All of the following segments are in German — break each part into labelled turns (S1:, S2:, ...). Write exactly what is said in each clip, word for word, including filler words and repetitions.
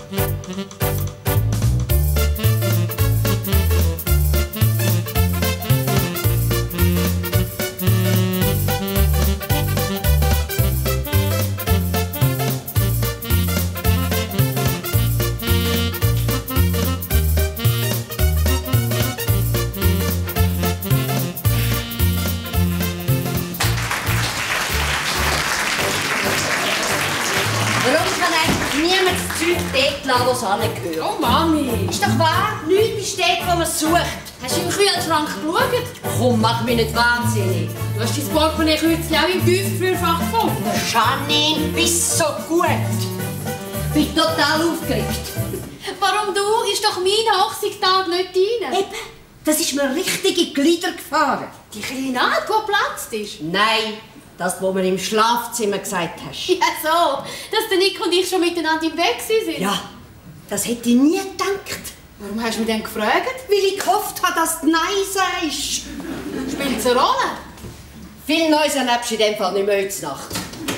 S1: Wo es hingehört.
S2: Oh, Mami!
S1: Ist doch wahr, nichts besteht, wo man es sucht.
S2: Hast du im Kühlschrank geschaut?
S1: Komm, mach mich nicht wahnsinnig.
S2: Du hast dein Portemonnaie kürzlich auch im Tiefkühlfach gefunden.
S1: Janine, bist so gut. Bin total aufgeregt.
S2: Warum du? Ist doch mein Hochzeitstag nicht deiner.
S1: Eben, das ist mir richtig in die Glieder gefahren.
S2: Die kleine Naht, die geplatzt ist?
S1: Nein, das, was mir im Schlafzimmer gesagt hast.
S2: Ja, so. Dass der Nick und ich schon miteinander im Bett sind.
S1: Ja, das hätte ich nie gedacht.
S2: Warum hast du mich denn gefragt?
S1: Weil ich gehofft habe, dass du Nein sagst.
S2: Spielt es eine Rolle?
S1: Viel Neues erlebst du in dem Fall nicht mehr heute Nacht.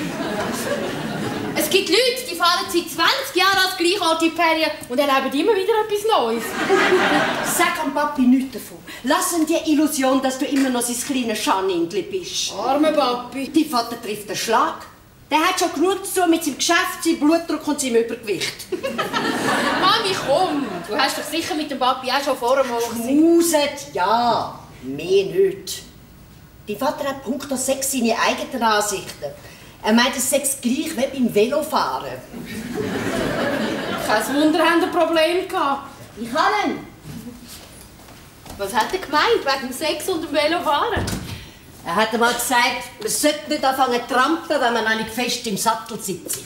S2: Es gibt Leute, die fahren seit zwanzig Jahren als gleiche Ort in die Ferien und erleben immer wieder etwas Neues.
S1: Sag am Papi nichts davon. Lass ihm die Illusion, dass du immer noch sein kleines Janindli bist.
S2: Arme Papi.
S1: Dein Vater trifft einen Schlag. Der hat schon genug zu tun mit seinem Geschäft, seinem Blutdruck und seinem Übergewicht.
S2: Mami, komm. Du hast doch sicher mit dem Papi auch schon vor dem Hochzeit.
S1: Schmuset, ja. Mehr nicht. Dein Vater hat punkto Sex seine eigenen Ansichten. Er meint, es sei gleich wie beim Velofahren.
S2: Kein Wunder, haben ein Problem gehabt.
S1: Ich kann ihn.
S2: Was hat er gemeint wegen dem Sex und dem Velofahren?
S1: Er hat einmal gesagt, man sollte nicht anfangen zu trampen, wenn man noch nicht fest im Sattel sitzt.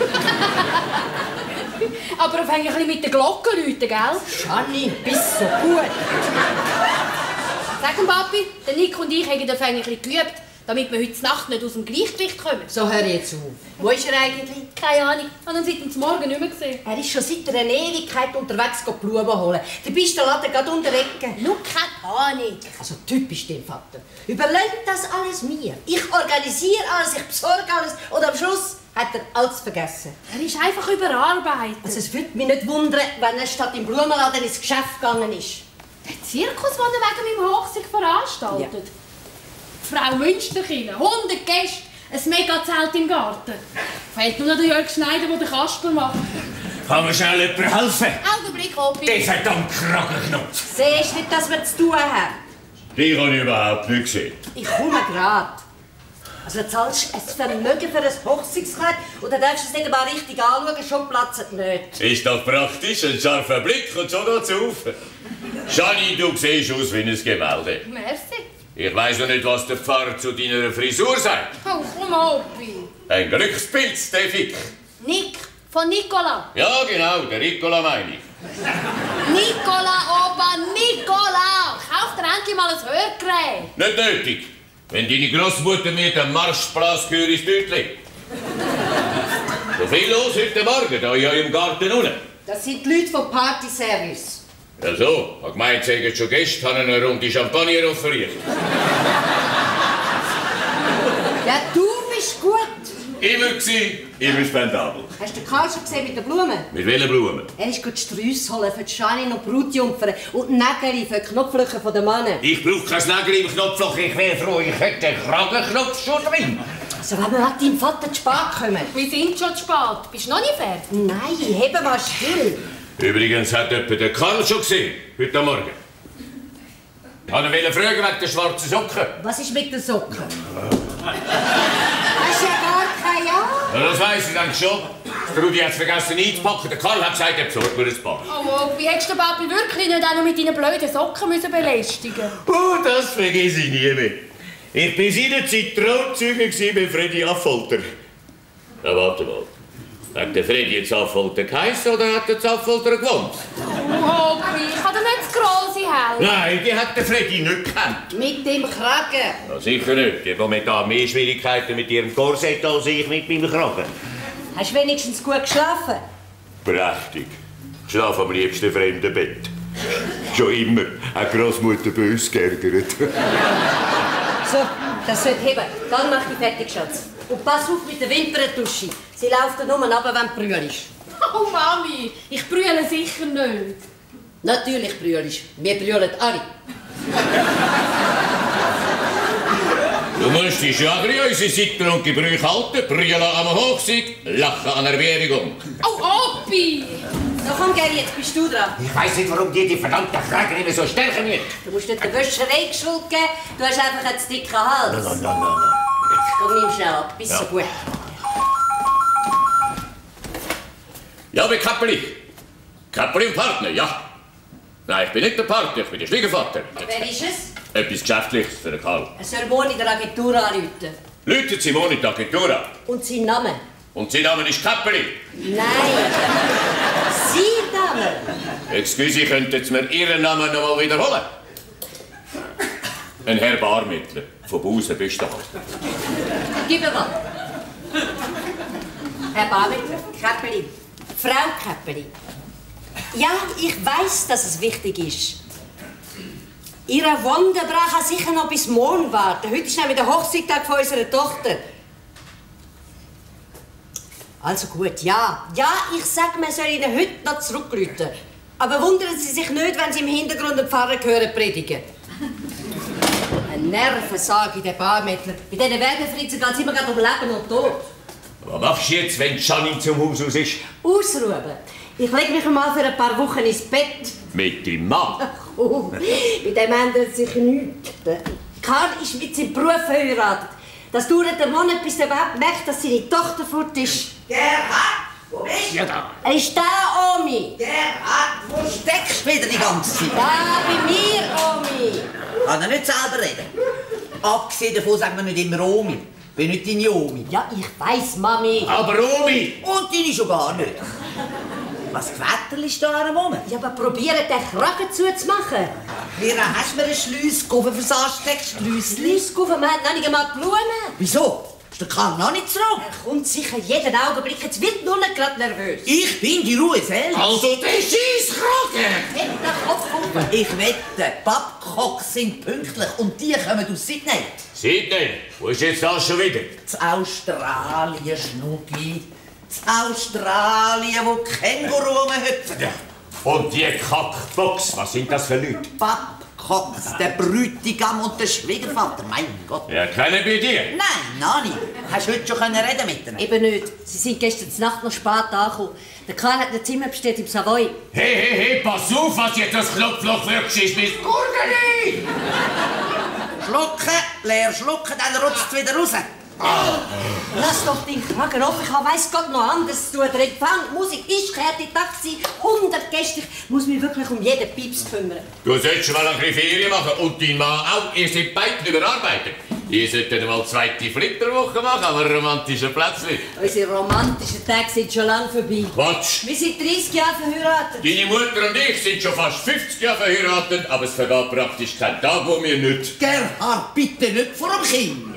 S2: Aber auf ein bisschen mit den Glocken läuten, gell?
S1: Janine, bist so gut.
S2: Sag dem Papi, der Nick und ich haben auf ein bisschen geübt, damit wir heute Nacht nicht aus dem Gleichgewicht kommen.
S1: So, hör jetzt auf. Wo ist er eigentlich?
S2: Keine Ahnung, ich habe ihn seit dem Morgen nicht mehr gesehen.
S1: Er ist schon seit einer Ewigkeit unterwegs, um Blumen holen. Der Bisterladen geht unter der Ecke.
S2: Nur keine Panik.
S1: Also typisch den Vater. Überlegt das alles mir. Ich organisiere alles, ich besorge alles und am Schluss hat er alles vergessen.
S2: Er ist einfach überarbeitet.
S1: Also es würde mich nicht wundern, wenn er statt im Blumenladen ins Geschäft gegangen ist.
S2: Der Zirkus, den er wegen meinem Hochzeit veranstaltet. Ja. Frau Münsterkind, hundert Gäste, ein Megazelt im Garten. Fehlt nur noch der Jörg Schneider, der den Kasper macht.
S3: Kann mir schnell jemand helfen?
S2: Augenblick, Opi.
S3: Der verdammte Kragenknopf.
S1: Siehst du nicht, dass wir zu tun haben?
S3: Die habe ich überhaupt nicht gesehen.
S1: Ich komme gerade. Also zahlst du ein Vermögen für ein Hochzeitskleid oder darfst du es nicht einmal richtig anschauen, schon platzt nicht.
S3: Ist doch praktisch, ein scharfer Blick und schon geht's auf. Janine, du siehst aus wie ein Gemälde.
S2: Merci.
S3: Ich weiss noch nicht, was der Pfarrer zu deiner Frisur sagt.
S2: Oh, komm, Opi.
S3: Ein Glückspilz, der Fick.
S2: Nick, von Nicola.
S3: Ja, genau, der Nicola meine ich.
S2: Nicola, Opa, Nicola! Kauf dir endlich mal ein Hörgerät.
S3: Nicht nötig. Wenn deine Großmutter mir den Marschblas gehört, ins Tütli. So viel los heute Morgen, da ja im Garten unten.
S1: Das sind die Leute vom Partyservice.
S3: Ja so, ich gemeint, sagen schon Gäste, haben eine Runde Champagner offeriert.
S1: Ja, du bist gut.
S3: Immer gsi, immer spendabel.
S1: Hast du den Karl schon gesehen mit den Blumen?
S3: Mit welchen Blumen?
S1: Er ist gut Sträusse holen für die Janine und die Brutjungfern und Nägel für die Knopflöcher der Männer.
S3: Ich brauche kein Nägel im Knopfloch, ich wäre froh, ich hätte den Kragenknopf schon drin.
S1: Also wenn wir mit deinem Vater zu spät kommen.
S2: Wir sind schon zu spät. Bist du noch nicht fertig?
S1: Nein, heben mal still.
S3: Übrigens hat jemand den Karl schon gesehen, heute Morgen. Ich wollte ihn fragen wegen der schwarzen Socken.
S1: Was ist mit den Socken? Hast du ja gar keine Ahnung.
S3: Ja, das weiss ich dann schon. Rudi hat es vergessen einzupacken. Der Karl hat gesagt, er besorgt mir ein paar.
S2: Oh, wie hättest du den Papi wirklich nicht auch noch mit deinen blöden Socken müssen belästigen?
S3: Oh, das vergesse ich nie mehr. Ich war seinerzeit Trauzeuge bei Freddy Affolter. Ja, warte mal. Hat der Freddy jetzt Affolter geheißen oder hat er Affolter gewohnt?
S2: Oh, Papi, ich kann dir nicht zu grosse helfen.
S3: Nein, die hat der Freddy nicht gekannt.
S1: Mit dem Kragen.
S3: Ja, sicher nicht. Die hat momentan mehr Schwierigkeiten mit ihrem Korsett als ich mit meinem Kragen.
S1: Hast du wenigstens gut geschlafen?
S3: Prächtig. Ich schlafe am liebsten im fremden Bett. Schon immer hat Großmutter bei uns geärgert.
S1: So, das sollte heben. Dann mach dich fertig, Schatz. Und pass auf mit der Wimperntusche. Sie läuft nur runter, wenn du brüllst.
S2: Oh Mami, ich brülle sicher nicht.
S1: Natürlich brüllst du. Wir brüllen alle.
S3: Du musst dich ja an unsere Sitten und Gebrüche halten, brüllen am Hochsieg, lachen an der Beerdigung.
S2: Oh, Opi!
S4: So, komm, Geri, jetzt bist du dran.
S3: Ich weiss nicht, warum dir die verdammte Kragen immer so stärken wird.
S4: Du musst nicht der Wäscherei Schuld geben, du hast einfach einen zu dicken Hals.
S3: No, no, no, no.
S4: Komm, nimm schnell ab, bist
S3: Ja.
S4: so gut.
S3: Ja, wie Kappeli. Kappeli und Partner, ja. Nein, ich bin nicht der Partner, ich bin der Schwiegervater.
S4: Wer ist es?
S3: Etwas Geschäftliches für den Karl.
S4: Er soll morgen in der Agentur anrufen.
S3: Läutet Simone in die Agentur an.
S1: Und sein Name?
S3: Und sein Name ist Kappeli.
S1: Nein. Sein Name?
S3: Excuse, könnten Sie mir Ihren Namen noch mal wiederholen? Ein Herr Barmittler, von Bausen bis da.
S4: Gib mir mal. Herr Barmittler, Käppeli. Frau Käppeli. Ja, ich weiss, dass es wichtig ist. Ihre Wunderbrach kann sicher noch bis morgen warten. Heute ist nämlich der Hochzeitstag von unserer Tochter. Also gut, ja. Ja, ich sag, man soll Ihnen heute noch zurückrufen. Aber wundern Sie sich nicht, wenn Sie im Hintergrund den Pfarrer hören predigen. Ein Nervensage, der Barmittler. Bei diesen Werbefritzen geht es immer gerade um Leben und Tod.
S3: Was machst du jetzt, wenn Janine zum Haus aus ist?
S4: Ausruhen. Ich lege mich mal für ein paar Wochen ins Bett.
S3: Mit dem Mann?
S4: Oh, bei dem ändert sich nichts. Der Karl ist mit seinem Beruf verheiratet. Das dauert einen Monat, bis er überhaupt merkt, dass seine Tochter fort ist.
S5: Gerhard, wo bist du?
S3: Ja, da.
S4: Er ist da, Omi.
S5: Gerhard, wo steckst du wieder die ganze Zeit?
S4: Da, bei mir, Omi.
S5: Kann er nicht selber reden? Abgesehen davon sagen wir nicht immer Omi. Ich bin nicht deine Omi.
S4: Ja, ich weiss, Mami.
S3: Aber Omi!
S5: Und deine schon gar nicht. Was gewetterlich da an Moment?
S4: Ja, aber probieren, den Kragen zuzumachen.
S5: Vera, hast du mir eine Schliessguffe fürs Ansteckschliessli?
S4: Lieskufen, wir haben noch nicht einmal Blumen.
S5: Wieso? Ist der Karl noch nicht zurück?
S4: Er kommt sicher jeden Augenblick. Jetzt wird nur nicht gerade nervös.
S5: Ich bin die Ruhe selbst.
S3: Also der Scheisskragen!
S4: Hätte den Kopf um.
S5: Ich wette, Babcocks sind pünktlich und die kommen aus Sydney.
S3: Sydney, wo ist jetzt das schon wieder?
S5: Z Australien, Schnucki. Z Australien, wo Känguru rumhüpfen.
S3: Ja. Und die Kackbox, was sind das für Leute?
S5: Babcocks, der Brütigam und der Schwiegervater, mein Gott.
S3: Ja, kennen bei dir?
S5: Nein, Nani, hast du heute schon reden mit ihnen?
S4: Eben nicht. Sie sind gestern Nacht noch spät angekommen. Der Karl hat ein Zimmer bestellt im Savoy.
S3: Hey, hey, hey, pass auf, was jetzt das Knopfloch wirklich ist, Miss Gurgeli!
S5: Schlucken, leer schlucken, dann rutscht es wieder raus.
S4: Lass doch den Kragen auf. Ich habe weiss Gott noch anderes zu tun. Der Empfang, Musik, Tischkarte, Taxi, hundert Gäste. Ich muss mich wirklich um jeden Pieps kümmern.
S3: Du solltest mal ein bisschen Ferien machen und dein Mann auch. Ihr seid beide überarbeitet. Ihr solltet mal zweite Flitterwoche machen, aber romantischen Plätzchen.
S4: Unsere romantischen Tage sind schon lange vorbei.
S3: Quatsch!
S4: Wir sind dreißig Jahre verheiratet.
S3: Deine Mutter und ich sind schon fast fünfzig Jahre verheiratet, aber es vergeht praktisch kein Tag, wo wir nicht...
S5: Gerhard, bitte nicht vor dem Kind.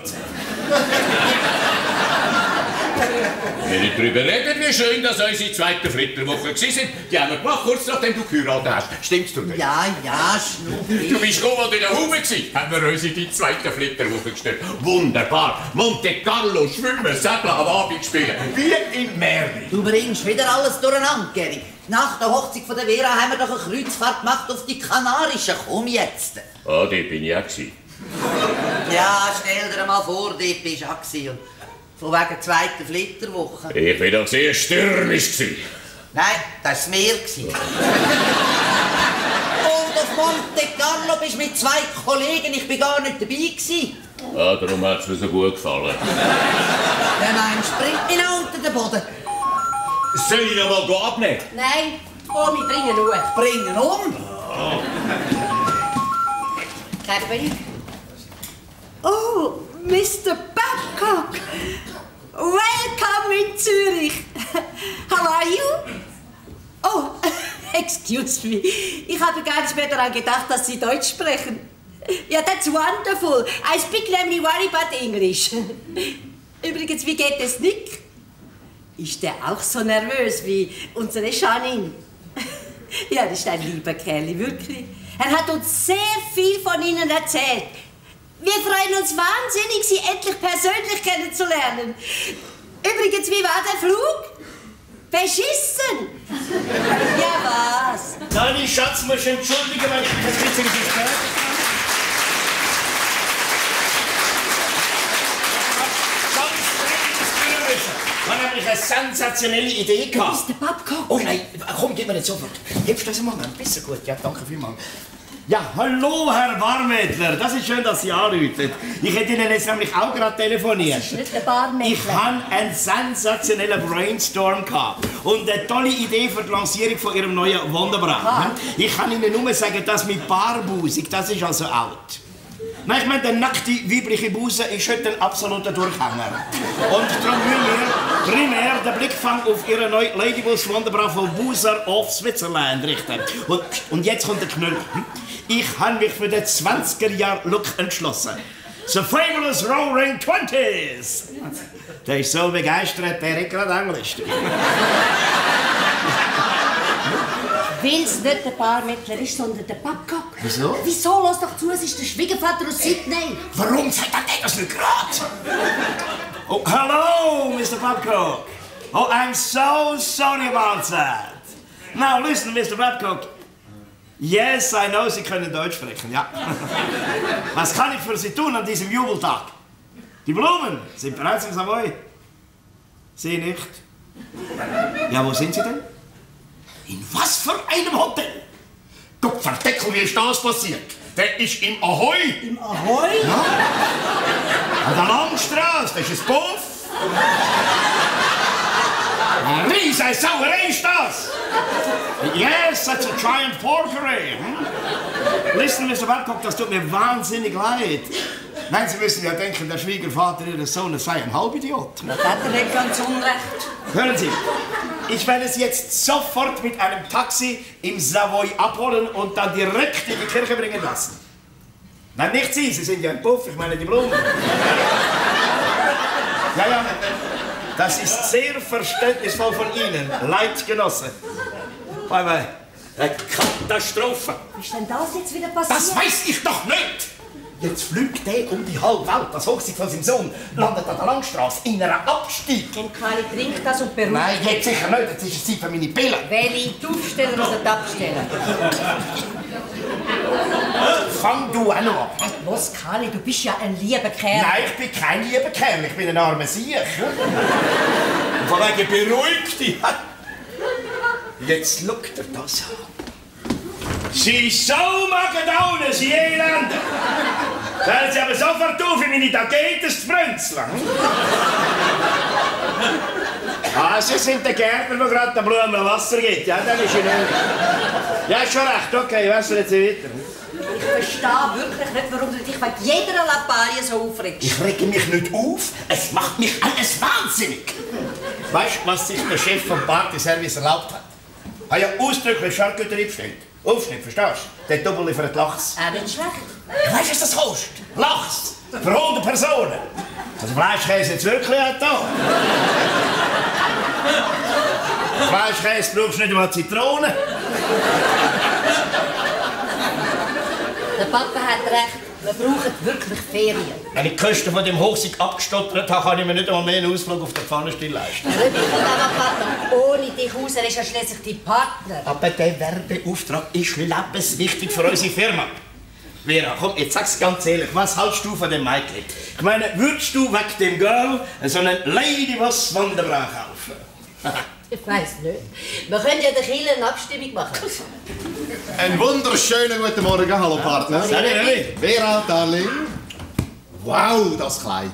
S3: Wenn ich darüber rede, wie schön, dass unsere zweite Flitterwoche war. Die haben wir gemacht, kurz nachdem du geheiratet hast. Stimmt's, du nicht?
S5: Ja, ja, Schnucki.
S3: Du bist gut in der Haube gewesen. Haben wir uns in die zweite Flitterwoche gestellt. Wunderbar. Monte Carlo, Schwimmen, Segeln, am Abend spielen. Wie im Märchen.
S5: Du bringst wieder alles durcheinander, Geri. Nach der Hochzeit von der Vera haben wir doch eine Kreuzfahrt gemacht auf die Kanarischen. Komm jetzt.
S3: Ah, dort bin ich auch gewesen.
S5: Ja, stell dir mal vor, dort bist du auch gewesen. Von wegen der zweiten Flitterwoche.
S3: Ich war doch sehr stürmisch gewesen.
S5: Nein, das war mir. Und auf Monte Carlo bist du mit zwei Kollegen, ich war gar nicht dabei gewesen.
S3: Ah, darum hat es mir so gut gefallen.
S5: Der Mensch springt mir noch unter den Boden.
S3: Soll ich noch mal abnehmen?
S4: Nein, Omi, bringen nur.
S5: Bringen um.
S4: Käppeli. Oh, Mister Babcock. Welcome in Zürich. How are you? Oh, excuse me. Ich habe gar nicht mehr daran gedacht, dass Sie Deutsch sprechen. Ja, that's wonderful. I speak nämlich very bad English. Übrigens, wie geht es Nick? Ist der auch so nervös wie unsere Janine? Ja, das ist ein lieber Kerl, wirklich. Er hat uns sehr viel von Ihnen erzählt. Wir freuen uns wahnsinnig, Sie endlich persönlich kennenzulernen. Übrigens, wie war der Flug? Beschissen! Ja, was?
S6: Dani, Schatz, musst du entschuldigen, wenn ich mich ein bisschen verspätet habe. Ich habe nämlich eine sensationelle Idee gehabt.
S4: Ist der Babcock?
S6: Oh nein, komm, gib mir das sofort. Hebst du das einen Moment? Bisschen gut, ja, danke vielmals. Ja, hallo, Herr Barmettler. Das ist schön, dass Sie anrufen. Ich hätte Ihnen jetzt nämlich auch gerade telefoniert.
S4: Das ist nicht der Barmettler.
S6: Ich hatte einen sensationellen Brainstorm gehabt und eine tolle Idee für die Lancierung von Ihrem neuen Wunderbrand. Ich kann Ihnen nur sagen, das mit Barbusig, das ist also out. Nein, ich meine, der nackte weibliche Busen ist heute ein absoluter Durchhänger. Und darum müssen wir primär den Blick auf Ihre neue Ladybus Wunderbrand von Buser of Switzerland richten. Und, und jetzt kommt der Knüller. Ich habe mich für den zwanziger-Jahr-Look entschlossen. The Fabulous Roaring Twenties. Der ist so begeistert, der redet gerade Englisch.
S4: Weil es nicht der Barmettler ist, sondern der Babcock.
S6: Wieso?
S4: Wieso? Lass doch zu, es ist der Schwiegervater aus Sydney.
S6: Warum sagt er das nicht gerade? Oh, hello, Mister Babcock. Oh, I'm so sorry about that. Now listen, Mister Babcock. Yes, I know, Sie können Deutsch sprechen, ja. Was kann ich für Sie tun an diesem Jubeltag? Die Blumen sind bereits im Savoy. Sie nicht. Ja, wo sind Sie denn? In was für einem Hotel? Gott verdeckel, wie ist das passiert? Der ist im Ahoi.
S4: Im Ahoi?
S6: Ja. An der Langstrasse, das ist ein Puff. Eine riesige Sauerei ist das. Yes, that's a giant porkery. Hm? Listen, Mister Babcock, das tut mir wahnsinnig leid. Nein, Sie müssen ja denken, der Schwiegervater Ihres Sohnes sei ein Halbidiot.
S4: Das hat er nicht ganz unrecht.
S6: Hören Sie, ich werde Sie jetzt sofort mit einem Taxi im Savoy abholen und dann direkt in die Kirche bringen lassen. Nein, nicht Sie, Sie sind ja ein Puff, ich meine die Blumen. Ja, ja, das ist sehr verständnisvoll von Ihnen, Leidgenosse. Bye, bye. Eine Katastrophe.
S4: Was ist denn das jetzt wieder passiert?
S6: Das weiß ich doch nicht! Jetzt fliegt der um die halbe Welt. Das Hochzeug von seinem Sohn landet an der Langstrasse in einer Abstieg.
S4: Kennt keine, trinkt das und beruhigt.
S6: Nein, jetzt sicher nicht. Jetzt ist es Zeit für meine Pille.
S4: Welche die Aufsteller oder die Absteller?
S6: Fang du auch noch an.
S4: Was, Kali, du bist ja ein lieber Kerl.
S6: Nein, ich bin kein lieber Kerl. Ich bin ein armer Sieg. Und von wegen beruhigt dich. Jetzt schaut er das an. Sie ist so Magedaune, Sie Elende! Hören Sie aber sofort auf, in meine Tagetes zu brünzeln. Ah, Sie sind der Gärtner, der gerade den Blumen Wasser gibt. Ja, dann ist in Ordnung. Ja, ist schon recht. Okay, ich wechsle jetzt weiter.
S4: Ich verstehe wirklich nicht, warum du dich bei jeder Lappalie so aufregst.
S6: Ich rege mich nicht auf, es macht mich alles wahnsinnig. Weißt du, was sich der Chef vom Partyservice erlaubt hat? Er hat ja ausdrücklich Charcuterie bestellt. Aufschnitt, verstehst du? Der doppelt liefert Lachs.
S4: Auch nicht schlecht.
S6: Weißt du, was das kostet? Lachs! Für hundert Personen! Also Fleischkäse jetzt wirklich auch da. Fleischkäse brauchst du nicht einmal Zitronen.
S4: Der Papa hat recht. Wir brauchen wirklich Ferien.
S6: Wenn ich die Kosten von dem Hochzeug abgestottert habe, kann ich mir nicht einmal mehr einen Ausflug auf der Pfannenstiel leisten.
S4: Rübi, komm aber, Vater. Ohne dich raus, er ist ja schließlich dein Partner.
S6: Aber der Werbeauftrag ist lebenswichtig für unsere Firma. Vera, komm, jetzt sag's ganz ehrlich, was hältst du von dem Mädchen? Ich meine, würdest du wegen dem Girl so einen Ladybus Wanderbrand kaufen?
S4: Ich weiss nicht. Wir können ja der Kille eine Abstimmung machen.
S7: Einen wunderschönen guten Morgen, hallo Partner.
S6: Salut, Rübi.
S7: Vera, Darling. Wow, das Kleid.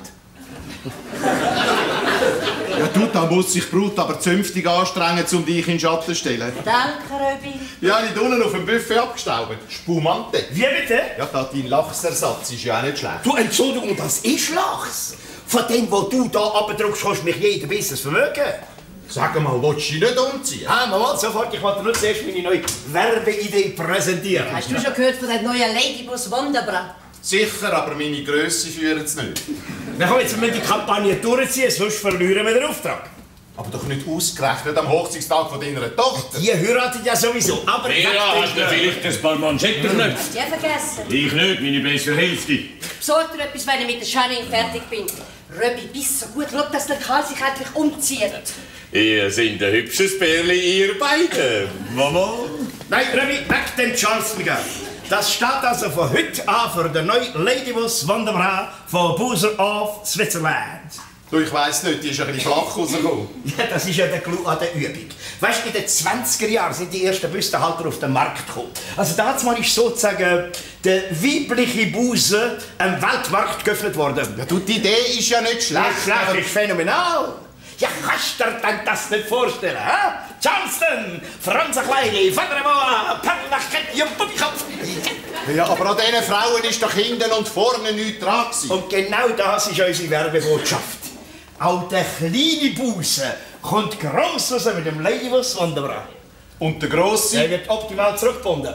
S7: Ja, du, da muss sich Brut aber zünftig anstrengen, um dich in den Schatten zu stellen.
S4: Danke, Röbi.
S7: Ja, nicht unten auf dem Buffet abgestaubt. Spumante.
S6: Wie bitte?
S7: Ja, da dein Lachsersatz ist ja auch nicht schlecht.
S6: Du, Entschuldigung, das ist Lachs. Von dem, was du da abdruckst, kostet mich jeder Business vermögen.
S7: Sag mal, willst du dich nicht umziehen?
S6: Ah, mal, sofort. Ich wollte nur zuerst meine neue Werbeidee präsentieren.
S4: Hast du schon gehört von dem neuen Ladybus Wunderbrand?
S7: Sicher, aber meine Grösse führen es nicht.
S6: Dann komm, jetzt müssen wir die Kampagne durchziehen, sonst verlieren wir den Auftrag.
S7: Aber doch nicht ausgerechnet am Hochzeitstag von deiner Tochter.
S6: Die heiratet ja sowieso, aber...
S3: Vera, hast du vielleicht ein paar Manschetten geknüpft?
S4: Hast du die vergessen?
S3: Ich nicht, meine bessere Hälfte.
S4: Besorg dir etwas, wenn ich mit der Shining fertig bin. Röbi, bist so gut. Schau, dass der Karl sich endlich umzieht.
S3: Ihr seid ein hübsches Pärchen, ihr beide. Mama?
S6: Nein, Remy, weg den Charleston Girl. Das steht also von heute an für den neuen Ladybus Wunderbar von Buser of Switzerland.
S7: Du, ich weiss nicht, die ist ein bisschen flach rausgekommen.
S6: Ja, das ist ja der Clou an der Übung. Weißt du, in den zwanziger Jahren sind die ersten Büstenhalter auf den Markt gekommen. Also damals ist sozusagen der weibliche Busen am Weltmarkt geöffnet worden.
S7: Ja, du, die Idee ist ja nicht schlecht.
S6: Ja, schlecht ist phänomenal. Ja, kannst du dir denn das nicht vorstellen, hä? Charleston, Franza Kleine, Federboa, Perlachketti und Bubbikopf.
S7: Ja, aber an diesen Frauen ist doch hinten und vorne nichts dran gewesen.
S6: Und genau das ist unsere Werbebotschaft. Auch der kleine Busen kommt gross raus mit dem Ladybus Wunderbar.
S7: Und der Grosse?
S6: Er wird optimal zurückgebunden.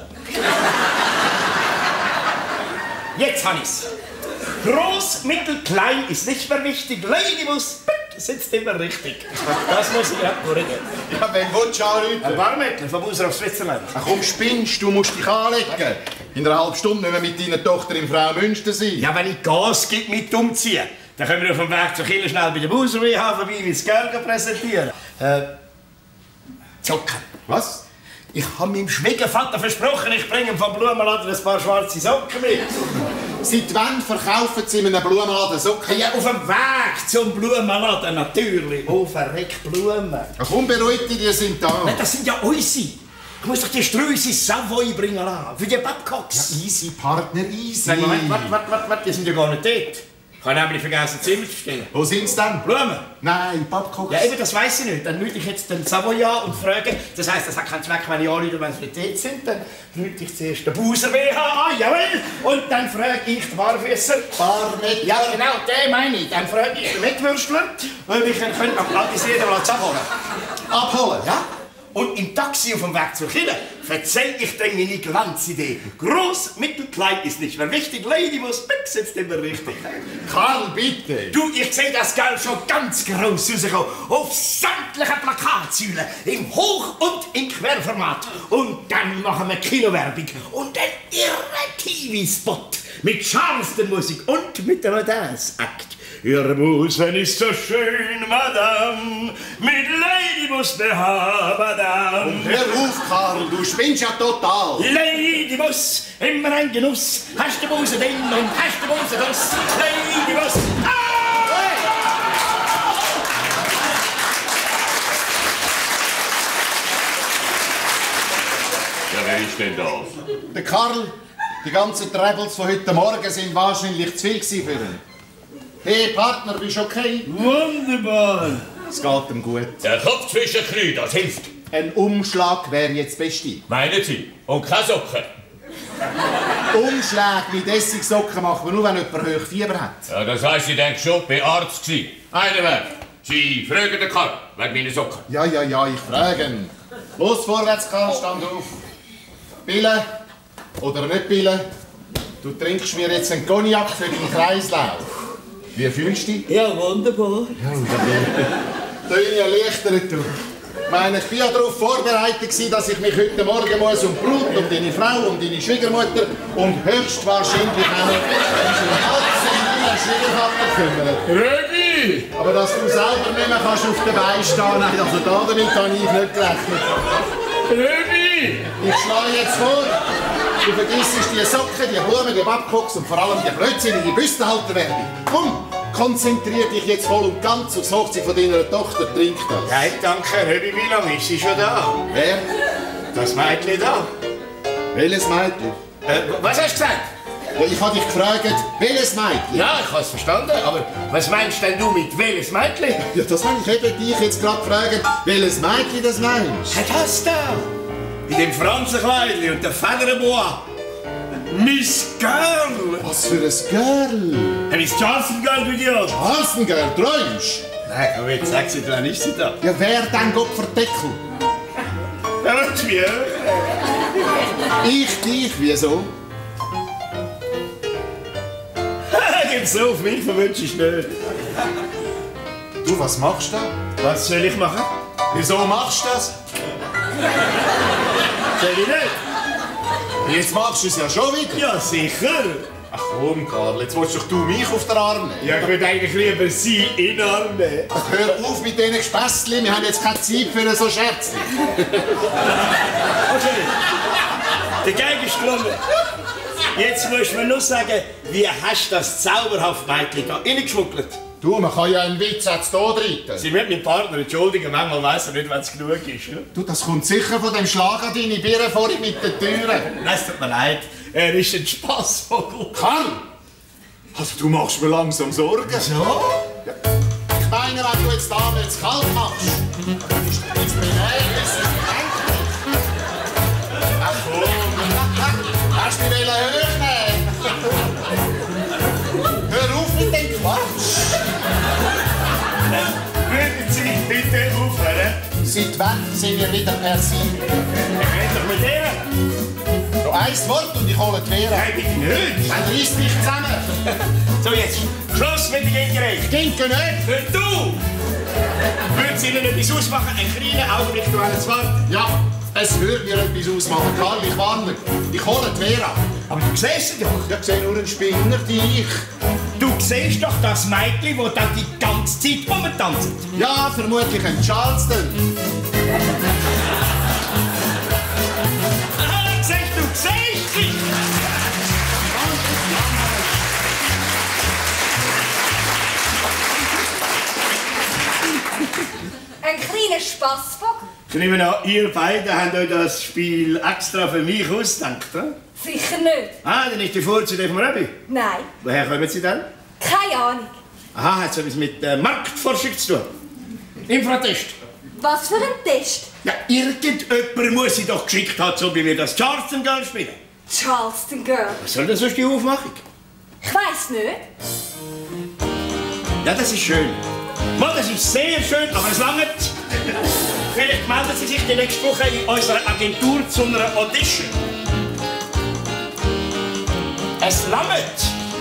S6: Jetzt habe ich's. Groß, mittel, klein ist nicht mehr wichtig. Ladybus sitzt immer richtig. Das muss ich abwürgen.
S7: Ja, wen willst du anrufen?
S6: Ein Barmädchen vom Buser auf Switzerland.
S7: Ach komm, spinnst, du musst dich anlegen. In einer halben Stunde müssen wir mit deiner Tochter in Frau Münster sein.
S6: Ja, wenn ich Gas gebe mit umziehen, dann können wir auf dem Weg zur Kirche schnell bei der Buser vorbei, wie das Geld präsentieren. Äh, Socken.
S7: Was?
S6: Ich habe meinem Schwiegervater versprochen, ich bringe ihm vom Blumenladen ein paar schwarze Socken mit.
S7: Seit wann verkaufen Sie in einem Blumenladen Socken?
S6: Ja, auf dem Weg zum Blumenladen natürlich. Oh, verreckt Blumen.
S7: Ach komm, beruhig dich, die sind da.
S6: Nein, das sind ja unsere. Ich muss doch die Strüsse Savoy bringen lassen. Für die Babcocks.
S7: Ja, easy, Partner, easy.
S6: Nein, Moment, warte, warte, warte, warte, die sind ja gar nicht dort. Ich habe nämlich vergessen, Zimmer zu stellen.
S7: Wo sind sie denn?
S6: Blumen.
S7: Nein, Babcocks.
S6: Ja, eben, das weiss ich nicht. Dann rufe ich jetzt den Savoy an und frage. Das heisst, das hat keinen Zweck, wenn ich anrufe, wenn sie nicht dort sind. Dann rufe ich zuerst den Buser W H an, jawohl. Und dann frage ich den Barfüsser.
S7: Barmettler.
S6: Ja, genau, den meine ich. Dann frage ich den Mitwürstler, ob ich ihn am Platz jeder Platz abholen kann.
S7: Abholen, ja?
S6: Und im Taxi auf dem Weg zur Kirche erzähle ich dir meine Glanzidee. Groß, mittel, klein ist nicht mehr wichtig. Ladybus, Pick sitzt immer richtig.
S7: Karl, bitte.
S6: Du, ich sehe das Geld schon ganz groß rauskommen. Auf sämtlichen Plakatsäulen, im Hoch- und im Querformat. Und dann machen wir Kinowerbung und einen irren T V-Spot mit Charleston-Musik und mit dem Dance-Akt. Ihr Busen ist so schön, Madame, mit Ladybus B H, Madame.
S7: Hör auf, Karl, du spinnst ja total.
S6: Ladybus, immer ein Genuss. Hast du Busen drin und hast du Busen das? Ladybus. Ah!
S3: Ja, wer ist denn da?
S7: Der Karl, die ganzen Trebles von heute Morgen sind wahrscheinlich zu viel gewesen für ihn. Hey, Partner, bist du okay?
S6: Wunderbar.
S7: Es geht ihm gut.
S3: Der Kopf zwischen den Knien, das hilft.
S7: Ein Umschlag wäre jetzt das Beste.
S3: Meinen Sie? Und keine Socken?
S7: Umschläge mit Essigsocken machen wir nur, wenn jemand hoch Fieber hat.
S3: Ja, das heisst, ich denke schon, bei Arzt gewesen. Einer weg. Sie fragen den Karl wegen meiner Socken.
S7: Ja, ja, ja, ich frage ihn. Los, vorwärts, Karl, stand auf. Pillen oder nicht Pillen? Du trinkst mir jetzt einen Cognac für deinen Kreislauf. Wie fühlst du dich?
S5: Ja, wunderbar.
S7: Ja, wunderbar. Da bin ich erleichtert, du. Ich meine, ich war ja darauf vorbereitet, dass ich mich heute Morgen muss um die Brut, um deine Frau, um deine Schwiegermutter und höchstwahrscheinlich auch noch unseren ganzen Schwiegervater kümmern.
S3: Rögi!
S7: Aber dass du selber nicht mehr kannst auf den Beinen stehen, nein, also damit habe ich nicht gerechnet.
S3: Rögi!
S7: Ich schlage jetzt vor, du vergisst die Socken, die Blumen, die Babcocks und vor allem die blödsinnige Büstenhalterwerbung. Komm, konzentrier dich jetzt voll und ganz aufs Hochzeit von deiner Tochter. Trink das.
S6: Hey, danke, Röbi, wie lange ist sie schon da?
S7: Wer?
S6: Das Mädchen da.
S7: Welches Mädchen?
S6: Äh, was hast du gesagt?
S7: Ja, ich habe dich gefragt, welches Mädchen?
S6: Ja, ich habe es verstanden, aber was meinst denn du mit welches Mädchen?
S7: Ja, das habe ich eben dich jetzt gerade gefragt, welches Mädchen das meinst.
S6: Hey, das da! In dem Franzenkleidli und der Federboa. Miss Girl!
S7: Was für ein Girl?
S6: Hey, Miss Charleston Girl bei dir?
S7: Charleston Girl, träumst?
S6: Nein, aber jetzt sag sie, wann ist sie da?
S7: Ja, wer denn Gott verdeckel?
S6: Ja, was mir?
S7: Ich dich, wieso?
S6: Gib so auf mich, verwünsch ich nicht.
S7: Du, was machst du da?
S6: Was soll ich machen?
S7: Wieso machst du das?
S6: Soll ich nicht?
S7: Jetzt machst du es ja schon wieder.
S6: Ja, sicher.
S7: Ach komm, Karl, jetzt willst doch du mich auf den Arm nehmen.
S6: Ja, ich würde eigentlich lieber Sie in den Arm nehmen.
S7: Ach, hör auf mit diesen Gespässchen, wir haben jetzt keine Zeit für so Scherze.
S6: Okay, der Geig ist gelungen. Jetzt musst du mir nur sagen, wie hast du das zauberhafte Mädchen da reingeschmuggelt?
S7: Du, man kann ja einen Witz jetzt hier reiten.
S6: Sie wird meinen Partner entschuldigen, manchmal weiss er nicht, wenn es genug ist. Ja?
S7: Du, das kommt sicher von dem Schlag an deine Birne vorhin mit den Türen.
S6: Nein, es tut mir leid, er ist ein Spassvogel.
S7: Karl! Also du machst mir langsam Sorgen.
S6: So?
S7: Ja. Ich meine, wenn du jetzt da nicht zu kalt machst, dann ist das jetzt beleidigt. Ach komm, hast du mich hochnehmen? Hör auf mit dem Quatsch!
S6: Würden Sie bitte aufhören?
S7: Seit wann sind wir wieder per Sie?
S6: Ich rede doch mit ihr.
S7: Noch ein Wort und ich hole die Wehre.
S6: Nein, bitte nicht.
S7: Dann reiss dich zusammen.
S6: So, jetzt Schluss mit der Gingerei.
S7: Stinke nicht!
S6: Für du! Würden Sie Ihnen etwas ausmachen? Ein kleiner Augenblick, du alles warten.
S7: Ja, es würde mir etwas ausmachen, Karl, ich warne. Ich hole die Wehre.
S6: Aber du siehst sie doch.
S7: Ja, ich sehe nur einen Spinner, dich.
S6: Du siehst doch das Mädchen, das da die ganze Zeit rumtanzt.
S7: Ja, vermutlich ein Charleston.
S6: Aha, siehst du, siehst dich!
S8: Ein kleiner Spassvogel?
S6: Ich nehme an, ihr beide habt euch das Spiel extra für mich ausgedacht, oder?
S8: Sicher nicht.
S6: Ah, dann ist die Vorzeit vom Rabbi.
S8: Nein.
S6: Woher kommen Sie denn?
S8: Keine Ahnung.
S6: Aha, hat es etwas mit äh, Marktforschung zu tun? Infratest.
S8: Was für ein Test?
S6: Ja, irgendjemand muss sie doch geschickt haben, so wie wir das Charleston Girl spielen.
S8: Charleston Girl.
S6: Was soll denn sonst die Aufmachung?
S8: Ich weiss nicht.
S6: Ja, das ist schön. Mal, das ist sehr schön, aber es langt. Vielleicht melden Sie sich die nächste Woche in unserer Agentur zu einer Audition. Es langt.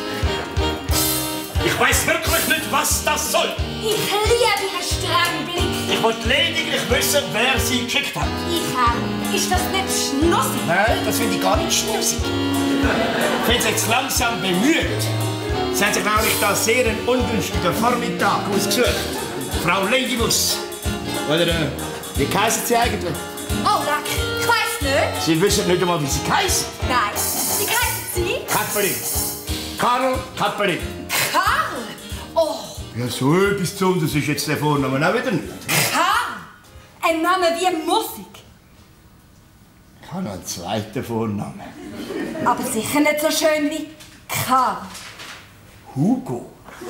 S6: Ich weiß wirklich nicht, was das soll.
S8: Ich liebe Ihren strengen Blick.
S6: Ich wollte lediglich wissen, wer Sie geschickt hat.
S8: Ich auch. Ist das nicht schnussig?
S6: Nein, das finde ich gar nicht schnussig. Ich finde es jetzt langsam bemüht. Sie hat sich nämlich da sehr einen ungünstigen Vormittag ausgesucht. Frau Ladybus. Oder, äh, wie heissen Sie eigentlich?
S8: Oh, leck. Ich weiss nicht.
S6: Sie wissen nicht einmal, wie Sie heißen.
S8: Nein. Wie heissen Sie?
S6: Kapperin. Karl Kapperin.
S8: Karl. Oh,
S6: Ja, so etwas Besonderes ist jetzt der Vorname auch wieder nicht.
S8: Karl. Ein Name wie Musik.
S6: Ich habe noch einen zweiten Vornamen.
S8: Aber sicher nicht so schön wie Karl.
S6: Hugo.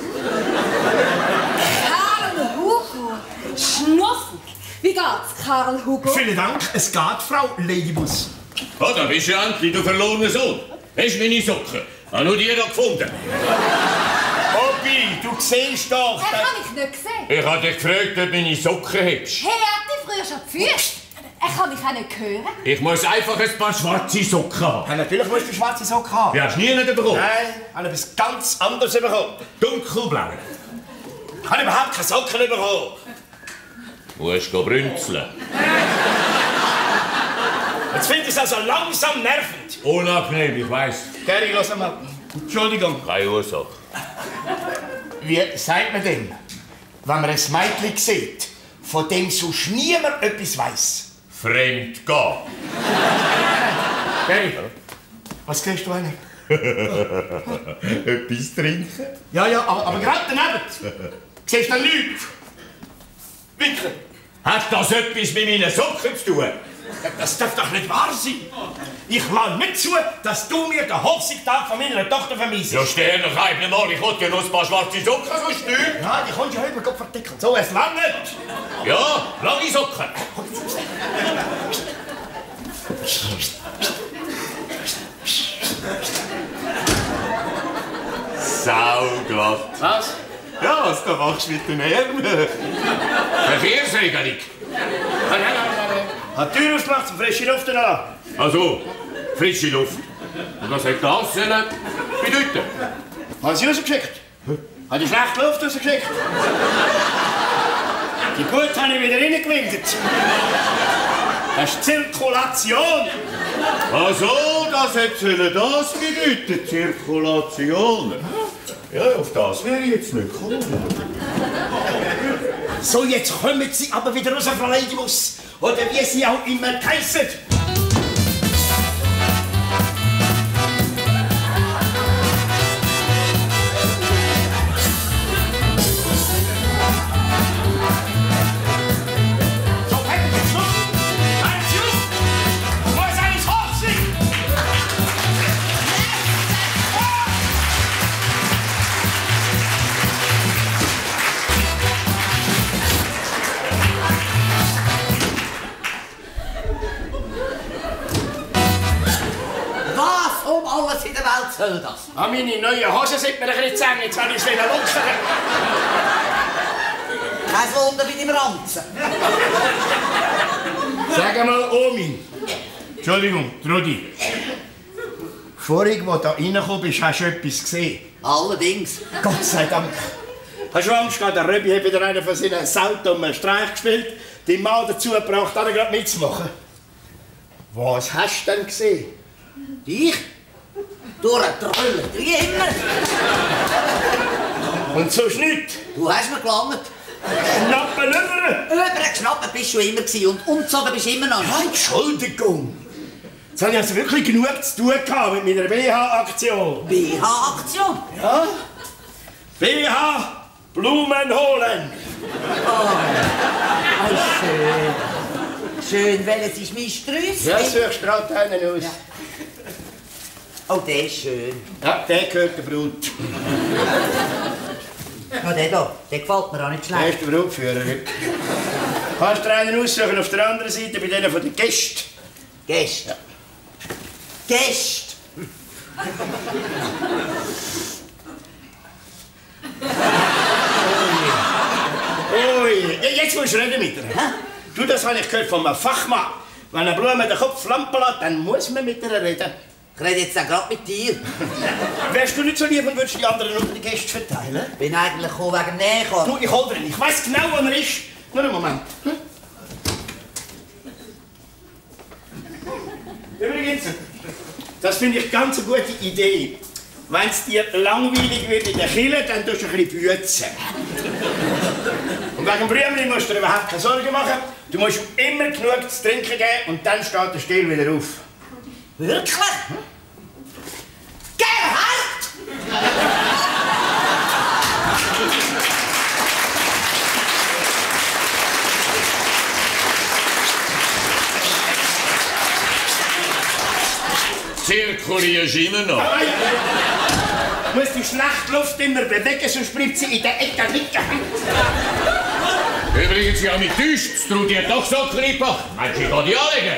S8: Karl Hugo. Schnussig. Wie geht's, Karl Hugo?
S6: Vielen Dank, es geht, Frau Ladybus.
S3: Oh, da bist du endlich, du verlorener Sohn. Hast du meine Socken? Habe nur die da gefunden.
S6: Obi, du siehst doch...
S8: Er kann mich nicht sehen.
S3: Ich habe dich gefragt, ob du meine Socken hast.
S8: Hey, er hat dich früher schon geführt. Er kann mich auch nicht hören.
S3: Ich muss einfach ein paar schwarze Socken haben.
S6: Ja, natürlich musst du schwarze Socken haben.
S3: Die hast du nie nicht bekommen.
S6: Nein, ich habe etwas ganz anderes bekommen.
S3: Dunkelblau.
S6: Ich habe überhaupt keine Socken bekommen.
S3: Du musst brünzeln.
S6: Jetzt finde ich es also langsam nervend.
S3: Unangenehm, ich weiss.
S6: Gary, lass mal. Entschuldigung.
S3: Keine Ursache.
S6: Wie sagt man denn, wenn man ein Mädchen sieht, von dem sonst niemand etwas weiss?
S3: Fremd gehen.
S6: Gary, was kriegst du eigentlich?
S3: Etwas trinken?
S6: Ja, ja, aber, aber gerade daneben. Siehst du nichts? Wirklich?
S3: Hat das etwas mit meinen Socken zu tun?
S6: Das darf doch nicht wahr sein. Ich lasse nicht zu, dass du mir den Hochzeitstag von meiner Tochter vermisst.
S3: Ja, steh noch einmal, ich wollte ja noch ein paar schwarze Socken sonst nicht.
S6: Ja, die kannst du ja über verdecken. So, es langt nicht.
S3: Ja, lange Socken. Sauglatt.
S6: Was?
S3: Ja, was du machst mit den Ärmeln? Verkehrsregelung.
S6: Nein, nein, nein, nein. Hat die Tür aufgemacht, zum frische Luft an.
S3: Also, frische Luft. Und was hat das denn bedeuten?
S6: Haben Sie rausgeschickt? Hat die schlechte Luft rausgeschickt? Die gute habe ich wieder reingewindet. Das ist Zirkulation.
S3: Also, das hätte das bedeuten, Zirkulation. Ja, auf das wäre ich jetzt nicht gekommen.
S6: So, jetzt kommen Sie aber wieder raus, Frau Leidibus. Oder wie Sie auch immer heissen.
S5: Was in der Welt soll das?
S6: Ah, meine neuen Hosen sind mir ein bisschen zu eng. Jetzt habe ich es wieder Lust.
S5: Kein Wunder bei dem Ranzen.
S6: Sag mal, Omi. Entschuldigung, Trudi. Vorhin, als du da reingekommen bist, hast du etwas gesehen.
S5: Allerdings.
S6: Gott sei Dank. Hast du Angst gehabt, der Röbi hat wieder einen von seinen saudummen Streich gespielt, den Mann dazu gebracht, da gerade mitzumachen? Was hast du denn gesehen?
S5: Ich? Durchtrollen, wie immer.
S6: Und sonst nichts?
S5: Du hast mir gelangt.
S6: Schnappen über!
S5: Übergeschnappt bist du immer gewesen und umgezogen bist du immer noch.
S6: Ja, Entschuldigung. Jetzt habe ich also wirklich genug zu tun gehabt mit meiner B H-Aktion.
S5: B H-Aktion?
S6: Ja. B H Blumen holen.
S5: Oh, oh schön. Schön, welches ist mein Strüsschen?
S6: Ja, suchst gerade einen aus.
S5: Ja. Oh, der ist schön.
S6: Ja, der gehört der Brut.
S5: Ja, der da, der gefällt mir auch nicht schlecht.
S6: Der ist der Brutführer. Kannst du einen aussuchen auf der anderen Seite bei denen von den Gästen?
S5: Gäste?
S6: Ja.
S5: Gäste?
S6: Ui, jetzt musst du reden mit ihr.
S5: Hä?
S6: Du, das habe ich gehört von einem Fachmann. Wenn eine Blume den Kopf flampen lässt, dann muss man mit ihr reden.
S5: Ich rede jetzt auch gerade mit dir.
S6: Wärst du nicht so lieb und würdest die anderen unter die Gäste verteilen?
S5: Ich bin eigentlich gekommen wegen Nähe.
S6: Du, ich hol dir ihn. Ich weiss genau, wo er ist. Nur einen Moment. Hm? Übrigens, das finde ich ganz eine gute Idee. Wenn es dir langweilig wird in der Kille, dann tust du ein bisschen büzen. Und wegen dem Blümchen musst du dir überhaupt keine Sorgen machen. Du musst ihm immer genug zu trinken geben und dann steht der Stiel wieder auf.
S5: Wirklich? Hm? Gerhard!
S3: Zirkulierst immer noch?
S6: Du musst die Schlachtluft immer bewegen, sonst bleibt sie in der Ecke liegen.
S3: Übrigens, ja, mit täuscht, Trudi hat doch so Klipper. Meinst du, ich kann die anlegen?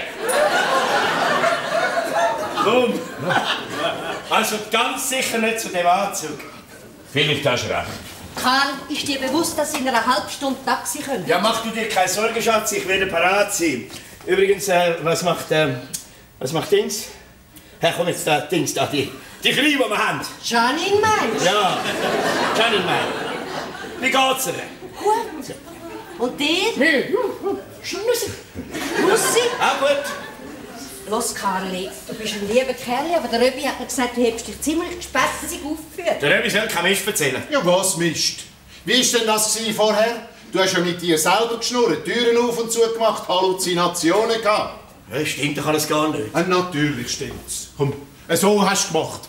S6: Komm. Also ganz sicher nicht zu dem Anzug.
S3: Vielleicht hast du recht.
S1: Karl, ist dir bewusst, dass Sie in einer halben Stunde Taxi können?
S6: Ja, mach du dir keine Sorgen, Schatz, ich werde parat sein. Übrigens, äh, was macht, äh, was macht Dings? Herr, komm jetzt da, Dings da, die, die Kleine, die wir haben.
S1: Janine meinst?
S6: Ja, Janine mein. Wie geht's ihr?
S1: Gut. Und dir?
S6: Mir? Schnussi.
S1: Lucy?
S6: Auch gut.
S1: Los, Karli, du bist ein lieber Kerl, aber der Röbi hat mir gesagt, du hättest dich ziemlich gespässig aufgeführt.
S6: Der Röbi soll kein Mist erzählen.
S7: Ja, was Mist? Wie war denn das vorher? Du hast ja mit dir selber geschnurrt, Türen auf und zu gemacht, Halluzinationen gehabt.
S6: Ja, stimmt doch alles gar nicht.
S7: Ja, natürlich stimmt's. Komm, so hast du gemacht.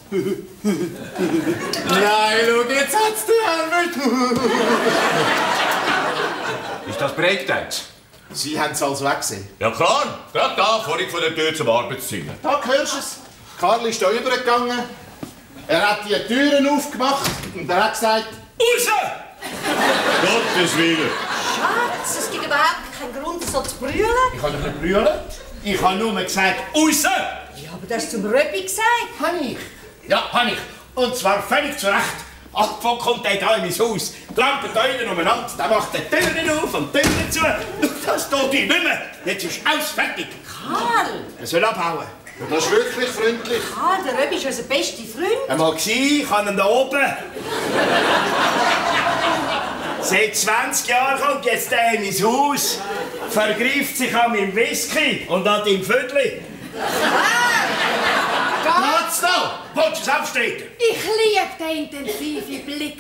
S7: Nein, schau, jetzt hat's die Helmut.
S3: Ist das Breakdance?
S7: Sie haben es also weggesehen.
S3: Ja klar, gerade da, vorhin von der Tür zum Arbeitszimmer.
S7: Da hörst du es. Karl ist da übergegangen. Er hat die Türen aufgemacht und er hat gesagt...
S6: Raus!
S3: Gottes Willen.
S1: Schatz, es gibt überhaupt keinen Grund, so zu brüllen.
S6: Ich habe doch nicht brüllen. Ich habe nur gesagt, raus!
S1: Ja, aber das hast du zum Röbi gesagt.
S6: Habe ich? Ja, habe ich. Und zwar völlig zu Recht. Abgefangen kommt der da in mein Haus, trampelt da innen umeinander, der macht die Türen auf und die Türen zu. Das tut ich nicht mehr. Jetzt ist alles fertig.
S1: Karl!
S6: Er soll abhauen.
S7: Ja, das ist wirklich freundlich.
S1: Karl, der Röbi ist unser bester Freund.
S6: Einmal gsi, ich habe ihn da oben. Seit zwanzig Jahren kommt jetzt der in mein Haus, vergreift sich an meinem Whisky und an deinem Vödli. Platz da! Wolltest du es aufstehen?
S2: Ich liebe den intensiven Blick.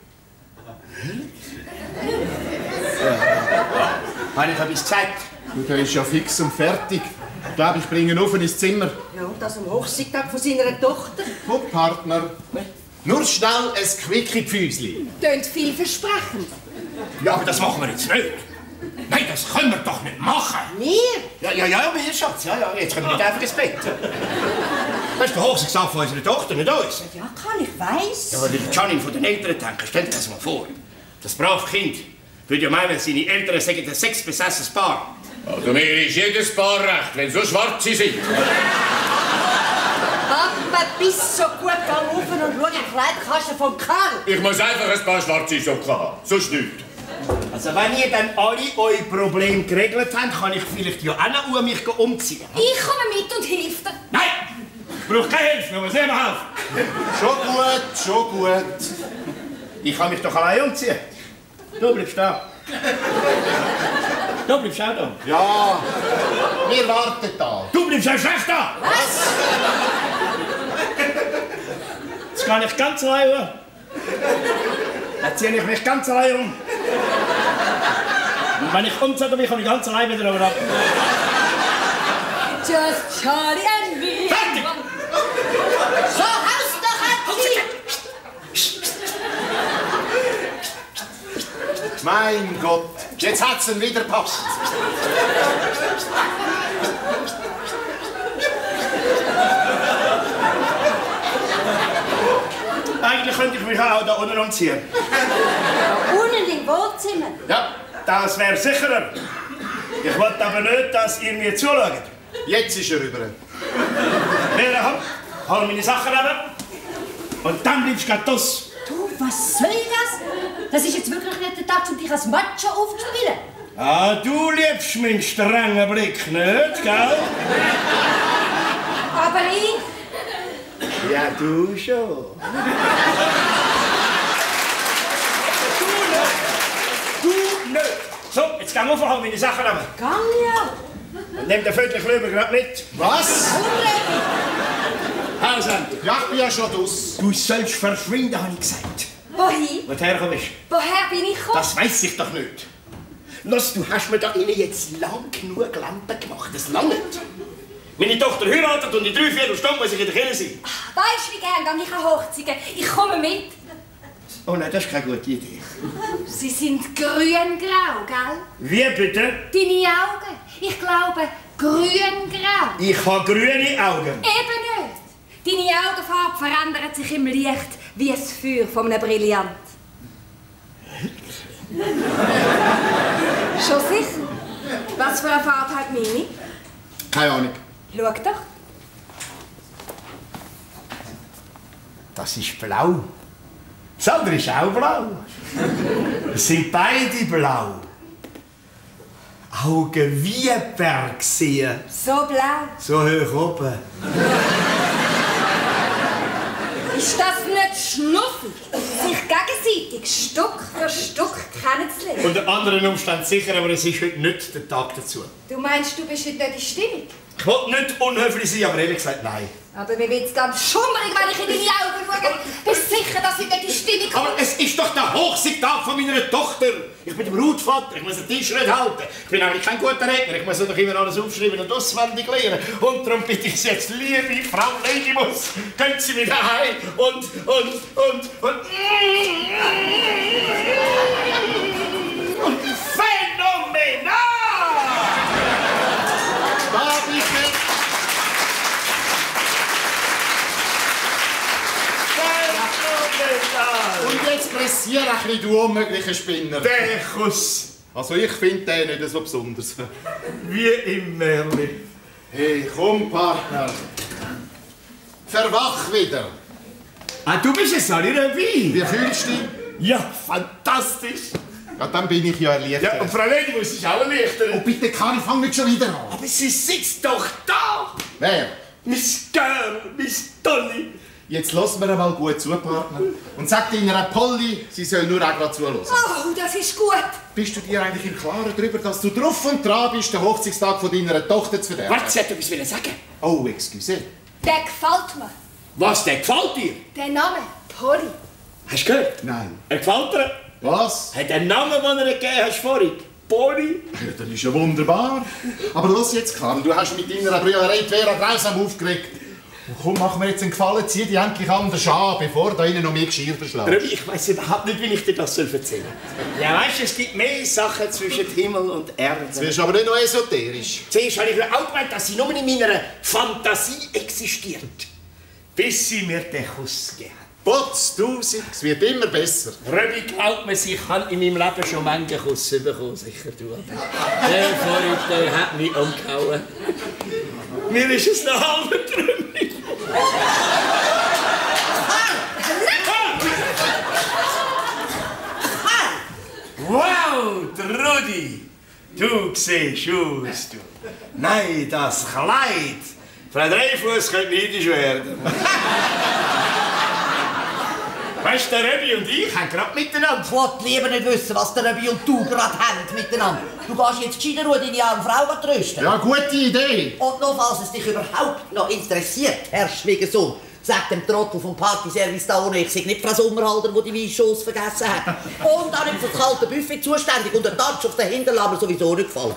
S6: Habe ich etwas gesagt?
S7: Du, der ist ja fix und fertig. Ich glaube, ich bringe ihn auf ins Zimmer.
S4: Ja, und das am Hochzeitstag von seiner Tochter.
S7: Guck, Partner. Nur schnell ein Quickie-Pfüsli.
S8: Tönt vielversprechend.
S6: Ja, aber das machen wir jetzt nicht. Nein, das können wir doch nicht machen.
S4: Wir?
S6: Ja, ja, ja, wir, Schatz. Ja, ja, jetzt können wir nicht einfach ins Bett. Das ist der Hochzeitstag von unserer Tochter, nicht uns.
S4: Ja, kann ich weiss.
S6: Ja, aber die Janine von den Eltern denken, stell dir das mal vor. Das brave Kind würde ja meinen, seine Eltern sagen ein sexbesessenes Paar.
S3: Also mir ist jedes Paar recht, wenn so Schwarze sind.
S4: Papa, bist so gut, geh rauf und schau in die Kleiderkasten vom Karl.
S3: Ich muss einfach ein paar schwarze Socken haben, sonst nichts.
S6: Also wenn ihr dann alle eure Probleme geregelt habt, kann ich vielleicht ja auch noch mich umziehen.
S8: Ich komme mit und hilf dir.
S6: Nein! Ich brauche keine Hilfe, ich muss selber helfen.
S7: Schon gut, schon gut.
S6: Ich kann mich doch allein umziehen. Du bleibst da. Du bleibst auch da.
S7: Ja, wir warten da.
S6: Du bleibst auch schlecht da.
S4: Was?
S6: Jetzt gehe ich ganz allein um. Dann ziehe ich mich ganz allein um. Und wenn ich umziehe, dann komme ich ganz allein wieder runter.
S8: Just Charlie and me.
S6: Fertig!
S4: So, haus doch Hatzi!
S7: Mein Gott, jetzt hat's ihn wieder gepasst.
S6: Eigentlich könnte ich mich auch da unten umziehen.
S4: Unten im Wohnzimmer.
S6: Ja, das wäre sicherer. Ich will aber nicht, dass ihr mir zuschaut.
S7: Jetzt ist er rüber.
S6: Lehrer, komm, hol meine Sachen runter. Und dann bleibst du gerade draus.
S4: Du, was soll das? Das ist jetzt wirklich nicht der Tag, um dich als Macho aufzuspielen.
S6: Ah, du liebst meinen strengen Blick nicht, gell?
S4: Aber ich...
S6: Ja, du schon. Du nicht. Du nicht. So, jetzt gehen wir auf und hol meine Sachen runter.
S4: Gang ja.
S6: Und nimm den Viertelklöber gerade mit.
S7: Was?
S6: Hausend.
S7: Ja, ich bin ja schon draus.
S6: Du sollst verschwinden, habe ich gesagt.
S8: Wohin?
S6: Woher kommst du?
S8: Woher bin ich gekommen?
S6: Das weiss ich doch nicht. Los, du hast mir da innen jetzt lang genug Lampen gemacht. Das langt. Meine Tochter heiratet und in drei, vier Stunden muss ich in der Kirche sein.
S8: Weisst du, wie gern gehe ich an Hochzeiten? Ich komme mit.
S6: Oh nein, das ist keine gute Idee.
S8: Sie sind grün-grau, gell?
S6: Wie bitte?
S8: Deine Augen. Ich glaube, grün-grau.
S6: Ich habe grüne Augen.
S8: Eben nicht. Deine Augenfarbe verändert sich im Licht wie das Feuer von einem Brillant. Schon sicher? Was für eine Farbe hat meine?
S7: Keine Ahnung.
S8: Schau doch.
S6: Das ist blau. Das andere ist auch blau. Es sind beide blau. Augen wie ein Berg sehen.
S8: So blau.
S6: So hoch oben.
S8: Ist das nicht schnuffig, sich gegenseitig Stück für Stück kennenzulernen?
S6: Unter anderen Umständen sicher, aber es ist heute nicht der Tag dazu.
S8: Du meinst, du bist heute nicht in Stimmung?
S6: Ich will nicht unhöflich sein, aber ehrlich gesagt, nein.
S8: Aber mir wird's ganz schummerig, wenn ich in deine Augen schaue. Bist du sicher, dass ich nicht in Stimmung komme?
S6: Aber es ist doch der Hochzeitstag von meiner Tochter. Ich bin der Brutvater, ich muss den Tisch nicht halten. Ich bin eigentlich kein guter Redner, ich muss doch immer alles aufschreiben und auswendig lernen. Und darum bitte ich Sie jetzt, liebe Frau Ladymus, gehen Sie wieder heim und, und, und, und... Und phänomenal!
S7: Da bitte. Und jetzt pressiere ein bisschen, du unmöglicher Spinner.
S6: Der Kuss,
S7: Also ich finde den nicht so besonders.
S6: wie im Märchen.
S7: Hey, komm, Partner. Verwach wieder.
S6: Ah, du bist jetzt alle dabei?
S7: Wie fühlst du dich?
S6: Ja, fantastisch.
S7: Ja, dann bin ich ja erleichtert.
S6: Ja, und Frau Ladymus ist auch erleichtert.
S7: Oh, bitte, Karin, fang nicht schon wieder an.
S6: Aber sie sitzt doch da!
S7: Wer?
S6: Miss Girl, Miss Dolly.
S7: Jetzt lass mir einmal gut zu, Partner. Und sag deiner Polly, sie soll nur auch gerade zuhören.
S8: Oh, das ist gut.
S7: Bist du dir eigentlich im Klaren darüber, dass du drauf und dran bist, den Hochzeitstag von deiner Tochter zu verderben?
S6: Warte, sie hat etwas sagen.
S7: Oh, excuse.
S8: Der gefällt mir.
S6: Was, der gefällt dir?
S8: Der Name, Polly.
S6: Hast du gehört?
S7: Nein.
S6: Er gefällt dir?
S7: Was?
S6: Hat den Namen, den er dir gegeben hast vorhin? Polly?
S7: Ja, das ist ja wunderbar. Aber los jetzt, Karl, du hast mit deiner Brüllerei die Vera grausam aufgeregt. Und komm, mach mir jetzt einen Gefallen, zieh die endlich an den Schal, bevor da innen noch mehr Geschirr verschlägt.
S6: Röbi, ich weiss überhaupt nicht, wie ich dir das erzählen soll. Ja, weißt du, es gibt mehr Sachen zwischen Himmel und Erde.
S7: Jetzt wirst du aber nicht noch esoterisch.
S6: Zuerst habe ich auch gemeint, dass sie nur in meiner Fantasie existiert. Bis sie mir den Kuss gegeben hat.
S7: Potztausend, es wird immer besser.
S6: Röbi, glaub mir, ich habe in meinem Leben schon manchen Kuss bekommen, sicher du. Der vorhin, der hat mich umgehauen. Mir ist es noch halber Trümmer. Wow, Trudi, du siehst aus, du. Nein, das Kleid. Frau Dreifuss könnte neidisch werden. Weißt du, der Röbi und ich haben gerade miteinander.
S5: Ich wollte lieber nicht wissen, was der Röbi und du gerade haben miteinander. Du gehst jetzt gescheiter Ruhe deine arme Frau trösten.
S7: Ja, gute Idee.
S5: Und noch, falls es dich überhaupt noch interessiert, Herr Schwiegersohn, sag dem Trottel vom Partyservice da ohne, ich sei nicht Frau Sommerhalder, die die Weisschoss vergessen hat. Und auch nicht für das kalte Buffet zuständig und der Touch auf den Hintern lässt mir sowieso nicht gefallen.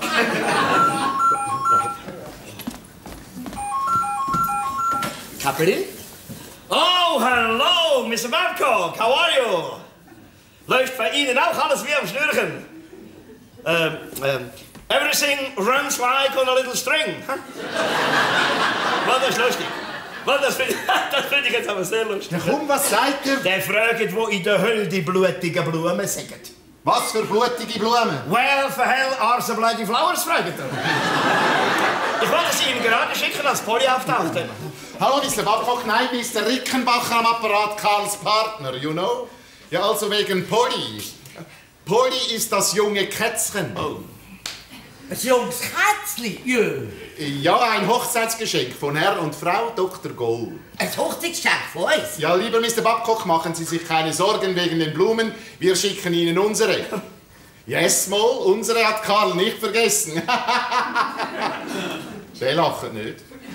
S6: Capri? Oh, hello, Mister Babcock, how are you? Läuft bei Ihnen auch alles wie am Schnürchen? Ähm, ähm, everything runs like on a little string. Huh? Well, das ist lustig. Well, das finde ich, find ich jetzt aber sehr lustig.
S7: Na komm, was sagt ihr?
S6: Der fragt, wo in der Hölle die blutigen Blumen sind.
S7: Was für blutige Blumen?
S6: Well, for hell are the bloody flowers, fragt er. Ich wollte sie Ihnen gerade schicken, als Polly auftauchte.
S7: Hallo, Mister Babcock, nein, Mister Rickenbacher am Apparat, Karls Partner, you know? Ja, also wegen Polly. Polly ist das junge Kätzchen.
S6: Oh.
S5: Ein junges Kätzchen? Jö.
S7: Ja, ein Hochzeitsgeschenk von Herr und Frau Doktor Goll.
S5: Ein Hochzeitsgeschenk von uns?
S7: Ja, lieber Mister Babcock, machen Sie sich keine Sorgen wegen den Blumen. Wir schicken Ihnen unsere. Yes, mal, unsere hat Karl nicht vergessen. Der lacht nicht.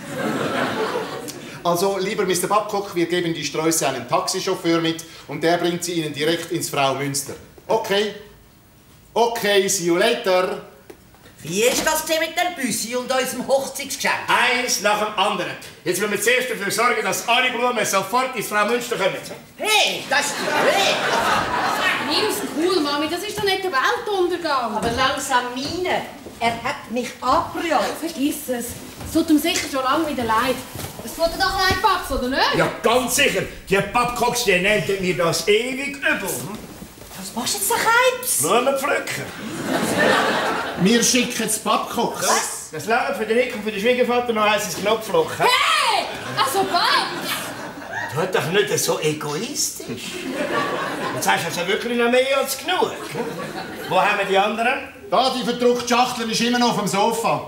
S7: Also, lieber Mister Babcock, wir geben die Sträuße einem Taxichauffeur mit und der bringt sie Ihnen direkt ins Frau Münster. Okay? Okay, see you later.
S5: Wie ist das denn mit dem Büssi und unserem Hochzeitsgeschenk?
S6: Eins nach dem anderen. Jetzt müssen wir zuerst dafür sorgen, dass alle Blumen sofort ins Frau Münster kommen.
S5: Hey, das ist hey.
S2: Nimm's cool, Mami, das ist doch nicht der Weltuntergang.
S1: Aber langsam meine. Er hat mich abgerührt.
S2: Vergiss es. Es tut ihm sicher schon lange wieder leid. Es tut dir doch leid, Paps, oder nicht?
S6: Ja, ganz sicher. Die Babcocks, die nennt mir das ewig übel.
S1: Was machst du jetzt, Keips?
S6: Blumen pflücken.
S7: Wir schicken das Babcocks.
S6: Was? Das Leben für den Rick und für den Schwiegervater noch heißes Knopfloch. He?
S2: Hey! Also, Paps!
S6: Du bist doch nicht so egoistisch. Jetzt hast du also wirklich noch mehr als genug. Wo haben wir die anderen?
S7: Da, die verdruckte Schachtel ist immer noch auf dem Sofa.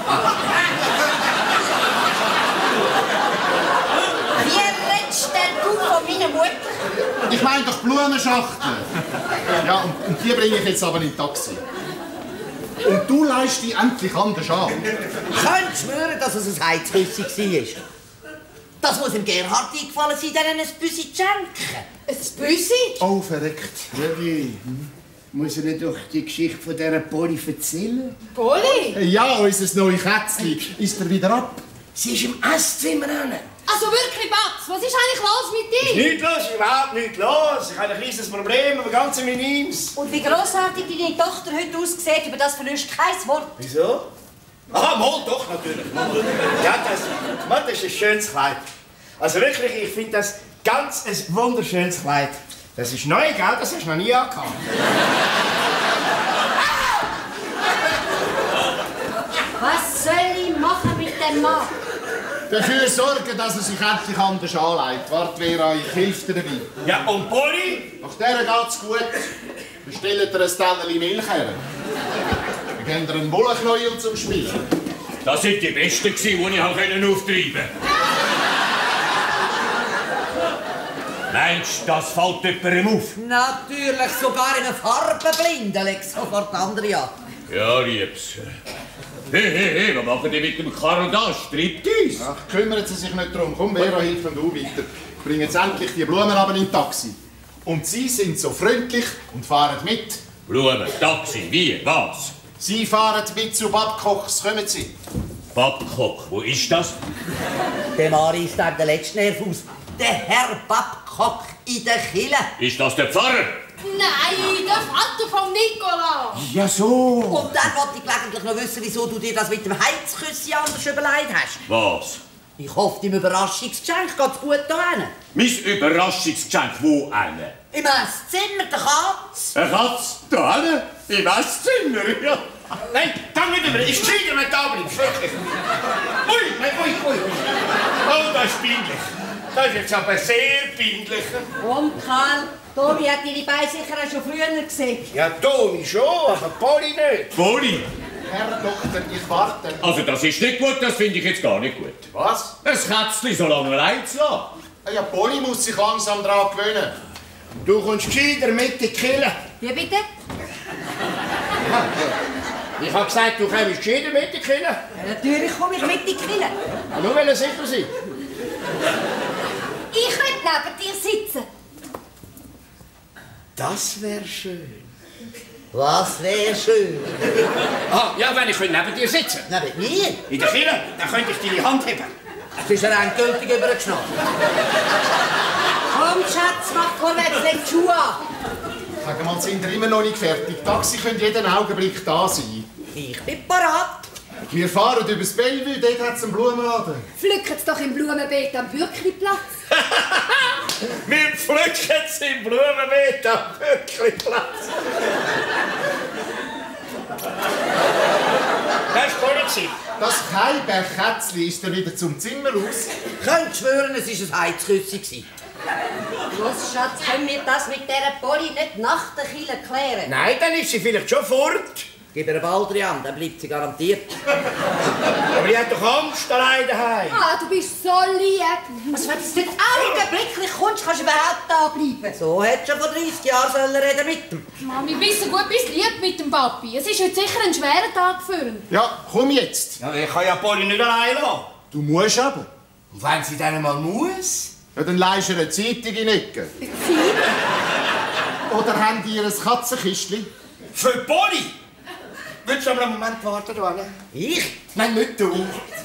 S1: Wie redest denn du von meiner Mutter?
S7: Ich meine doch Blumenschachtel. Ja, und, und die bringe ich jetzt aber in Taxi. Und du leist die endlich an den Schal.
S5: Ich könnte schwören, dass es ein Heizhüssi war. Das muss dem Gerhard eingefallen sein, der ein Büssi zu schenken.
S1: Ein Büssi?
S7: Oh, verreckt.
S9: Röbi, muss er nicht doch die Geschichte von dieser Polly erzählen?
S2: Polly?
S7: Ja, unser neues Kätzchen. Ist er wieder ab?
S6: Sie ist im Esszimmer drin.
S2: Also wirklich, Paps, was ist eigentlich los mit dir?
S6: Nichts los, überhaupt nichts los. Ich habe ein kleines Problem, aber ganz minimes.
S1: Und wie grossartig deine Tochter heute aussieht, über das verlierst du kein Wort.
S6: Wieso? Ah, mal doch, natürlich. Ja, das, Mann, das ist ein schönes Kleid. Also wirklich, ich finde das ganz ein wunderschönes Kleid. Das ist neu, gell? Das hast du noch nie angehabt.
S1: Was soll ich machen mit dem Mann?
S7: Dafür sorgen, dass er sich endlich an den Schal legt. Warte, Vera, ich helfe dir dabei.
S6: Ja, und Polly?
S7: Nach der geht's gut. Bestellt ihr ein Tellerchen Milch her. Wir geben dir einen Bullenknäuel zum Spielen.
S3: Das sind die Besten, die ich auftreiben konnte. Meinst du, das fällt jemandem auf?
S5: Natürlich, sogar in einer Farbenblinden legt sofort andere an.
S3: Ja, Liebs. Hey, hey, hey, was machen die mit dem Karren da? Striptease?
S7: Ach, kümmern Sie sich nicht darum. Komm, Vera, hilf und du weiter. Bringen jetzt endlich die Blumen aber in Taxi. Und Sie sind so freundlich und fahren mit.
S3: Blumen, Taxi, wie, was?
S7: Sie fahren mit zu Babkochs, kommen Sie.
S3: Babkoch, wo ist das?
S5: Der Mari ist der letzte Herr Fuss. Der Herr Babcock in der Kille.
S3: Ist das der Pfarrer?
S2: Nein, der Vater von Nikolaus.
S6: Ja, so.
S5: Und dann wollte ich gelegentlich noch wissen, wieso du dir das mit dem Heizküsschen anders überlegt hast.
S3: Was?
S5: Ich hoffe, deinem Überraschungsgeschenk geht's gut da hin.
S3: Mein Überraschungsgeschenk, wo eine?
S5: Im Esszimmer, der Katz.
S3: Eine Katze? Da hinten? Im Esszimmer, ja.
S6: Nein, komm nicht mehr. Ich gescheiter, wenn du da bleibst. Wirklich. Ui, nein, ui, ui. Oh, das ist peinlich. Das ist jetzt aber sehr peinlich.
S4: Komm, Karl, Tobi hat deine Beine sicher auch schon früher gesehen.
S6: Ja, Tomi schon, aber Polly nicht.
S3: Polly?
S7: Herr Doktor, ich warte.
S3: Also das ist nicht gut, das finde ich jetzt gar nicht gut.
S7: Was?
S3: Ein Kätzchen so lange allein zu lassen.
S7: Ja, Polly muss sich langsam daran gewöhnen.
S6: Du kommst gescheiter mit in die Kille.
S4: Wie bitte?
S6: Ich habe gesagt, du kommst gescheiter mit in die Kille.
S4: Ja, natürlich komme ich mit in die Kille.
S6: Nur weil er sicher sein.
S8: Ich will neben dir sitzen.
S6: Das wäre schön.
S5: Was wäre schön.
S6: Ah, ja, wenn ich neben dir sitzen
S5: Na, mit mir?
S6: in der Kille, dann könnte ich deine Hand heben.
S5: Das ist er endgültig übergeschnappt.
S4: Komm, Schatz, mach vorwärts, leg die Schuhe an.
S7: Sag mal, sind wir immer noch nicht fertig? Die Taxi können jeden Augenblick da sein.
S5: Ich bin parat.
S7: Wir fahren übers Bellevue, dort hat es einen Blumenladen.
S8: Pflückt's doch im Blumenbeet am Bürkliplatz.
S6: Wir pflücken es im Blumenbeet am Bürkliplatz. Das war nicht.
S7: Das Keiberkätzli ist dann wieder zum Zimmer raus.
S5: Könnt schwören, es war ein Heizküsschen.
S4: Los, Schatz, können wir das mit dieser Polly nicht nach der Kille klären?
S6: Nein, dann ist sie vielleicht schon fort.
S5: Gib ihr einen Baldrian, dann bleibt sie garantiert.
S6: Aber die hat doch Angst allein daheim.
S8: Ah, du bist so lieb.
S4: Also, wenn du nicht augenblicklich kommst, kannst du überhaupt da bleiben.
S5: So hättest du schon vor dreissig Jahren sollen reden mit ihm.
S2: Mami, bist du gut bis lieb mit dem Papi. Es ist heute sicher ein schwerer Tag für ihn.
S7: Ja, komm jetzt.
S6: Ja, ich kann ja Polly nicht allein lassen.
S7: Du musst aber.
S6: Und wenn sie dann mal muss?
S7: Ja, dann leihst du eine Zeitung in die Ecke. Oder haben die ein Katzenkistchen?
S6: Für Polly? Willst du aber einen Moment warten, du, ne?
S5: Ich?
S6: Nein, nicht du.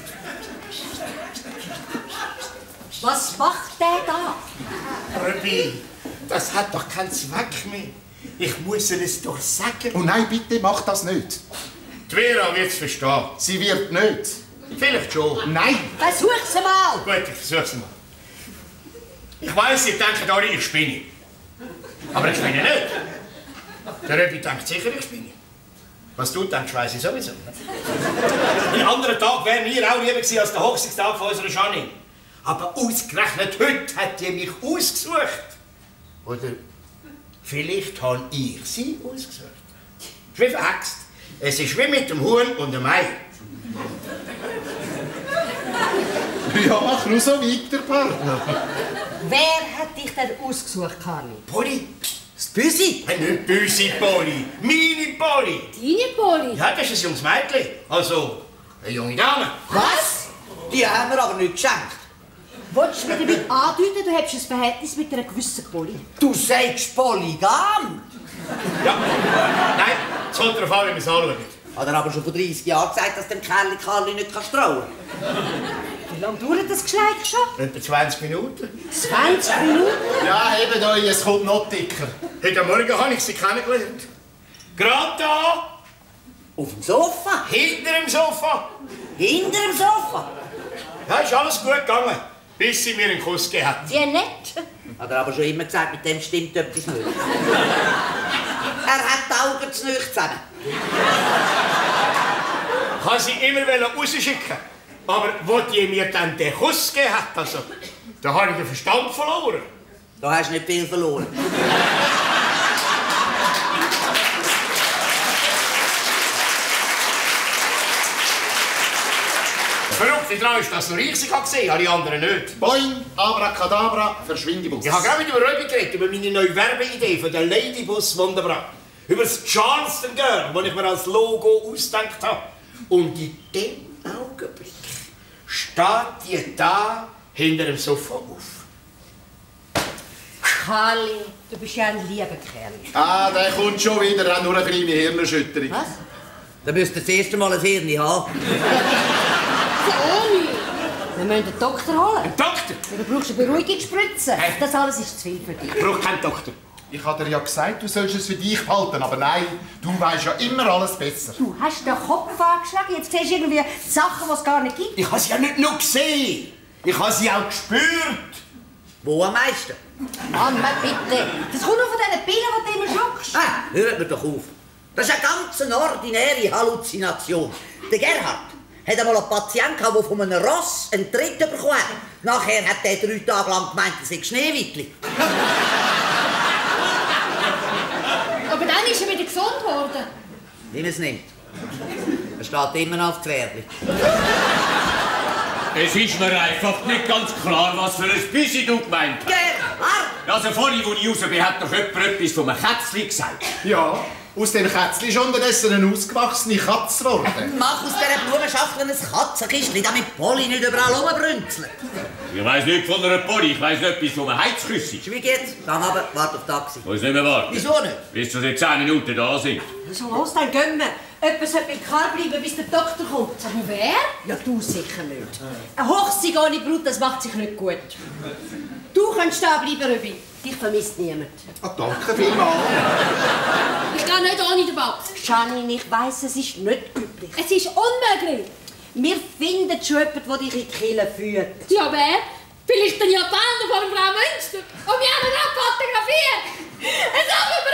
S4: Was macht der da?
S6: Röbi, das hat doch keinen Zweck mehr. Ich muss ihr es doch sagen.
S7: Oh nein, bitte, mach das nicht.
S6: Die Vera wird es verstehen.
S7: Sie wird nicht.
S6: Vielleicht schon.
S7: Nein.
S4: Versuch's mal.
S6: Gut, ich versuch's mal. Ich weiss, ihr denkt alle, ich spinne. Aber ich spinne nicht. Der Röbi denkt sicher, ich spinne. Was du denkst, weiss ich sowieso. Ein anderer Tag wäre mir auch lieber gewesen als der Hochzeitstag von unserer Janine. Aber ausgerechnet heute hat die mich ausgesucht. Oder vielleicht habe ich sie ausgesucht. Es ist wie verhext. Es ist wie mit dem Huhn und dem Ei.
S7: Ja, mach nur so weiter, Partner.
S4: Wer hat dich denn ausgesucht, Carli?
S6: Polly?
S5: Das Büsi?
S6: Hey, nicht böse Polly, meine Polly.
S2: Deine Polly?
S6: Ja, das ist ein junges Mädchen. Also, eine junge Dame.
S5: Was? Die haben wir aber nicht geschenkt.
S4: Wolltest du mir damit andeuten, du hättest ein Verhältnis mit einer gewissen Polly?
S5: Du sagst polygam.
S6: Ja. Nein, es kommt darauf an, wie man es anschaut.
S5: Hat er aber schon vor dreissig Jahren gesagt, dass dem Kerl Karli nicht trauen kann.
S4: Wie lange dauert das Geschleik schon?
S6: Etwa zwanzig Minuten.
S4: zwanzig Minuten?
S7: Ja, hebt euch, es kommt noch dicker.
S6: Heute Morgen habe ich sie kennengelernt. Gerade da,
S5: Auf dem Sofa?
S6: hinter dem Sofa.
S5: Hinter dem Sofa?
S6: Ja, ist alles gut gegangen, bis sie mir einen Kuss gegeben hat.
S4: Wie nett.
S5: Hat er aber schon immer gesagt, mit dem stimmt etwas nicht. Er hat die Augen zu nicht zusammen.
S6: Ich wollte sie immer rausschicken. Aber wo die mir dann den Kuss gegeben hat, also, da habe ich den Verstand verloren.
S5: Da hast du nicht viel verloren.
S6: Verrückt daran ist, dass nur ich sie gesehen habe, alle anderen nicht.
S7: Boing, abracadabra, verschwinde
S6: Ich habe gerade mit über Röbi geredet, über meine neue Werbeidee von der Ladybus Wunderbar. Über das Charleston Girl, das ich mir als Logo ausgedacht habe. Und in dem Augenblick steht die da hinter dem Sofa auf.
S1: Kalli, du bist ja ein lieber Kerl.
S7: Ah, der kommt schon wieder, er hat nur eine kleine Hirnerschütterung.
S1: Was?
S5: Da müsst ihr das erste Mal ein Hirn haben.
S1: Sorry. Wir müssen einen Doktor holen.
S6: Ein Doktor?
S1: Du brauchst eine Beruhigungsspritze. Das alles ist zu viel für dich.
S6: Ich brauche keinen Doktor.
S7: Ich habe dir ja gesagt, du sollst es für dich behalten, aber nein, du weißt ja immer alles besser.
S1: Du hast den Kopf angeschlagen, jetzt siehst du irgendwie Sachen, die es gar nicht gibt.
S6: Ich habe sie ja nicht nur gesehen, ich habe sie auch gespürt.
S5: Wo am meisten?
S1: Mann, bitte. Das kommt nur von diesen Pillen, die du immer schluckst.
S5: Ah, hört mir doch auf. Das ist eine ganz ordinäre Halluzination. Der Gerhard hat einmal einen Patienten gehabt, der von einem Ross einen Tritt bekommen hat. Nachher hat er drei Tage lang gemeint, er sei Schneewittli.
S2: Aber dann ist er wieder gesund geworden.
S5: Wie man es nimmt. Er steht immer noch auf die Werbung.
S3: Es ist mir einfach nicht ganz klar, was für ein Büsi du gemeint hast.
S5: Gerhard!
S3: Also vorhin, als ich raus bin, hat doch jemand etwas von einem Kätzchen gesagt.
S7: Ja, aus dem Kätzchen ist unterdessen eine ausgewachsene Katze geworden.
S5: Mach aus dieser Blumenschachtel ein Katzenkistchen, damit Polly nicht überall rumbrünzelt.
S3: Ich weiss nicht von einer Polly, ich weiss nicht etwas von einem Heizküssi.
S5: Schweig jetzt, dann aber, warte auf Taxi.
S3: Muss nicht mehr warten.
S5: Wieso nicht?
S3: Bis zu den zehn Minuten da sind.
S1: So los, dann gehen wir. Jemand sollte im Kar bleiben, bis der Doktor kommt.
S2: Sag mal, wer?
S1: Ja, du sicher nicht. Eine Hochzeit ohne Brut, das macht sich nicht gut. Du kannst da bleiben, Röbi. Dich vermisst niemand.
S7: Ah, danke vielmals.
S2: Ich gehe nicht ohne den Babs.
S1: Janine, ich weiss, es ist nicht üblich.
S2: Es ist unmöglich.
S1: Wir finden schon jemanden, der dich in die Kirche führt.
S2: Ja, wer? Vielleicht der Japaner von Frau Münster. Und wir haben auch fotografiert. Es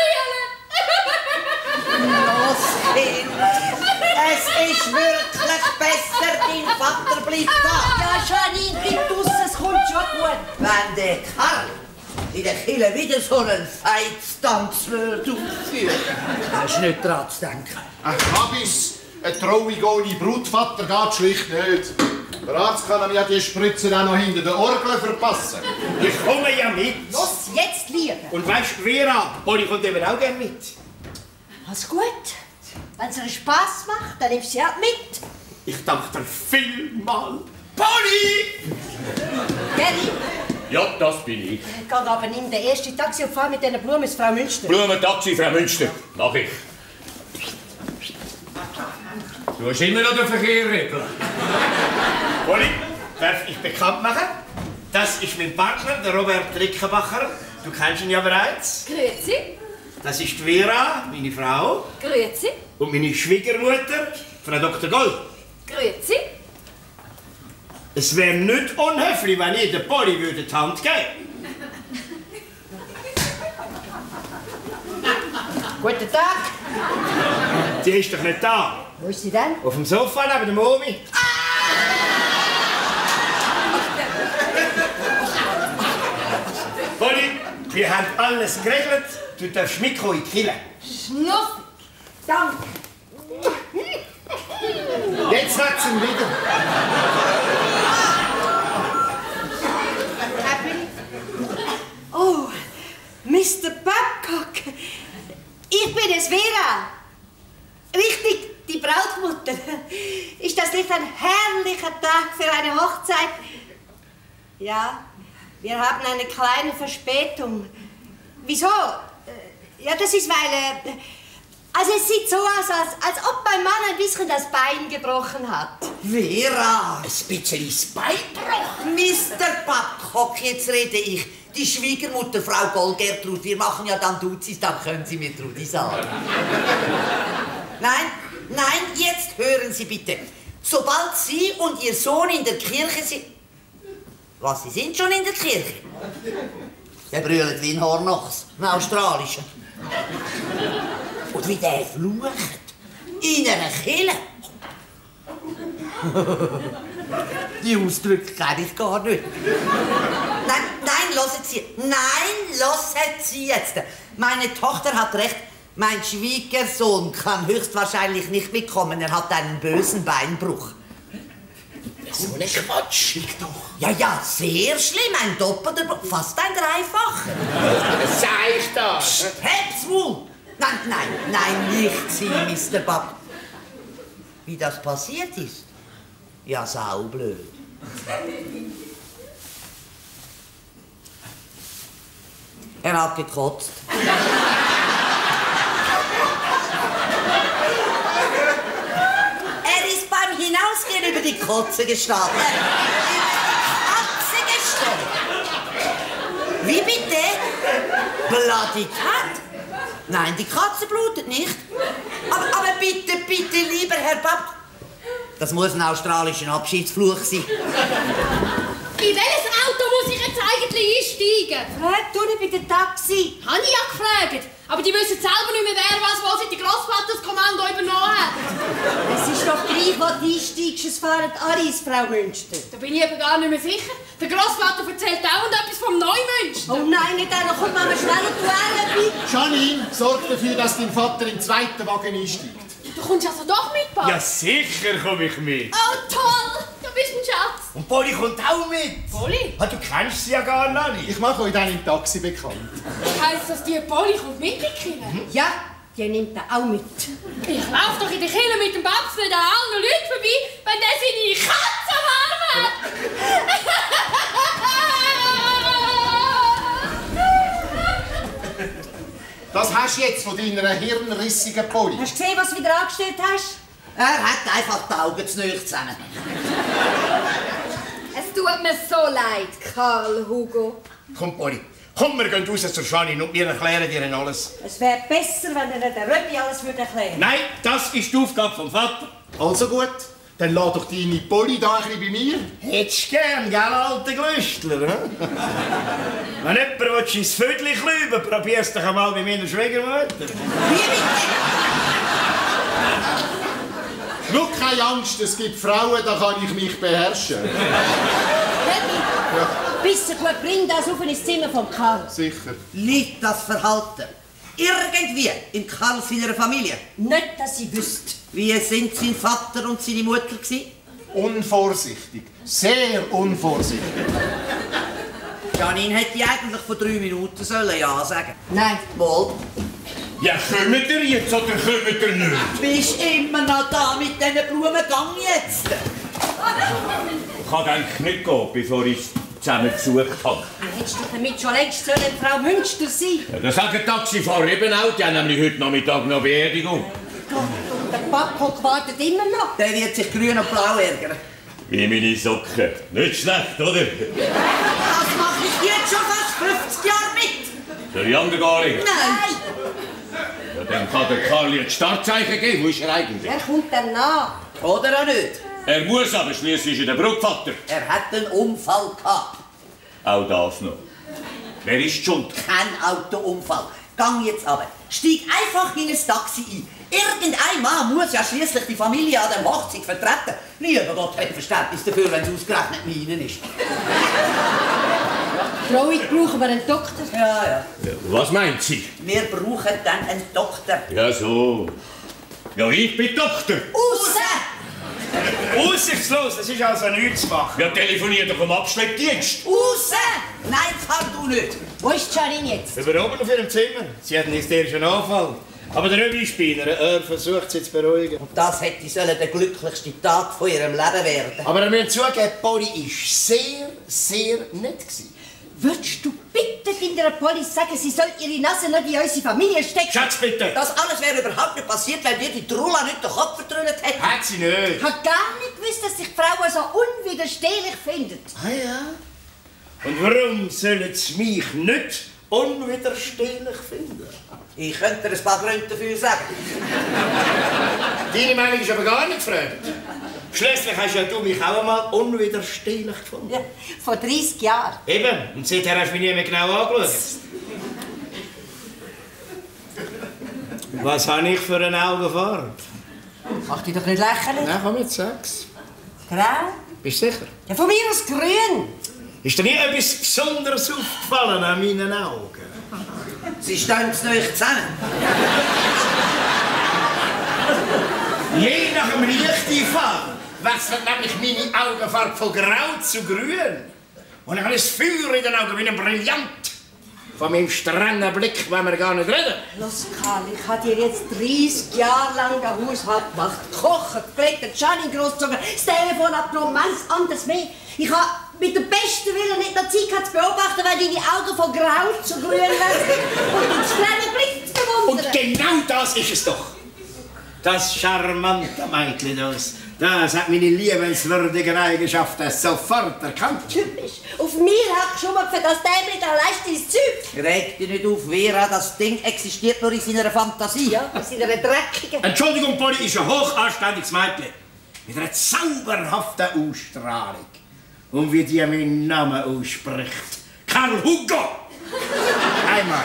S2: haben wir
S5: Los, Kind! Es ist wirklich besser, dein Vater bleibt da.
S1: Ja, Janine, bleib draussen, es kommt schon gut.
S5: Wenn der Karl in der Kirche wieder so einen Feitstanz würde aufführen, hast du nicht dran zu denken.
S7: Ach, Habis, eine Trauung ohne Brutvater geht schlicht nicht. Der Arzt kann ihm ja die Spritze auch noch hinter der Orgel verpassen.
S6: Ich komme ja mit.
S1: Los, jetzt lieben.
S6: Und weißt du, Vera, Polly kommt eben auch gerne mit.
S1: Alles gut. Wenn es dir Spass macht, dann nimmst du sie halt mit.
S6: Ich danke dir vielmal. Polly!
S1: Geri,
S3: Ja, das bin ich.
S1: geh aber nimm den ersten Taxi und fahr mit diesen Blumen ins Frau Münster.
S3: Blumentaxi, Frau Münster. Mach ich. Du hast immer noch den Verkehr regeln.
S6: Polly, darf ich bekannt machen? Das ist mein Partner, der Robert Rickenbacher. Du kennst ihn ja bereits.
S2: Grüezi.
S6: Das ist die Vera, meine Frau.
S2: Grüezi.
S6: Und meine Schwiegermutter, Frau Doktor Gold.
S2: Grüezi.
S6: Es wäre nicht unhöflich, wenn ihr der Polly würde die Hand geben.
S1: Guten Tag.
S6: Die ist doch nicht da.
S1: Wo ist sie denn?
S6: Auf dem Sofa neben dem Omi. Polly, wir haben alles geregelt. Du darfst mitkommen in die Kirche.
S1: Schnuff. Danke.
S7: Jetzt hat sie ihn wieder.
S1: Oh, Mister Babcock. Ich bin es, Vera. Richtig, die Brautmutter. Ist das nicht ein herrlicher Tag für eine Hochzeit? Ja, wir haben eine kleine Verspätung. Wieso? Ja, das ist, weil... Äh, also es sieht so aus, als, als ob mein Mann ein bisschen das Bein gebrochen hat.
S5: Vera!
S6: Ein bisschen das Bein gebrochen.
S5: Mister Babcock, jetzt rede ich. Die Schwiegermutter, Frau Goldgertrud, wir machen ja dann Duzis, dann können Sie mir Trudi sagen. Nein, nein, jetzt hören Sie bitte. Sobald Sie und Ihr Sohn in der Kirche sind... Was, Sie sind schon in der Kirche? Der brüllt wie ein Hornochs, ein australischer. Und wie der flucht. In einer Kirche. Die Ausdrücke kenne ich gar nicht. Nein, nein, hören Sie. Nein, hören Sie jetzt. Meine Tochter hat recht. Mein Schwiegersohn kann höchstwahrscheinlich nicht mitkommen. Er hat einen bösen Beinbruch.
S6: So eine Quatsch.
S5: Doch. Ja, ja, sehr schlimm. Ein doppelter Bruch. Fast ein dreifacher.
S6: Was sag ich das?
S5: Heb's Maul! Nein, nein, nein, nicht Sie, Mister Bob. Wie das passiert ist? Ja, saublöd. Er hat gekotzt. Er ist beim Hinausgehen über die Kotze gestanden. Über die Katze gestanden. Wie bitte? Bloody Cat? Nein, die Katze blutet nicht. Aber, aber bitte, bitte, lieber Herr Papp. Das muss ein australischer Abschiedsfluch sein.
S2: In welches Auto muss ich jetzt eigentlich einsteigen?
S1: Frag du nicht bei dem Taxi.
S2: Habe ich ja gefragt. Aber die wissen selber nicht mehr, wer was, wo sie die Grossvater das Kommando übernommen hat.
S1: Es ist doch gleich, wo du einsteigst. Es fahren alle ins Frau Münster.
S2: Da bin ich eben gar nicht mehr sicher. Der Grossvater erzählt auch etwas vom Neumünster.
S1: Oh nein, nicht einer. Komm, Mama, schnell und du bei.
S7: Janine, sorg dafür, dass dein Vater in den zweiten Wagen einsteigt.
S2: Du kommst also doch mit, Papa?
S6: Ja, sicher komme ich mit.
S2: Oh, toll! Du bist ein Schatz.
S6: Und Polly kommt auch mit.
S2: Polly?
S6: Ah, du kennst sie ja gar noch nicht.
S7: Ich mache euch dann im Taxi bekannt.
S2: Heisst das, die Polly kommt mit in die Kirche?
S1: Ja, die nimmt er auch mit.
S2: Ich lauf doch in der Kirche mit dem Babs nicht an allen Leuten vorbei, wenn der seine Katze warm hat.
S7: Das hast du jetzt von deiner hirnrissigen Polly.
S1: Hast du gesehen, was du wieder angestellt hast?
S5: Er hat einfach die Augen zu nahe zusammen.
S8: Es tut mir so leid, Karl Hugo.
S6: Komm, Polly. Komm, wir gehen raus zur Janine und wir erklären dir alles.
S1: Es wäre besser, wenn er der Röbi alles würde erklären.
S6: Nein, das ist die Aufgabe vom Vater.
S7: Also gut, dann lass doch deine Polly da ein bisschen bei mir.
S6: Hättest du gern, gell, alter Glüstler? He? Wenn jemand ins Vödli klüben, probier's doch einmal bei meiner Schwiegermutter.
S5: Wie bitte?
S7: Schau, keine Angst, es gibt Frauen, da kann ich mich beherrschen.
S1: Röbi, ja. Bisschen gut, bring das auf ins Zimmer von Karl.
S7: Sicher.
S5: Liegt das Verhalten irgendwie in Karl seiner Familie?
S1: Nicht, dass ich wüsste.
S5: Wie sind sein Vater und seine Mutter gewesen?
S7: Unvorsichtig. Sehr unvorsichtig.
S5: Janine hätte eigentlich vor drei Minuten sollen ja sagen.
S1: Nein.
S5: Wohl.
S3: Ja, kommt ihr jetzt oder kommt ihr nicht?
S5: Du bist immer noch da mit diesen Blumen. Gang jetzt.
S3: Ich kann eigentlich nicht gehen, bevor ich zusammen gesucht habe.
S1: Hättest du damit schon längst sollen Frau Münster sein?
S3: Ja, das sagen die Taxifahrer eben auch. Die haben nämlich heute Nachmittag noch Beerdigung.
S1: Der Babcock wartet immer noch.
S5: Der wird sich grün und blau ärgern.
S3: Wie meine Socken. Nicht schlecht, oder?
S5: Das mache ich jetzt schon fast fünfzig Jahre mit.
S3: Soll ich angehen?
S5: Nein.
S3: Ja, dann kann der Karl jetzt Startzeichen geben. Wo ist er eigentlich?
S1: Er kommt dann nach.
S5: Oder auch nicht.
S3: Er muss aber, schliesslich ist er der Brutvater.
S5: Er hat einen Unfall gehabt.
S3: Auch das noch. Wer ist die schuld?
S5: Kein Autounfall. Gang jetzt aber. Steig einfach in ein Taxi ein. Irgendein Mann muss ja schließlich die Familie an der Hochzeit vertreten. Lieber Gott hat Verständnis dafür, wenn es ausgerechnet meinen ist.
S1: Trauung brauchen wir einen Doktor.
S5: Ja, ja.
S3: Ja, was meint sie?
S5: Wir brauchen dann einen Doktor.
S3: Ja, so. Ja, ich bin Doktor.
S5: Raus!
S6: Aussichtslos, das ist also nichts zu machen.
S3: Ja, telefoniert doch am Abschleppdienst.
S5: Raus! Nein, kann du nicht.
S1: Wo ist Janine jetzt?
S6: Über oben auf ihrem Zimmer. Sie hat einen hysterischen Anfall. Aber der Röbi-Spinner, er versucht sie zu beruhigen.
S5: Und das hätte sollen der glücklichste Tag von ihrem Leben werden.
S6: Aber wir müssen zugeben, Polly war sehr, sehr nett gewesen.
S1: Würdest du bitte deiner Polly sagen, sie soll ihre Nase nicht in unsere Familie stecken?
S6: Schatz, bitte!
S5: Das alles wäre überhaupt nicht passiert, wenn dir die Trulla nicht den Kopf vertrüllt hätte.
S6: Hat sie nicht.
S1: Ich habe gar nicht gewusst, dass sich Frauen so unwiderstehlich finden.
S6: Ah ja? Und warum sollen sie mich nicht unwiderstehlich finden?
S5: Ich könnte dir ein paar Gründe dafür sagen.
S6: Deine Meinung ist aber gar nicht gefragt. Schließlich hast ja du mich auch einmal unwiderstehlich gefunden.
S1: Ja, vor dreissig Jahren.
S6: Eben, und seither hast du mich nie mehr genau angeschaut. Was habe ich für eine Augenfarbe?
S1: Mach dich doch nicht lächerlich.
S6: Nein, komm jetzt, sag's.
S1: Grau?
S6: Bist du sicher?
S1: Ja, von mir aus grün.
S6: Ist dir nie etwas Besonderes aufgefallen an meinen Augen?
S5: Sie stehen zu euch zusammen.
S6: Je nach dem Lichteinfall wechselt nämlich meine Augenfarbe von grau zu grün. Und ich habe das Feuer in den Augen wie ein Brillant. Von meinem strengen Blick wollen wir gar nicht reden.
S1: Los, Karl, ich habe dir jetzt dreißig Jahre lang den Haushalt gemacht. Kochen, gepflegt, den Gianni großgezogen, das Telefon abgenommen, manches anderes mehr. Ich habe mit dem besten Willen nicht noch Zeit gehabt zu beobachten, weil deine Augen von grau zu grün werden und ins kleine Blick zu bewundern.
S6: Und genau das ist es doch. Das charmante Mädchen, das, das hat meine liebenswürdigen Eigenschaften sofort erkannt.
S1: Typisch. Auf mir hat geschummert, für das dämliche leistet Zeug.
S5: Reg dich nicht auf, Vera, das Ding existiert nur in seiner Fantasie.
S1: Ja, in seiner dreckigen.
S6: Entschuldigung, Polly, ist ein hochanständiges Mädchen. Mit einer zauberhaften Ausstrahlung. Und wie die meinen Namen ausspricht. Karl Hugo! Einmal.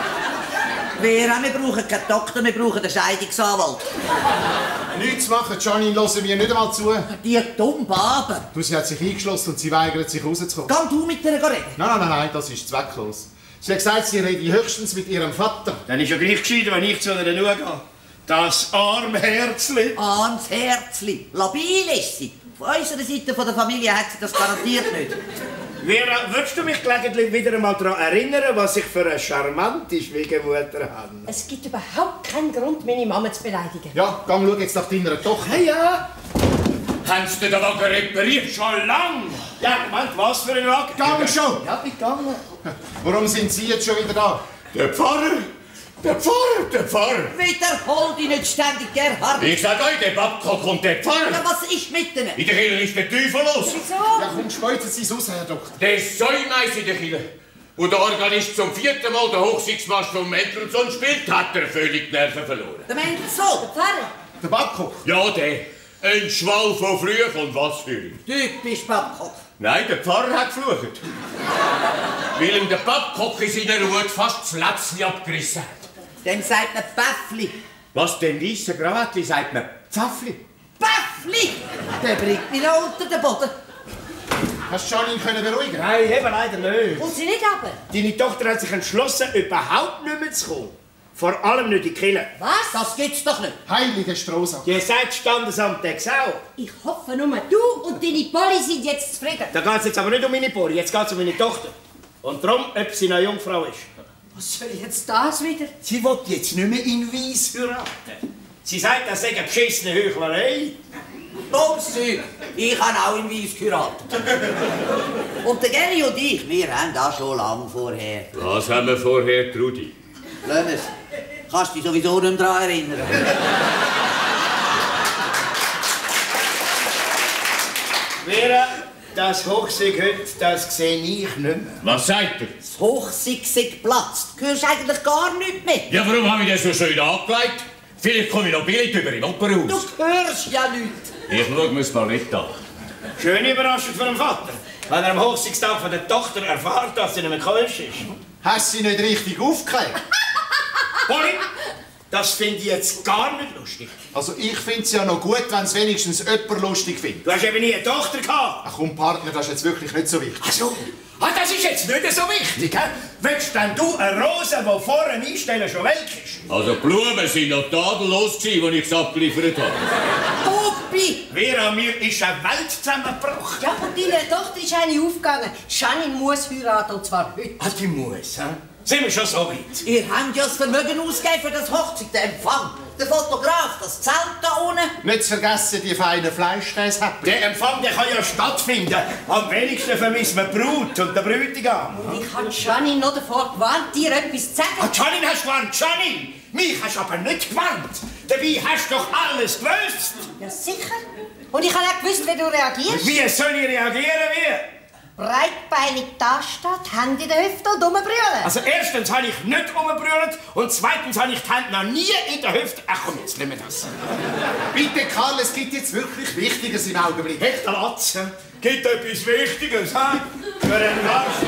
S5: Vera, wir brauchen keinen Doktor, wir brauchen einen Scheidungsanwalt.
S7: Nichts machen, Janine, hören wir nicht einmal zu.
S5: Die dumme Babe.
S7: Du, sie hat sich eingeschlossen und sie weigert sich rauszukommen.
S5: Geh du mit ihr reden.
S7: Nein, nein, nein, das ist zwecklos. Sie hat gesagt, sie rede höchstens mit ihrem Vater.
S6: Dann ist ja gleich gescheiter, wenn ich zu ihr schaue. Das arme Herzli.
S5: Armes Herzli. Labil ist sie. Von unserer Seite von der Familie hat sie das garantiert nicht.
S6: Vera, würdest du mich gelegentlich wieder einmal daran erinnern, was ich für eine charmante Schwiegermutter habe?
S1: Es gibt überhaupt keinen Grund, meine Mama zu beleidigen.
S7: Ja, geh schau jetzt nach deiner Tochter.
S6: Hey, ja.
S3: Haben Sie den Wagen repariert?
S6: Schon lang. Ja, Moment, was für ein Wagen?
S7: Gang schon!
S6: Ja, bin gegangen.
S7: Warum sind Sie jetzt schon wieder da?
S3: Der Pfarrer! Der Pfarrer! Der Pfarrer!
S5: Wiederhol dich nicht ständig, Gerhard.
S3: Ich sag euch, der Babcock und der
S5: Ja,
S3: Pfarrer!
S5: was ist mit denen?
S3: In der Kirche ist der Teufel los!
S1: Wieso?
S7: Ja, komm, speuzen Sie es raus, Herr Doktor.
S3: Der Säumeis in der Kirche, wo der Organist zum vierten Mal den Hochsitzmarsch vom Mendelssohn spielt, hat er völlig die Nerven verloren.
S5: Der Mendelssohn.
S1: Der Pfarrer.
S7: Der Babcock.
S3: Ja, der. Ein Schwall von früher und was für ihn.
S5: Typisch Babcock.
S3: Nein, der Pfarrer hat geflucht. Weil ihm der Babcock in seiner Wut fast das Lätzchen abgerissen hat.
S5: Dem sagt man Päffli.
S3: Was dem weißen Krawattli sagt man? Pfaffli.
S5: Päffli! Der bringt mich noch unter den Boden.
S7: Hast du Janine können beruhigen?
S6: Nein, eben leider nicht.
S1: Und sie nicht runter?
S6: Deine Tochter hat sich entschlossen, überhaupt nicht mehr zu kommen. Vor allem nicht in die Kirche.
S1: Was?
S5: Das gibt's doch nicht.
S7: Heilige Strohsack.
S6: Ihr seid Standesamt der Sau.
S1: Ich hoffe nur, du und deine Polly sind jetzt zufrieden.
S6: Da geht es jetzt aber nicht um meine Polly, jetzt geht es um meine Tochter. Und darum, ob sie eine Jungfrau ist.
S1: Was soll jetzt das wieder?
S6: Sie will jetzt nicht mehr in Weiss heiraten. Sie sagt, das sei eine beschissene Heuchlerei.
S5: Dummes Zeug. Ich habe auch in Weiss geheiratet. Und der Geri und ich, wir haben das schon lange vorher.
S3: Was haben wir vorher, Trudi?
S5: Lass es. Kannst dich sowieso nicht mehr daran erinnern.
S6: Vera, das Hochsieg heute, das sehe ich nicht mehr.
S3: Was sagt er?
S5: Das Hochsieg sei geplatzt. Du hörst eigentlich gar nichts mehr.
S3: Ja, warum habe ich das so schön angelegt? Vielleicht komme ich noch billig über im Opernhaus.
S5: Du hörst ja nichts.
S3: Ich schaue mir's mal nicht an.
S6: Schöne Überraschung für den Vater. Wenn er am Hochsiegstag von der Tochter erfährt, dass sie nicht mehr kölsch ist.
S7: Hast du sie nicht richtig aufgeklärt?
S6: Polly, das finde ich jetzt gar nicht lustig.
S7: Also ich finde es ja noch gut, wenn es wenigstens jemand lustig findet.
S6: Du hast eben nie eine Tochter gehabt.
S7: Ach komm, Partner, das ist jetzt wirklich nicht so wichtig.
S6: Ach so. Ah, das ist jetzt nicht so wichtig, hä? Willst denn du eine Rose, die vorne einstellen, schon welk ist?
S3: Also die Blumen sind noch tadellos gewesen, als ich es abgeliefert habe.
S5: Opi!
S6: Vera, mir ist eine Welt zusammengebrochen.
S1: Ja, und deiner Tochter ist eine aufgegangen. Janine muss heiraten, und zwar heute.
S6: Ah, die muss, hä? Sind wir schon so weit?
S5: Ihr habt ja das Vermögen ausgegeben für das Hochzeit, den Empfang. Der Fotograf, das Zelt da unten.
S7: Nicht zu vergessen, die feinen Fleischkäsehäppchen.
S6: Der Empfang der kann ja stattfinden. Am wenigsten vermissen wir die Brut und den Bräutigam.
S1: Und ich habe Janine noch davor gewarnt, dir etwas zu sagen.
S6: Ah, Janine hast du gewarnt, Janine! Mich hast du aber nicht gewarnt. Dabei hast du doch alles gewusst.
S1: Ja, sicher. Und ich habe auch gewusst, wie du reagierst.
S6: Wie soll ich reagieren, wie?
S1: Breitbeinig da steht, Hände in der Hüfte und rumbrüllen.
S6: Also erstens habe ich nicht rumgebrüllt und zweitens habe ich die Hände noch nie in der Hüfte. Ach komm, jetzt nehmen wir das.
S7: Bitte, Karl, es gibt jetzt wirklich Wichtiges im Augenblick.
S6: Echt, der Latze. Gibt etwas Wichtiges, hä? Für einen Gast.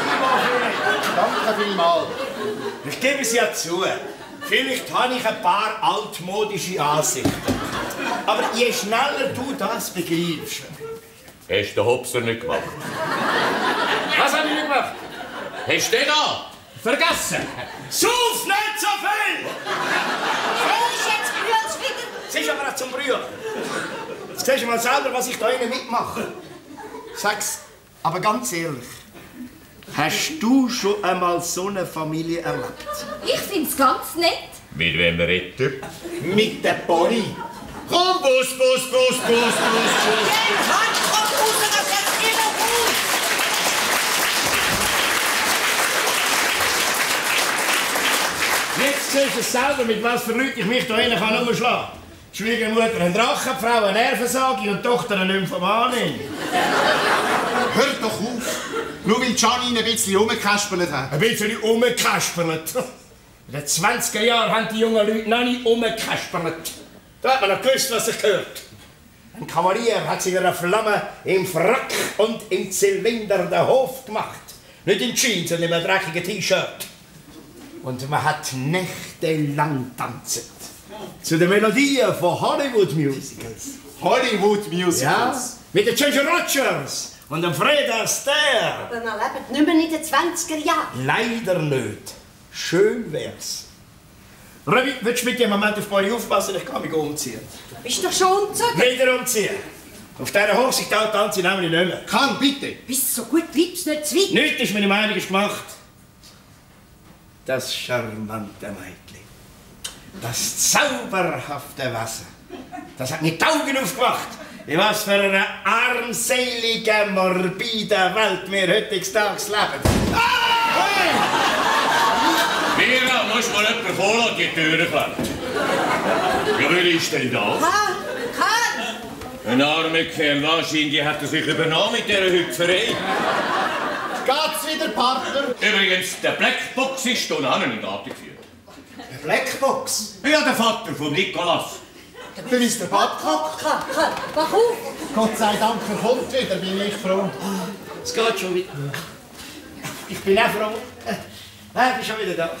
S7: Danke vielmals.
S6: Ich gebe es ja zu. Vielleicht habe ich ein paar altmodische Ansichten. Aber je schneller du das begreifst.
S3: Hast du den Hopser nicht gemacht?
S6: Was habe ich nicht gemacht?
S3: Hast du den da? Vergessen!
S6: Sauf nicht so viel!
S1: Hey, jetzt brüllt's wieder.
S6: Es ist aber auch zum Brüllen. Jetzt siehst du mal selber, was ich da innen mitmache.
S9: Sag's, aber ganz ehrlich.
S6: Hast du schon einmal so eine Familie erlebt?
S8: Ich find's ganz nett.
S3: Mit wem redet ihr?
S6: Mit der Polly.
S3: Komm, Bus, Bus, Bus, Bus, Bus, Bus.
S5: Den Hand kommt raus, das ist jetzt immer gut.
S6: Jetzt siehst du es selber, mit was für Leuten ich mich da hinten kann umschlagen kann. Schwiegermutter ein Drachen, die Frau eine Nervensage und die Tochter eine Nymphomanin.
S7: Hör doch auf! Nur weil Gianni ein bisschen rumgekaspert hat.
S6: Ein bisschen rumgekaspert. In den zwanziger Jahren haben die jungen Leute noch nicht rumgekaspert. Da hat man noch gewusst, was sich gehört. Ein Kavalier hat sich in einer Flamme im Frack und im Zylinder den Hof gemacht. Nicht in Jeans, sondern in einem dreckigen T-Shirt. Und man hat nächtelang tanzt. Zu den Melodien von Hollywood-Musicals.
S7: Hollywood-Musicals?
S6: Ja, mit den Ginger Rogers und dem Fred Astaire.
S1: Aber wir leben nicht mehr in den zwanziger Jahren.
S6: Leider nicht. Schön wär's. Röbi, willst du mit dem Moment auf Polly aufpassen? Ich kann mich umziehen.
S1: Du bist doch schon umgezogen.
S6: Wieder umziehen. Auf dieser Hochzeit tanze ich nämlich nicht mehr.
S7: Kann, bitte.
S1: Bist so gut, bleibst nicht zu weit.
S6: Nichts ist meine Meinung ist gemacht. Das charmante Mädchen. Das zauberhafte Wasser. Das hat mir die Augen aufgemacht. In was für einer armseligen, morbiden Welt wir heutzutage leben. Ah! Hey!
S3: Vera, musst mal jemanden vorlassen, die Türe klemmt. Ja, wer ist denn da?
S1: Karl! Karl!
S3: Ein armer Kerl, wahrscheinlich hat er sich übernommen mit dieser Hüpferei.
S7: Geht's wieder, Partner?
S3: Übrigens, der Blackbox ist hier an in den Garten geführt.
S7: Eine Blackbox?
S3: Ja, der Vater von Nikolaus.
S7: Der Mister Babcock.
S1: Karl, Karl, wach auf!
S7: Gott sei Dank, er kommt wieder, bin ich froh.
S6: Es geht schon wieder. Ich bin auch froh. Ich bin schon wieder da.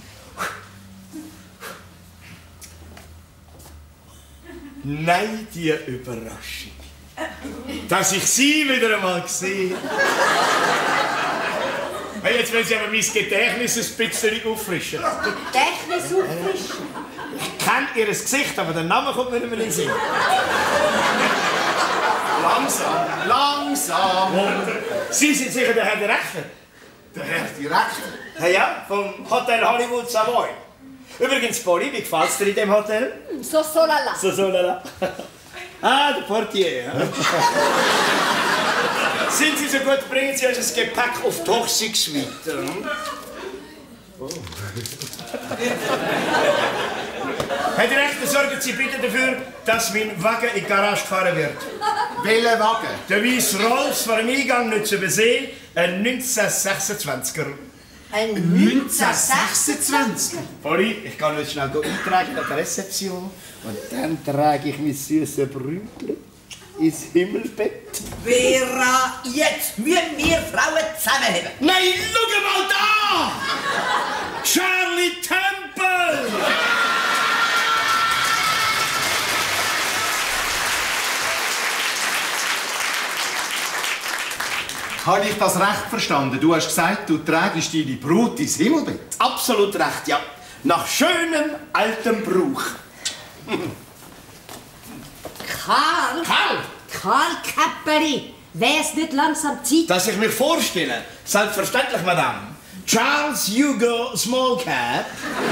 S6: Nein, die Überraschung. Dass ich Sie wieder einmal sehe. Hey, jetzt wollen Sie aber mein Gedächtnis ein bisschen auffrischen.
S1: Gedächtnis auffrischen?
S6: Ich kenne Ihr Gesicht, aber der Name kommt mir nicht mehr in den Sinn.
S7: Langsam, langsam.
S6: Sie sind sicher der Herr Direktor.
S7: Der Herr Direktor?
S6: Ja, ja, vom Hotel Hollywood Savoy. Übrigens, Polly, wie gefällt's dir in dem Hotel?
S1: So, so lala.
S6: So, so, lala. Ah, der Portier. Ja. Sind Sie so gut, bringen Sie euch das Gepäck auf die Hochzeitssuite. Hm? Oh. Herr Direktor, sorgen Sie bitte dafür, dass mein Wagen in die Garage gefahren wird.
S7: Welcher Wagen?
S6: Der weiße Rolls vor dem Eingang nicht zu übersehen, ein neunzehnhundertsechsundzwanziger.
S1: Ein
S7: neunzehnhundertsechsundzwanzig?
S6: Polly, ich kann euch schnell eintragen an der Rezeption und dann trage ich mein süßes Brütchen ins Himmelbett.
S5: Vera, jetzt müssen wir Frauen zusammenheben.
S6: Nein, schau mal da! Charlie Temple!
S7: Habe ich das recht verstanden? Du hast gesagt, du trägst deine Brut ins Himmelbett.
S6: Absolut recht, ja. Nach schönem altem Brauch.
S1: Karl!
S6: Karl!
S1: Karl Käpperi! Wär's nicht langsam Zeit?
S6: Dass ich mir vorstelle, selbstverständlich, Madame. Charles Hugo Smallcap.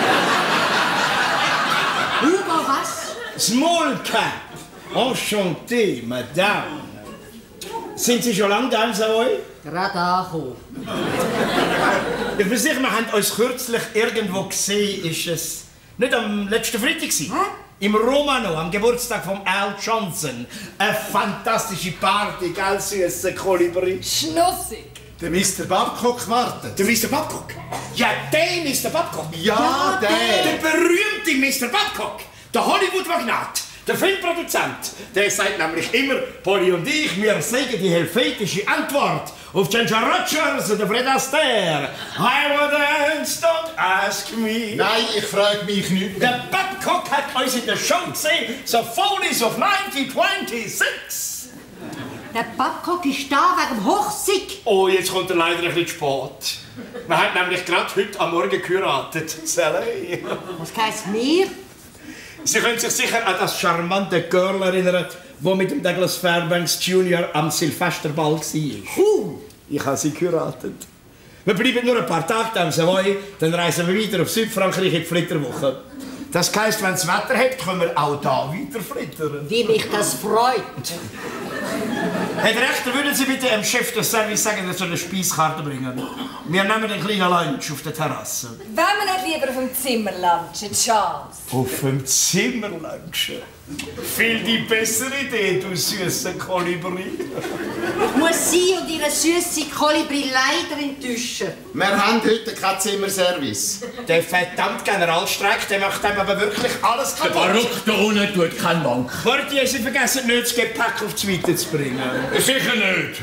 S1: Hugo was?
S6: Smallcap. Enchanté, Madame. Sind Sie schon lange da im Savoy?
S1: Gerade angekommen.
S6: Ich bin sicher, wir haben uns kürzlich irgendwo gesehen. Ist es nicht am letzten Freitag? Hä? Im Romano, am Geburtstag von Al Johnson. Eine fantastische Party, gell, süße Kolibri.
S8: Schnussig.
S7: Der Mister Babcock wartet.
S6: Der Mister Babcock? Ja, der Mister Babcock.
S7: Ja, der.
S6: Der berühmte Mister Babcock. Der Hollywood-Magnat. Der Filmproduzent. Der sagt nämlich immer, Polly und ich, wir sagen die helvetische Antwort auf Ginger Rogers und Fred Astaire. I will dance, don't ask me.
S7: Nein, ich frage mich nicht.
S6: Der Babcock hat uns in der Show gesehen, so Follies of neunzehnhundertsechsundzwanzig.
S1: Der Babcock ist da wegen dem Hochsieg.
S6: Oh, jetzt kommt er leider ein bisschen spät. Wir haben nämlich gerade heute am Morgen geheiratet. Sally.
S1: Was heisst mir?
S6: Sie können sich sicher an das charmante Girl erinnern, das mit dem Douglas Fairbanks Junior am Silvesterball war.
S1: Uh.
S6: Ich habe sie geheiratet. Wir bleiben nur ein paar Tage am Savoy, dann reisen wir weiter auf Südfrankreich in die Flitterwoche. Das heisst, wenn es Wetter hat, können wir auch da weiter flittern.
S5: Wie mich das freut.
S6: Herr Direktor, würden Sie bitte dem Chef des Service sagen, er soll eine Speiskarte bringen? Wir nehmen einen kleinen Lunch auf der Terrasse.
S8: Wenn wir nicht lieber auf dem Zimmer lunchen, Charles?
S6: Auf dem Zimmer lunchen? Viel die bessere Idee, du süße Kolibri.
S1: Ich muss Sie und Ihre süße Kolibri leider enttäuschen.
S7: Wir haben heute keinen Zimmerservice.
S6: Der verdammte Generalstreik, der macht einem aber wirklich alles
S3: Der
S6: kaputt.
S3: Barock da unten tut keinen Mank.
S6: Portier, Sie vergessen nicht, das Gepäck auf die Zweite zu bringen.
S3: Sicher nicht.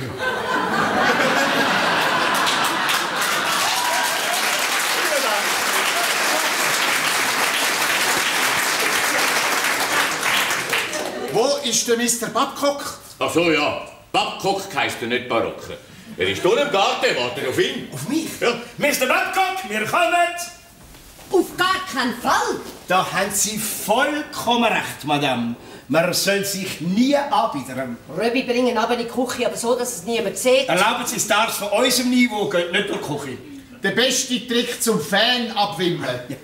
S7: Wo ist der Mister Babcock?
S3: Ach so, ja. Babcock heisst er nicht Barocke. Er ist hier im Garten, wartet auf ihn.
S6: Auf mich?
S3: Ja.
S6: Mister Babcock, wir kommen!
S1: Auf gar keinen Fall.
S6: Da haben Sie vollkommen recht, Madame. Man soll sich nie anbiedern.
S1: Röbi bringen aber in die Küche, aber so, dass es niemand sieht.
S6: Erlauben Sie Stars von unserem Niveau, geht nicht durch die Küche.
S7: Der beste Trick zum Fan abwimmeln.
S6: Ja.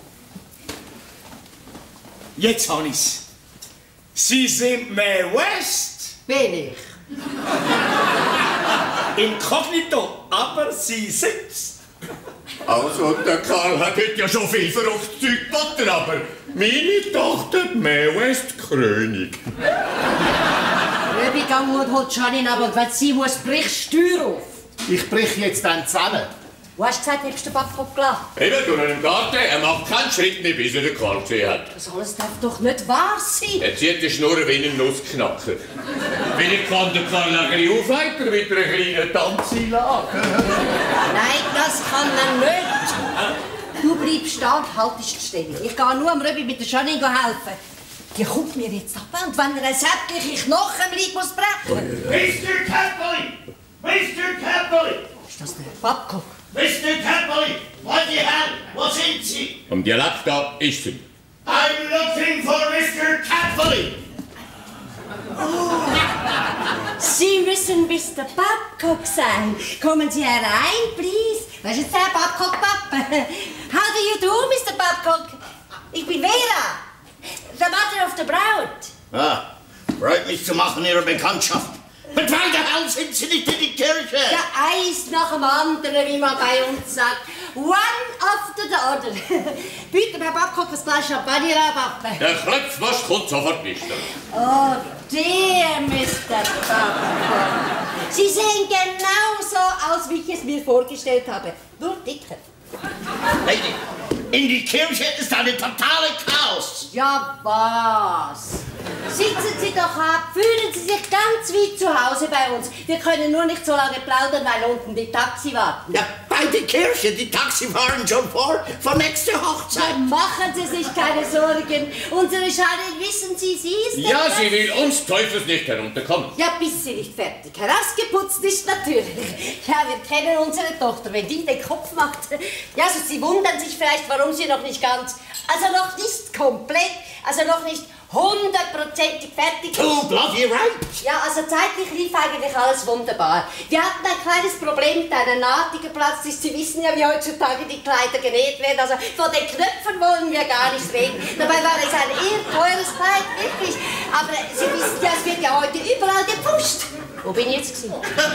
S6: Jetzt habe ich's. Sie sind Mae West.
S1: Bin ich.
S6: Inkognito, aber Sie sind's.
S3: Also, der Karl hat heute ja schon viel verrücktes Zeug geboten, aber meine Tochter, Mae West König.
S1: Röbi, gang und holt Janine ab und wenn sie muss, brich Steuer auf.
S7: Ich brich jetzt dann zusammen.
S1: Du hast gesagt, du hast den Babcock gelassen.
S3: Eben, durch einen Garten, er macht keinen Schritt mehr, bis er den Karl gesehen hat.
S1: Das alles darf doch nicht wahr sein.
S3: Er zieht die Schnurren wie ein Nussknacker. Vielleicht kann der Karl ein bisschen aufheitern mit einer kleinen Tanzeinlage.
S1: Nein, das kann er nicht. Du bleibst stehen und haltest die Stellung. Ich gehe nur am Röbi mit der Janine helfen. Die kommt mir jetzt ab und wenn er eine sämtliche Knochen im Leib muss brechen.
S10: Mister Cadbury! Mister Cadbury!
S1: Ist das der Babcock?
S10: Mister Cadbury! What the hell? Wo sind Sie?
S3: Am Dialekt da ist sie.
S10: I'm looking for Mister Cadbury!
S1: Oh. Sie müssen Mister Babcock sein. Kommen Sie herein, please. Was ist der Babcock-Papa? How do you do, Mister Babcock? Ich bin Vera, the mother of the bride.
S10: Ah, freut mich zu machen, Ihre Bekanntschaft. Mit welcher Hand sind Sie nicht in die Kirche?
S1: Ja, eins nach dem anderen, wie man bei uns sagt. One after the other. Bitte, Herr Babcock, ein Glas Champagner abwappen.
S3: Der Klöpfwasch kommt sofort nicht.
S1: Oh, dear Mister Babcock. Sie sehen genau so aus, wie ich es mir vorgestellt habe. Nur dicker.
S10: Lady, in die Kirche ist eine totale Chaos.
S1: Ja, was? Sitzen Sie doch ab, fühlen Sie sich ganz wie zu Hause bei uns. Wir können nur nicht so lange plaudern, weil unten die Taxi warten.
S10: Ja, bei der Kirche, die Taxi fahren schon vor, vor nächster Hochzeit.
S1: Machen Sie sich keine Sorgen. Unsere Janine, wissen Sie, sie ist...
S3: Ja,
S1: etwas-
S3: sie will uns Teufels nicht herunterkommen.
S1: Ja, bis sie nicht fertig herausgeputzt ist, natürlich. Ja, wir kennen unsere Tochter, wenn die den Kopf macht. Ja, also Sie wundern sich vielleicht, warum sie noch nicht ganz... Also noch nicht komplett, also noch nicht hundertprozentig fertig ist.
S10: Too bloody right.
S1: Ja, also zeitlich lief eigentlich alles wunderbar. Wir hatten ein kleines Problem mit einer Naht, die geplatzt ist. Sie wissen ja, wie heutzutage die Kleider genäht werden. Also von den Knöpfen wollen wir gar nicht reden. Dabei war es ein eher teures Kleid, wirklich. Aber Sie wissen ja, es wird ja heute überall gepusht. Wo bin ich jetzt gewesen?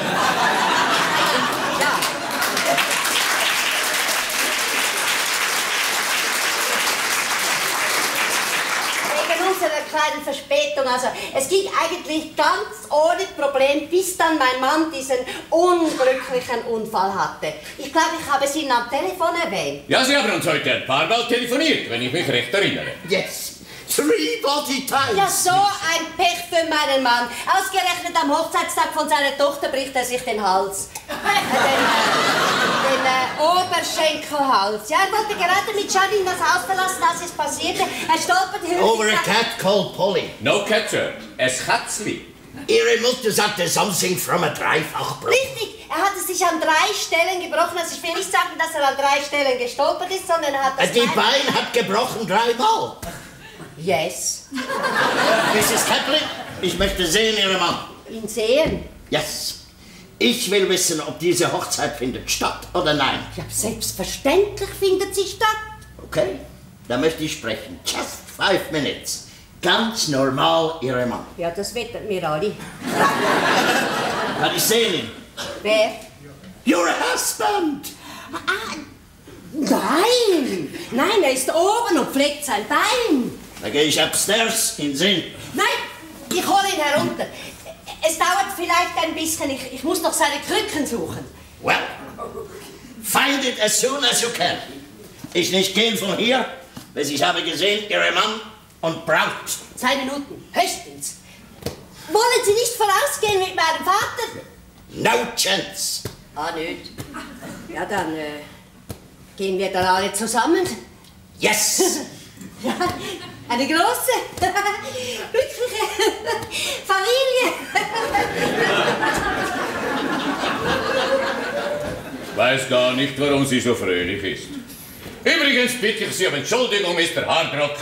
S1: Ja. Unserer kleinen Verspätung. Also, es ging eigentlich ganz ohne Problem, bis dann mein Mann diesen unglücklichen Unfall hatte. Ich glaube, ich habe es Ihnen am Telefon erwähnt.
S3: Ja, Sie haben uns heute ein paar Mal telefoniert, wenn ich mich recht erinnere.
S10: Yes. Three body times.
S1: Ja, so ein Pech für meinen Mann. Ausgerechnet am Hochzeitstag von seiner Tochter bricht er sich den Hals. Äh, den äh, den äh, Oberschenkelhals. Ja, er wollte gerade mit Janine das Haus verlassen, als es passierte. Er stolperte...
S10: Over a cat called Polly.
S3: No cat, Sir. Ein Kätzli.
S10: Ihre Mutter sagte something from a Dreifachbruch.
S1: Richtig, er hatte sich an drei Stellen gebrochen. Also ich will nicht sagen, dass er an drei Stellen gestolpert ist, sondern er hat das
S10: Die Bein hat gebrochen dreimal.
S1: Yes.
S10: Missus Caplin, ich möchte sehen, Ihren Mann.
S1: Ihn sehen?
S10: Yes. Ich will wissen, ob diese Hochzeit findet statt oder nein.
S1: Ja, selbstverständlich findet sie statt.
S10: Okay, dann möchte ich sprechen. Just five minutes. Ganz normal, Ihre Mann.
S1: Ja, das wetten wir alle.
S10: Kann ich sehen ihn?
S1: Wer?
S10: Your husband!
S1: Ah, nein! Nein, er ist oben und pflegt sein Bein.
S10: Da gehe ich upstairs in den Sinn.
S1: Nein, ich hole ihn herunter. Es dauert vielleicht ein bisschen. Ich, ich muss noch seine Krücken suchen.
S10: Well, find it as soon as you can. Ich nicht gehen von hier, bis ich habe gesehen, Ihre Mann und Braut.
S1: Zwei Minuten, höchstens. Wollen Sie nicht vorausgehen mit meinem Vater?
S10: No chance.
S1: Ah, nicht. Ja, dann äh, gehen wir dann alle zusammen.
S10: Yes.
S1: Ja, eine große, glückliche Familie.
S3: Ich weiß gar nicht, warum sie so fröhlich ist. Übrigens bitte ich Sie um Entschuldigung, Mister Hardrock,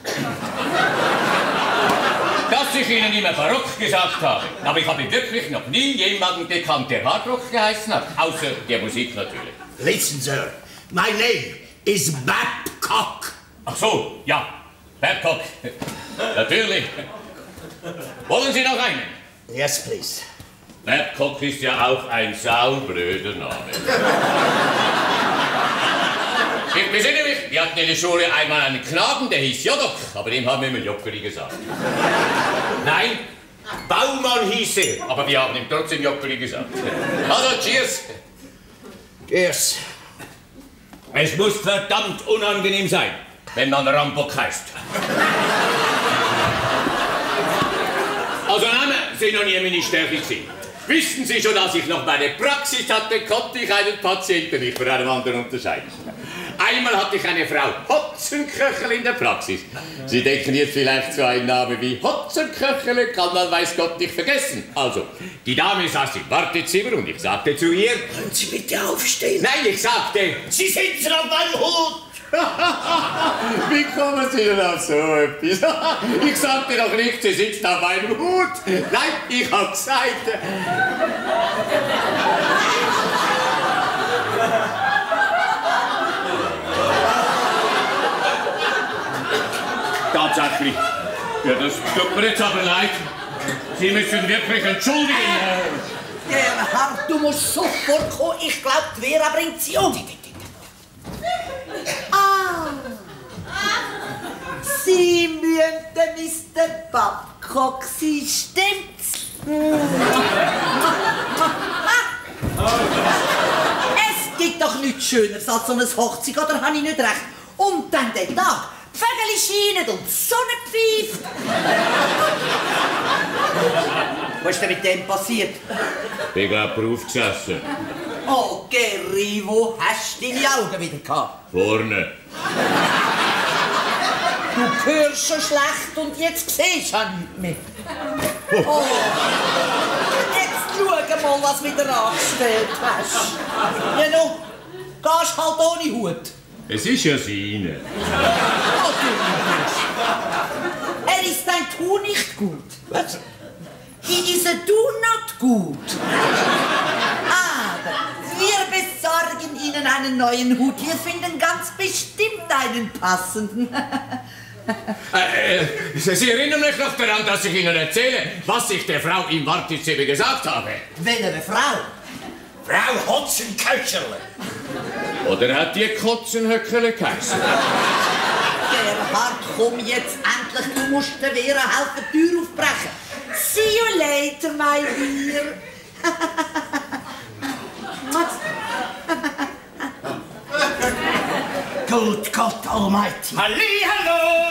S3: dass ich Ihnen immer barock gesagt habe. Aber ich habe wirklich noch nie jemanden gekannt, der Hardrock geheißen hat. Außer der Musik natürlich.
S10: Listen, sir. My name is Babcock.
S3: Ach so, ja. Babcock. Natürlich. Wollen Sie noch einen?
S10: Yes, please.
S3: Babcock ist ja auch ein saublöder Name. Ich besinne mich, wir hatten in der Schule einmal einen Knaben, der hieß Jodok, aber dem haben wir immer Jockeli gesagt. Nein, Baumann hieß er, aber wir haben ihm trotzdem Jockeli gesagt. Also, cheers.
S10: Cheers.
S3: Es muss verdammt unangenehm sein, wenn man Rambock heißt. Also, Name sind noch nie meine Stärke gewesen. Wissen Sie schon, als ich noch meine Praxis hatte, konnte ich einen Patienten nicht von einem anderen unterscheiden. Einmal hatte ich eine Frau Hotzenköchel in der Praxis. Sie denken jetzt vielleicht so einen Namen wie Hotzenköchel, kann man weiß Gott nicht vergessen. Also, die Dame saß im Wartezimmer und ich sagte zu ihr...
S10: Können Sie bitte aufstehen?
S3: Nein, ich sagte...
S10: Sie sitzen auf meinem Hut!
S3: Wie kommen Sie denn auf so etwas? Ich sagte doch nicht, Sie sitzt auf meinem Hut. Nein, ich hab gesagt... Tatsächlich. Ja, das tut mir jetzt aber leid. Sie müssen wirklich entschuldigen.
S5: Gerhard, du musst sofort kommen. Ich glaube, die Vera bringt sie um. Ah! Sie müssen Mister Babcock sein, stimmt's? Es gibt doch nichts Schöneres als so eine Hochzeit, oder habe ich nicht recht? Und dann der Tag. Die Vögel scheinen und die Sonne pfeift. Was ist denn mit dem passiert?
S3: Ich glaube, draufgesessen.
S5: Oh, Gerry, wo hast du deine Augen wieder gehabt?
S3: Vorne.
S5: Du hörst schon schlecht und jetzt siehst du auch nichts mehr. Oh, jetzt schau mal, was du wieder angestellt hast. Ja, nu, gehst halt ohne Hut.
S3: Es ist ja seine.
S5: Oh, du Er ist dein Tu nicht gut.
S10: Was?
S5: He is a do not gut. Aber wir besorgen Ihnen einen neuen Hut. Wir finden ganz bestimmt einen passenden.
S3: Äh, äh, Sie erinnern mich noch daran, dass ich Ihnen erzähle, was ich der Frau im Wartezimmer gesagt habe.
S5: Welche Frau?
S10: Frau Hotzenköcherle.
S3: Oder hat die Kotzenhöckele geheißen?
S5: Gerhard, komm jetzt endlich. Du musst der Vera helfen, die Tür aufbrechen. See you later, my dear.
S10: Good God Almighty.
S6: Hallihallo!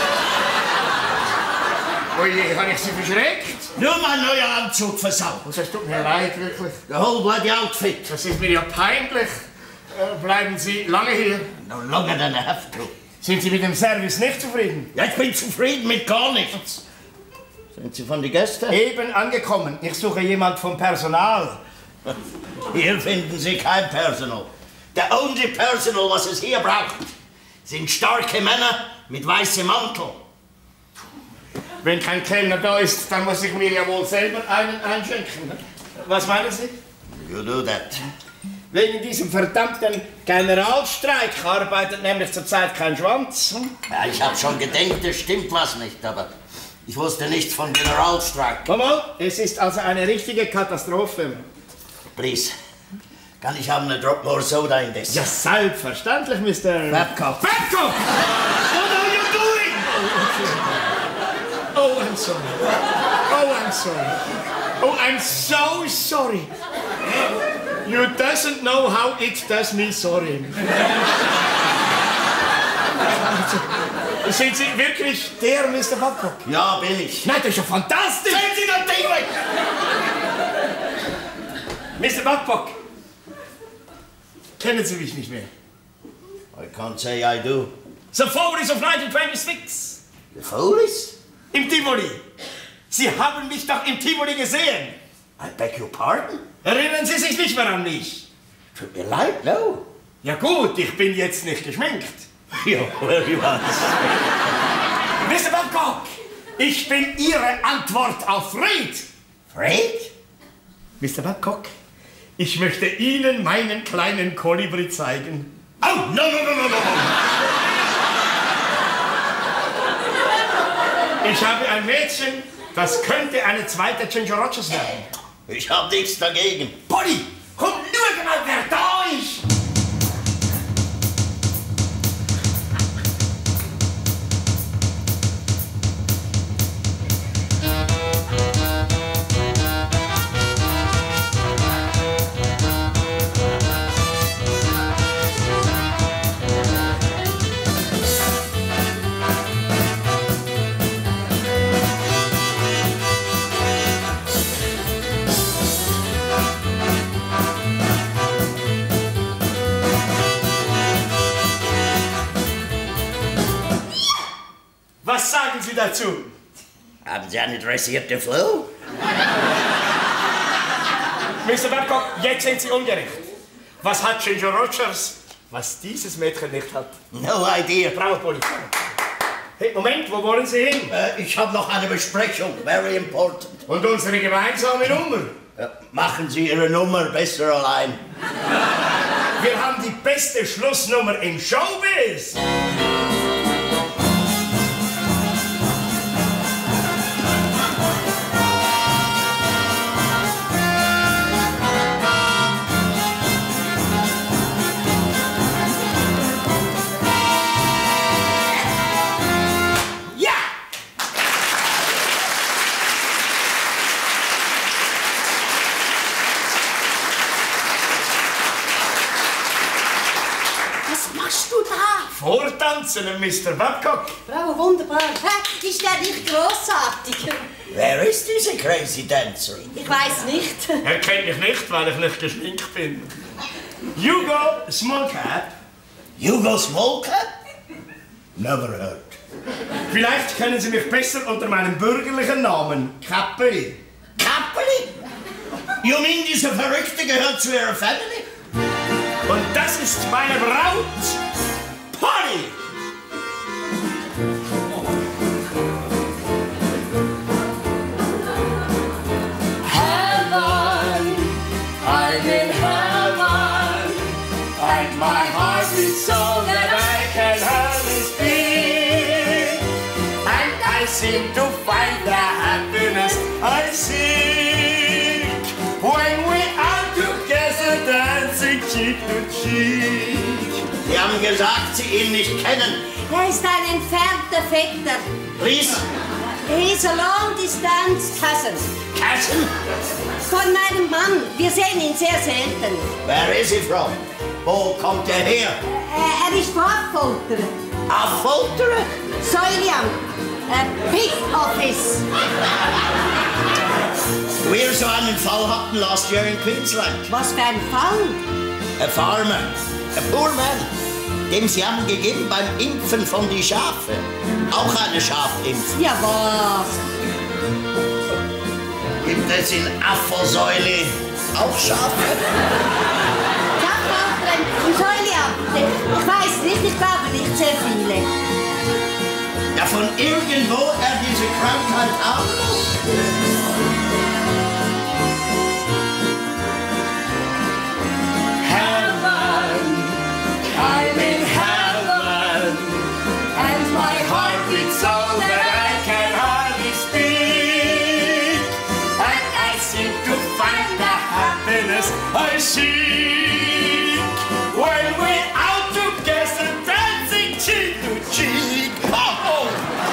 S6: Oje, habe ich Sie verschreckt?
S10: Nur mein neuer Anzug versaut.
S6: Es tut mir leid, wirklich.
S10: The whole bloody outfit.
S6: Das ist mir ja peinlich. Äh, bleiben Sie lange hier?
S10: No longer than I have to.
S6: Sind Sie mit dem Service nicht zufrieden?
S10: Ja, ich bin zufrieden mit gar nichts. Sind Sie von den Gästen?
S6: Eben angekommen. Ich suche jemand vom Personal.
S10: Hier finden Sie kein Personal. The only Personal, was es hier braucht, sind starke Männer mit weißem Mantel.
S6: Wenn kein Kellner da ist, dann muss ich mir ja wohl selber einen einschenken. Ne? Was meinen Sie?
S10: You do that.
S6: Wegen diesem verdammten Generalstreik arbeitet nämlich zurzeit kein Schwanz.
S10: Ja, ich hab schon gedacht, es stimmt was nicht, aber ich wusste nichts von Generalstreik.
S6: Mama, es ist also eine richtige Katastrophe.
S10: Please, kann ich haben eine Drop more soda in this?
S6: Ja, selbstverständlich, Mister
S10: Babcock.
S6: Babcock! What are you doing? Oh, I'm sorry. Oh, I'm sorry. Oh, I'm so sorry. You doesn't know how it does me sorry. Sind Sie wirklich der Mister Babcock?
S10: Ja, bin ich.
S6: Nein, das ist ja fantastisch!
S10: Sehen Sie das Ding weg!
S6: Mister Babcock, kennen Sie mich nicht mehr?
S10: I can't say I do.
S6: The Follies of nineteen twenty-six.
S10: The Follies?
S6: Im Tivoli. Sie haben mich doch im Tivoli gesehen.
S10: I beg your pardon?
S6: Erinnern Sie sich nicht mehr an mich?
S10: Tut mir leid, no.
S6: Ja gut, ich bin jetzt nicht geschminkt.
S10: Ja, very was.
S6: Mister Babcock, ich bin Ihre Antwort auf Fred.
S10: Fred?
S6: Mister Babcock, ich möchte Ihnen meinen kleinen Kolibri zeigen.
S10: Oh, no, no, no, no, no.
S6: Ich habe ein Mädchen, das könnte eine zweite Ginger Rogers werden.
S10: Ich hab nichts dagegen.
S6: Polly, komm, schau mal, wer da ist. Was sagen Sie dazu?
S10: Haben Sie eine dressierte Flo?
S6: Mister Babcock, jetzt sind Sie ungerecht. Was hat Ginger Rogers, was dieses Mädchen nicht hat?
S10: No idea.
S6: Bravo, Polizei. Hey, Moment, wo wollen Sie hin?
S10: Äh, ich habe noch eine Besprechung, very important.
S6: Und unsere gemeinsame Nummer?
S10: Äh, machen Sie Ihre Nummer besser allein.
S6: Wir haben die beste Schlussnummer im Showbiz. Vortanzen, Mister Babcock.
S1: Bravo, wunderbar. Hä? Ist der nicht grossartig?
S10: Wer ist diese crazy dancer?
S1: Ich weiß nicht.
S6: Er kennt mich nicht, weil ich nicht geschminkt bin. Hugo Smallcap.
S10: Hugo Smallcap? Never heard.
S6: Vielleicht kennen Sie mich besser unter meinem bürgerlichen Namen, Kappeli.
S10: Kappeli? You mean diese Verrückte gehört zu Ihrer Family?
S6: Und das ist meine Braut, Polly.
S11: Heaven, I'm in heaven, and my heart is so that I can hardly speak, and I seem to find the happiness I seek when we are together dancing cheek to cheek.
S10: Sie haben gesagt, Sie ihn nicht kennen.
S1: Er ist ein entfernter Vetter.
S10: Please?
S1: He is a long-distance cousin.
S10: Cousin?
S1: Von meinem Mann. Wir sehen ihn sehr selten.
S10: Where is he from? Wo kommt er her?
S1: Er, er ist Vorfolterer.
S10: Affolterer?
S1: Säuliam. Äh, Pig Office.
S10: Wir so einen Fall hatten last year in Queensland.
S1: Was für ein Fall?
S10: A farmer, a poor man, dem Sie haben gegeben beim Impfen von die Schafe. Auch eine Schafimpfung.
S1: Ja, was?
S10: Gibt es in Affosäule auch Schafe?
S1: Schafhalterin im Säuliam. Ich weiß nicht, ich glaube nicht sehr viele.
S10: Ja, von irgendwo er diese Krankheit haben muss.
S11: as I seek. When we're out together, dancing cheek to cheek. Oh, oh.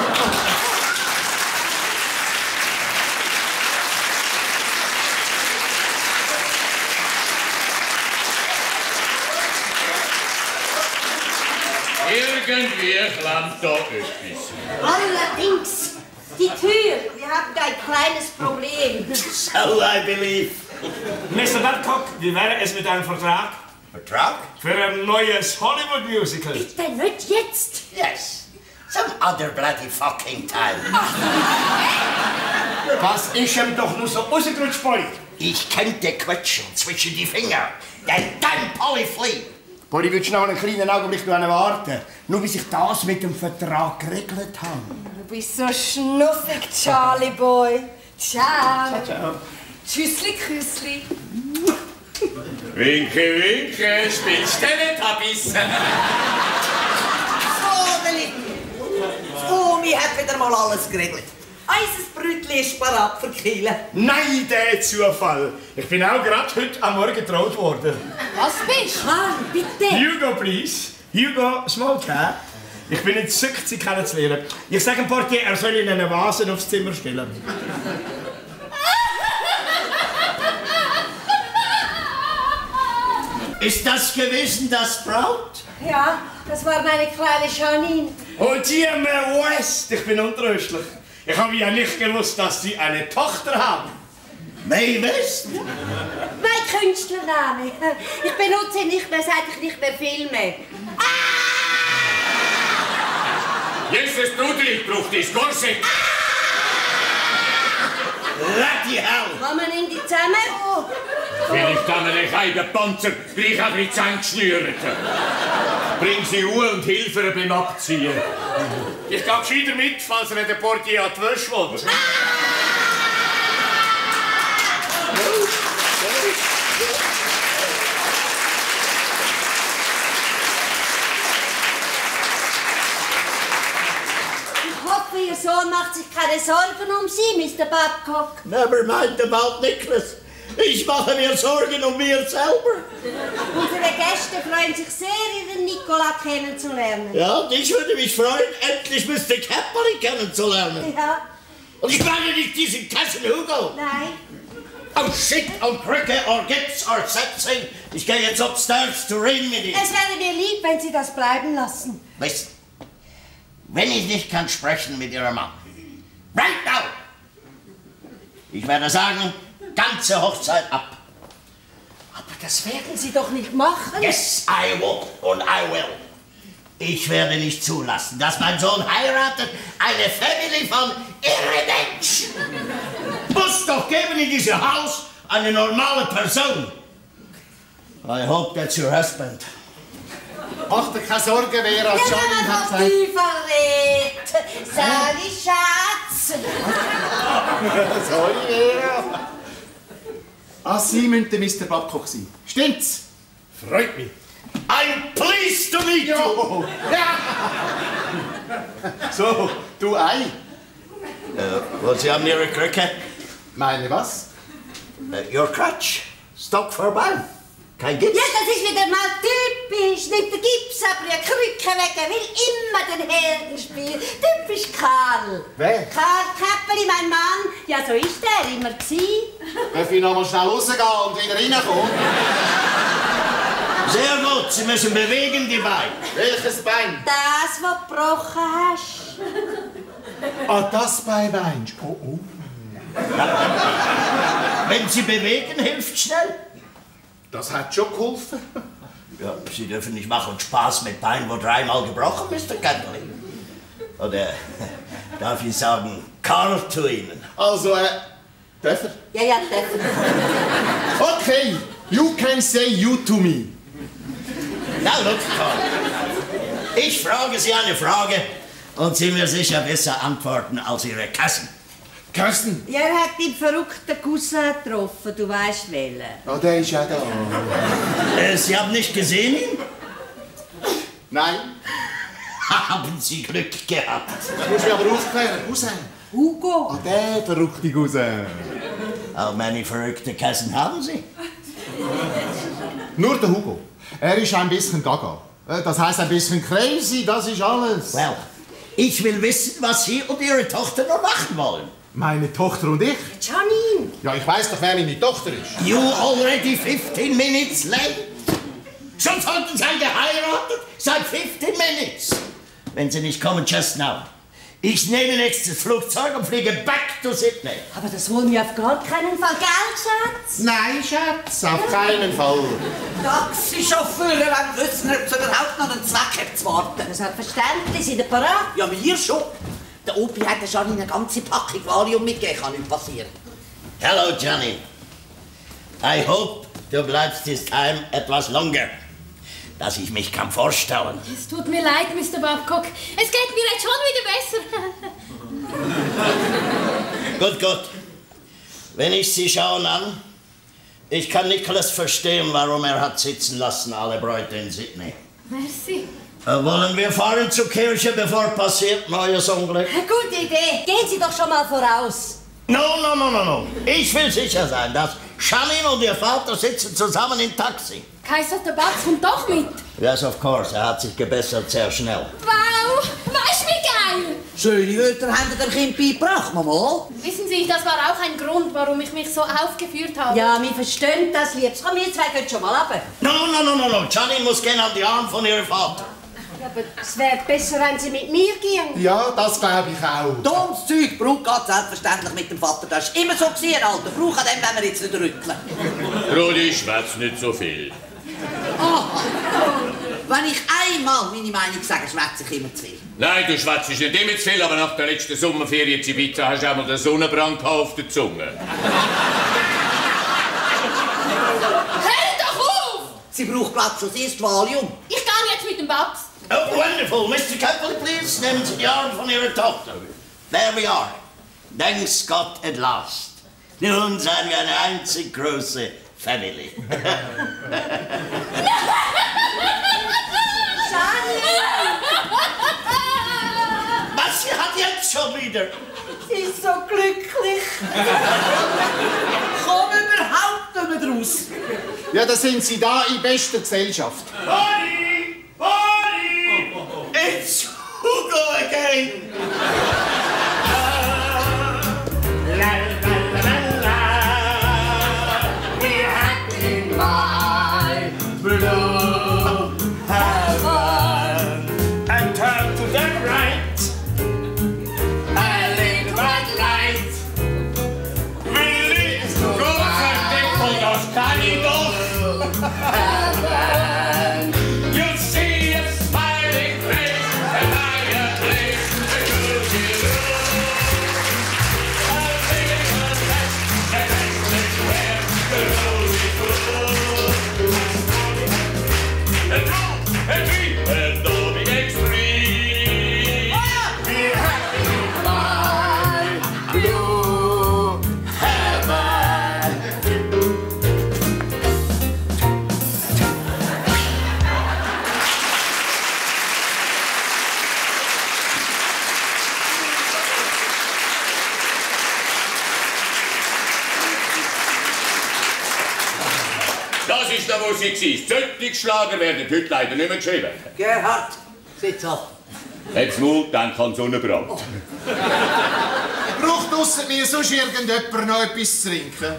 S3: Irgendwie klemmt da etwas.
S1: Allerdings, die Tür, wir haben ein kleines Problem.
S10: So I believe.
S6: Mister Babcock, wie wäre es mit einem Vertrag?
S10: Vertrag?
S6: Für ein neues Hollywood-Musical.
S1: Bitte nicht jetzt.
S10: Yes. Some other bloody fucking time.
S6: Was ist ihm doch nur so rausgerutscht, Polly?
S10: Ich könnte quetschen zwischen die Finger. Dann dann Polly flee.
S9: Polly, willst du noch einen kleinen Augenblick warten? Nur bis ich das mit dem Vertrag geregelt habe.
S8: Du bist so schnuffig, Charlie Boy. Ciao.
S9: Ciao, ciao.
S8: Tschüssli, Küssli.
S3: Winke, winke, spielst du Teletubbies?
S5: Vogeli! Omi hat wieder mal alles geregelt. Unser Brütli ist parat für Kiel.
S6: Nein, der Zufall. Ich bin auch gerade heute am Morgen getraut worden.
S2: Was bist du?
S1: Ah, bitte.
S6: Hugo, please. Hugo Smolka. Ich bin entzückt, Sie kennenzulernen. Ich sage dem Portier, er soll Ihnen eine Vase aufs Zimmer stellen.
S10: Ist das gewesen, das Braut?
S1: Ja, das war meine kleine Janine.
S6: Und die Mae West. Ich bin untröstlich. Ich habe ja nicht gewusst, dass Sie eine Tochter haben.
S10: Mae West?
S1: Mein Künstlername. Ich benutze ihn nicht mehr, seit ich nicht mehr filme.
S3: Jesus Brudli, braucht die Korsett.
S10: Bloody hell!
S1: Kann man in die zusammen?
S3: Vielleicht haben wir den Scheibenpanzer gleich ein bisschen zusammengeschnürt. Bring sie Ruhe und hilf ihr beim Abziehen.
S6: Ich gehe gescheiter mit, falls er nicht den Portier an die Wäsche will.
S1: Ich hoffe, Ihr Sohn macht sich keine Sorgen um Sie, Mister Babcock.
S10: Never mind about Nicholas. Ich mache mir Sorgen um mir selber.
S1: Unsere Gäste freuen sich sehr, Ihren Nicola kennenzulernen.
S10: Ja, und ich würde mich freuen, endlich Mister Cadbury kennenzulernen.
S1: Ja.
S10: Und ich meine nicht diesen Cousin Hugo.
S1: Nein.
S10: Oh shit, oh Krücke, or Gips, or Setzing. Ich gehe jetzt upstairs zu reden mit ihm.
S1: Es wäre mir lieb, wenn Sie das bleiben lassen.
S10: Listen, wenn ich nicht kann sprechen mit Ihrem Mann, right now, ich werde sagen, ganze Hochzeit ab.
S1: Aber das werden Sie doch nicht machen.
S10: Yes, I will und I will. Ich werde nicht zulassen, dass mein Sohn heiratet eine Family von Irredensch. Muss doch geben in diesem Haus eine normale Person. I hope that's your husband.
S7: Mach dir keine Sorgen, Vera.
S1: Ja,
S7: Janine hat
S1: was
S7: gesagt...
S1: du verrät. Sali, Schatz.
S7: Sorry, Vera. Ah, Sie müssen der Mister Babcock sein. Stimmt's?
S6: Freut mich.
S10: I'm pleased to meet you.
S7: Ja. So, du Ei.
S10: Äh, was Sie haben Ihre Krücke?
S7: Meine was?
S10: Uh, your crutch. Stock vorbei. Kein Gips.
S1: Ja, das ist wieder mal typisch. Nicht der Gips, aber eine Krücke weg. Er will immer den Helden spielen. Typisch Karl.
S7: Wer?
S1: Karl Käppeli, mein Mann. Ja, so ist er immer gsi.
S7: Darf ich noch mal schnell rausgehen und wieder reinkommen?
S10: Sehr gut, Sie müssen bewegen die Beine.
S7: Welches Bein?
S1: Das, was du gebrochen hast.
S7: Ah, das Bein meinst du? Oh, oh.
S10: Wenn Sie bewegen, hilft schnell.
S7: Das hat schon geholfen.
S10: Ja, Sie dürfen nicht machen Spaß mit Bein, wo dreimal gebrochen, Mister Cadbury. Oder darf ich sagen, Karl zu Ihnen?
S7: Also, äh, darf er?
S1: Ja, ja, das.
S7: Okay, you can say you to me.
S10: Na, look, Karl. Ich frage Sie eine Frage und Sie mir sicher besser antworten als Ihre Kassen.
S7: Kirsten?
S1: Ja, er hat den verrückten Cousin getroffen, du weißt welchen.
S7: Ah, der ist ja da.
S10: Äh, Sie haben nicht gesehen ihn?
S7: Nein.
S10: Haben Sie Glück gehabt.
S7: Das musst du mich aber aufklären. Cousin.
S1: Hugo.
S7: Ah, der verrückte Cousin.
S10: How many verrückte Kassen haben Sie?
S7: Nur der Hugo. Er ist ein bisschen gaga. Das heisst ein bisschen crazy, das ist alles.
S10: Well, ich will wissen, was Sie und Ihre Tochter noch machen wollen.
S7: Meine Tochter und ich?
S8: Janine!
S7: Ja, ich weiss doch, wer meine Tochter ist.
S10: You already fifteen minutes late. Schon sollten Sie geheiratet seit fifteen minutes. Wenn Sie nicht kommen, just now. Ich nehme nächstes Flugzeug und fliege back to Sydney.
S8: Aber das wollen wir auf gar keinen Fall, gell, Schatz?
S7: Nein, Schatz, auf keinen Fall.
S5: Taxichauffeure wollen wissen, ob es überhaupt noch einen Zweck hat zu warten.
S8: Selbstverständlich, sind ihr parat?
S5: Ja, wir schon. Der Opi hat ja schon eine ganze Packung Valium mitgegeben, kann nichts passieren.
S10: Hello, Johnny. I hope du bleibst this time etwas longer. Dass ich mich kann vorstellen.
S2: Es tut mir leid, Mister Babcock. Es geht mir jetzt schon wieder besser.
S10: Gut, gut. Wenn ich Sie schauen an, ich kann Nicholas verstehen, warum er hat sitzen lassen, alle Bräute in Sydney.
S2: Merci.
S10: Äh, wollen wir fahren zur Kirche, bevor passiert neues Unglück?
S8: Gute Idee. Gehen Sie doch schon mal voraus.
S10: No, no, no, no, no. Ich will sicher sein, dass Janine und ihr Vater sitzen zusammen im Taxi.
S2: Kaiser, der Babs kommt doch mit.
S10: Yes, of course. Er hat sich gebessert sehr schnell.
S2: Wow, weißt du, wie geil?
S5: Schöne Wörter haben Sie dem Kind beigebracht, Mama.
S2: Wissen Sie, das war auch ein Grund, warum ich mich so aufgeführt habe.
S8: Ja, wir verstehen das, Liebes. Komm, wir zwei gehen schon mal runter.
S10: No, no, no, no, no. Janine muss gehen an die Arme von ihrem Vater.
S8: Ja, aber es wäre besser, wenn Sie mit mir gehen.
S7: Ja, das glaube ich auch.
S5: Dummes Zeug, Brauch geht selbstverständlich mit dem Vater. Das war immer so gewesen, Alter. Brauch an dem wollen wir jetzt nicht rütteln.
S3: Rudi, schwätz nicht so viel.
S5: Aha. Wenn ich einmal meine Meinung sage, schwätze ich immer zu viel.
S3: Nein, du schwätzt nicht immer zu viel, aber nach der letzten Sommerferien in Ibiza hast du auch mal den Sonnenbrand auf der Zunge.
S2: Hört doch auf!
S5: Sie braucht Platz für das erste Valium.
S2: Ich gehe jetzt mit dem Babs.
S10: Oh, wonderful. Mister Campbell, please. Nehmen Sie die Arme von Ihrer Tochter. There we are. Thanks God at last. Nun sind wir eine einzig große Family. Was, sie hat jetzt schon wieder?
S5: Sie ist so glücklich. Komm überhaupt nicht mehr raus.
S7: Ja, da sind Sie da in bester Gesellschaft.
S10: Bonnie! Bonnie! It's Hugo again!
S3: Das ist der Musik. Zöttlingsschlager werden heute leider nicht mehr geschrieben.
S5: Gerhard, sitz ab.
S3: Jetzt Maul, dann kann Sonnenbrand.
S7: Oh. Braucht ausser mir sonst irgendjemand noch etwas zu trinken?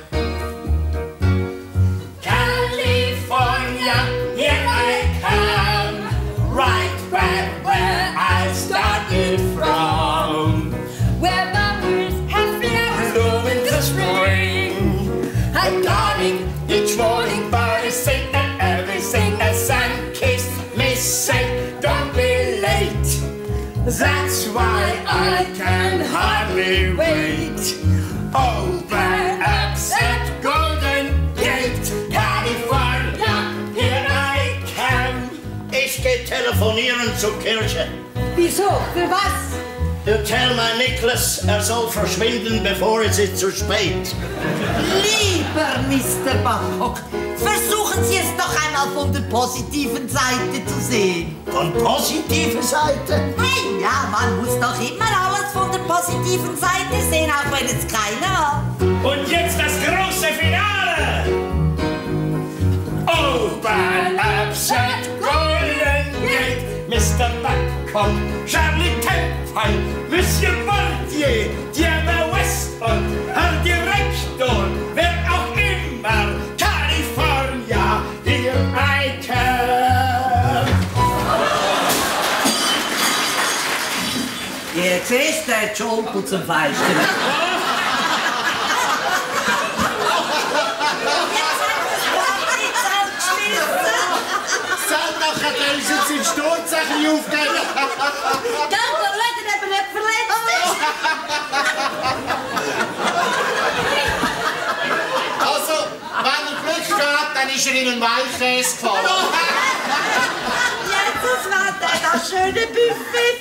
S11: California, here I come, right back where I started from.
S8: Where bubbles have flowers
S11: Blow in the spring,
S8: and
S11: darling, each morning birds sing and everything the sun kissed me say, don't be late. That's why I can hardly wait. Open up that golden gate, California, here I come.
S10: Ich gehe telefonieren zur Kirche.
S8: Wieso? Für was?
S10: Du tell my Nicholas, er soll verschwinden, bevor es ist zu spät.
S5: Lieber Mister Babcock, versuchen Sie es doch einmal von der positiven Seite zu sehen.
S10: Von positiver Seite?
S5: Hey, ja, man muss doch immer alles von der positiven Seite sehen, auch wenn es keiner hat.
S11: Und jetzt das große Finale! Open
S6: One upset Golden Gate, Mister Babcock, Charlie Temple, Monsieur Portier, Diana Weston, Herr Direktor, wer auch immer, California, ihr Eiker.
S5: Ihr seht, der Jump zum Feisten.
S9: Nachher ist jetzt in Sturz ein bisschen aufgegeben.
S1: Gell, der Leute eben nicht verletzt ist.
S7: Also, wenn er Glück hat, dann ist er in einen Weichkäse gefallen.
S1: Jetzt war der das schöne Buffet.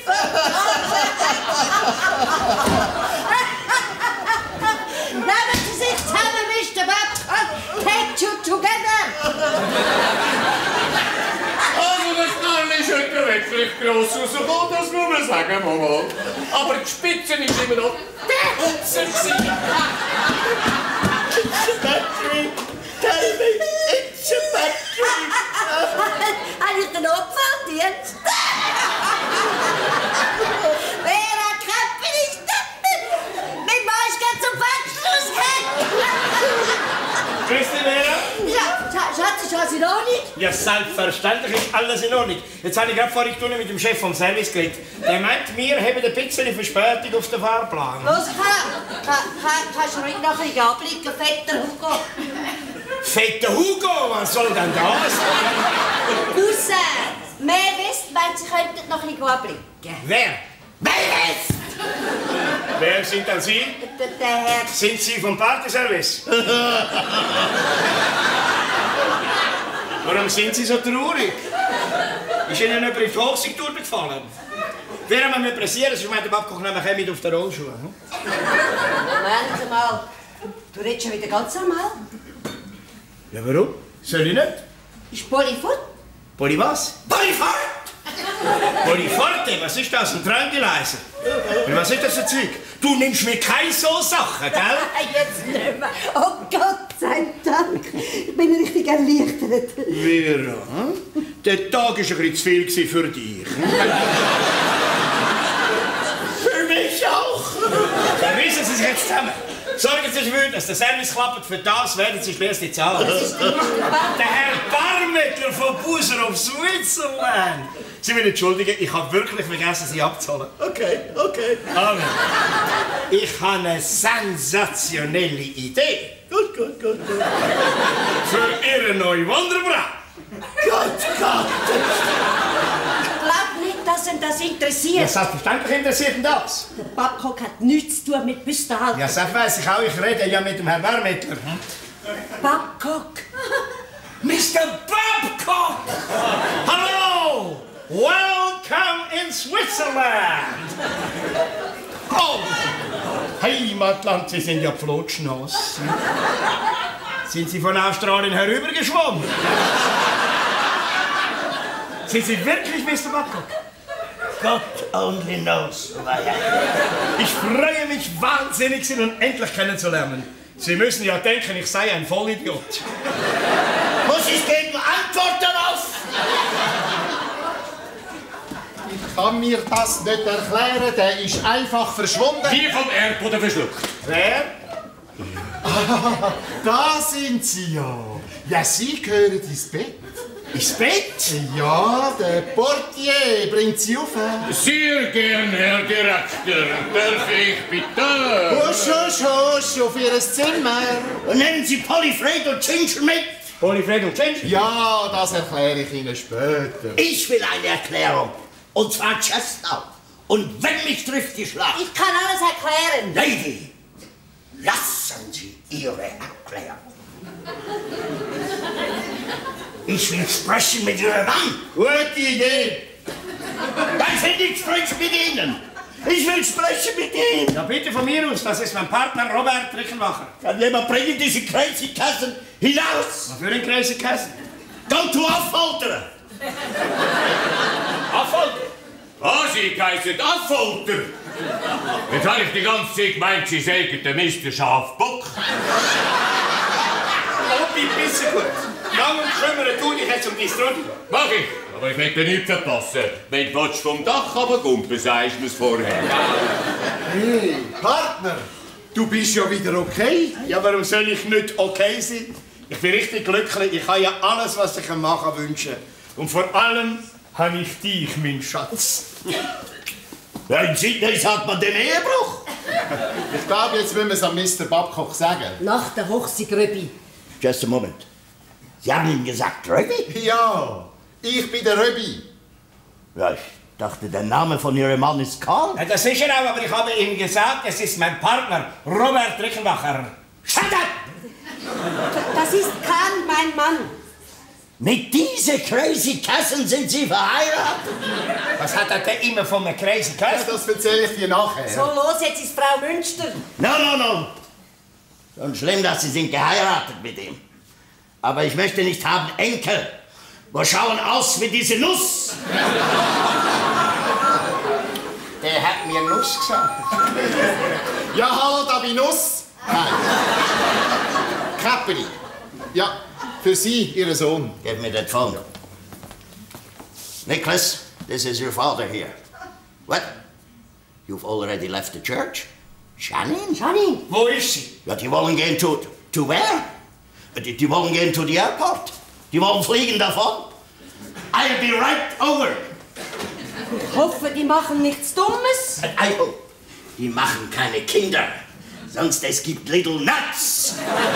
S1: Nehmen Sie sich zusammen, Mister Babcock. Take you together.
S3: Also das Knall ist heute wirklich gross rausgekommen, das muss man sagen, Mama. Aber die Spitze ist immer noch der Hutzer gewesen.
S10: Patrick, tell me, it's a Patrick.
S1: Habe ich den Opferdienst? Vera Käppi ist da. Mein Mann ist gerade zum Fettschluss gegangen.
S6: Grüß dich, Vera.
S1: Ja, Schatz, ist alles in Ordnung?
S6: Ja, selbstverständlich ist alles in Ordnung. Jetzt habe ich gerade vorhin mit dem Chef vom Service geredet. Der meint, wir haben ein bisschen Verspätung auf den Fahrplan.
S1: Los, kann, kann, kann, kannst du ruhig noch ein bisschen anblicken, fetter Hugo?
S6: Fetter Hugo, was soll denn das?
S1: Cousin, mehr West meint, Sie könnten noch ein bisschen anblicken.
S6: Wer?
S1: Mehr West!
S6: Wer sind denn Sie?
S1: Der, der Herr.
S6: Sind Sie vom Partyservice? Warum sind Sie so traurig? Ist Ihnen jemand in die Hochseetour gefallen? Wer wir müssen pressieren, sonst meint der Babcock nämlich mit auf den Rollschuhen. Hm?
S1: Moment mal, du redest schon wieder ganz normal.
S6: Ja, warum? Soll ich nicht?
S1: Ist Polly fort?
S6: Polly was? Polly fort! Polly forte, was ist das? Ein Tränkeleiser? Und was ist das für Zeug? Du nimmst mir keine so Sachen, gell?
S1: Jetzt nicht mehr. Oh Gott sei Dank. Ich bin richtig erleichtert.
S6: Vera, hm? Der Tag war ein bisschen zu viel für dich.
S10: Für mich auch.
S6: Dann wissen Sie sich jetzt zusammen. Sorgen Sie dafür, dass der Service klappt. Für das werden Sie schließlich zahlen. Der Herr Barmettler von Buser auf Switzerland. Sie müssen entschuldigen, ich habe wirklich vergessen, Sie abzahlen.
S10: Okay, okay.
S6: Aber ich habe eine sensationelle Idee.
S10: Gut, gut, gut, gut.
S6: Für Ihre neue Wanderbraut.
S10: Gott, Gott.
S1: Ich glaube nicht, dass ihn das interessiert.
S6: Ja, selbstverständlich interessiert ihn das.
S1: Der Babcock hat nichts zu tun mit Büstenhalten.
S6: Ja, das weiss ich auch. Ich rede ja mit dem Herrn Barmettler. Hm?
S1: Babcock.
S6: Mister Babcock! Hallo! Welcome in Switzerland! Oh! Heimatland, Sie sind ja Flotschnass. Sind Sie von Australien herübergeschwommen? Sind Sie wirklich Mister Babcock?
S10: God only knows who I am.
S6: Ich freue mich wahnsinnig, Sie nun endlich kennenzulernen. Sie müssen ja denken, ich sei ein Vollidiot.
S10: Muss ich geben Antwort darauf?
S7: Ich kann mir das nicht erklären, der ist einfach verschwunden.
S3: Wie vom Erdboden verschluckt.
S6: Wer?
S7: Ah, da sind Sie ja. Ja, Sie gehören ins Bett.
S6: Ins Bett?
S7: Ja, der Portier bringt Sie auf.
S3: Sehr gern, Herr Direktor. Darf ich bitte?
S7: Husch, husch, husch, auf Ihr Zimmer.
S10: Und nennen Sie Polly, und Ginger mit?
S6: Polly, und Ginger?
S7: Ja, das erkläre ich Ihnen später.
S10: Ich will eine Erklärung. Und zwar just now. Und wenn mich trifft die Schlacht.
S1: Ich kann alles erklären.
S10: Lady, lassen Sie Ihre Erklärung. Ich will sprechen mit Ihrem Mann.
S6: Gute Idee.
S10: Dann finde ich sprechen mit Ihnen. Ich will sprechen mit Ihnen.
S6: Ja, bitte von mir aus. Das ist mein Partner Robert Rickenbacher.
S10: Kann jemand bringen diese crazy Kassen hinaus?
S6: Was für ein crazy Kassen?
S10: Go to Affolteren.
S3: Affolter? Ah, Sie heissen Affolter. Jetzt habe ich die ganze Zeit gemeint, Sie sagen der Mister Schafbock.
S6: Oh, ein bisschen gut. Lang und kümmern tun ich jetzt dein Trudi?
S3: Mach ich, aber ich möchte nicht verpassen. Wenn du vom Dach runtergumpen, sagst du es vorher.
S7: Hey, Partner, du bist ja wieder okay.
S6: Ja, warum soll ich nicht okay sein? Ich bin richtig glücklich. Ich habe ja alles, was ich machen kann, wünschen. Und vor allem habe ich dich, mein Schatz.
S10: Ja, in Sydney sagt man den Ehebruch.
S7: Ich glaube, jetzt müssen wir es an Mister Babcock sagen.
S5: Nach der Hochzeit, Röbi.
S10: Just a moment. Sie haben ihm gesagt, Röbi?
S7: Ja, ich bin der Röbi.
S10: Ja, ich dachte, der Name von Ihrem Mann ist Karl.
S6: Ja, das ist er auch, aber ich habe ihm gesagt, es ist mein Partner, Robert Rickenbacher.
S10: Shut up!
S1: Das ist Karl, mein Mann.
S10: Mit dieser crazy Cousin sind Sie verheiratet?
S6: Was hat er denn immer von einem crazy Cousin?
S7: Das erzähle ich dir nachher.
S1: So, los, jetzt ist Frau Münster.
S10: No, no, no. Schon schlimm, dass Sie sind geheiratet mit ihm. Aber ich möchte nicht haben Enkel. Wir schauen aus wie diese Nuss.
S6: Der hat mir Nuss gesagt.
S7: Ja, hallo, da bin Nuss. Nein. Käppeli. Ja, für Sie, Ihren Sohn.
S10: Give me that phone. Nicholas, this is your father here. What? You've already left the church? Janine?
S1: Janine.
S6: Wo ist sie?
S10: Ja, die wollen gehen to, to where? Die, die wollen gehen to the airport. Die wollen fliegen davon. I'll be right over.
S1: Ich hoffe, die machen nichts Dummes.
S10: I hope. Die machen keine Kinder. Sonst es gibt Little Nuts.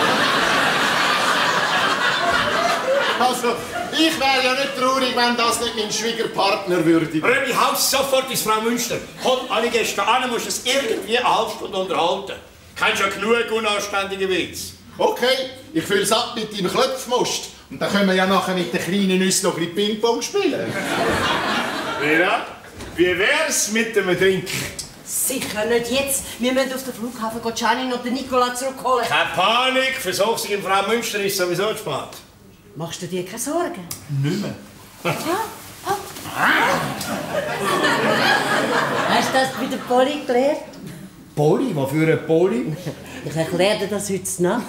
S7: Also, ich wäre ja nicht traurig, wenn das nicht mein Schwiegerpartner würde.
S6: Röbi, haus sofort ins Frau Münster. Komm, alle Gäste an, musst es irgendwie eine halbe Stunde unterhalten. Kennst ja genug unanständige Witze.
S7: Okay, ich fülle es ab mit deinem Klopfmust. Und dann können wir ja nachher mit den kleinen Nüssen noch ein bisschen Ping-Pong spielen.
S6: Vera, wie wär's mit dem Trink?
S1: Sicher nicht jetzt. Wir müssen auf den Flughafen gehen, Janine und den Nicola zurückholen.
S6: Keine Panik, für Hochzeit in Frau Münster ist sowieso zu spät.
S1: Machst du dir keine Sorgen?
S6: Nicht mehr.
S1: Ja? Oh. Hast du das bei der Polly gelernt?
S6: Polly? Wofür eine Polly?
S1: Ich erkläre dir das heute Nacht.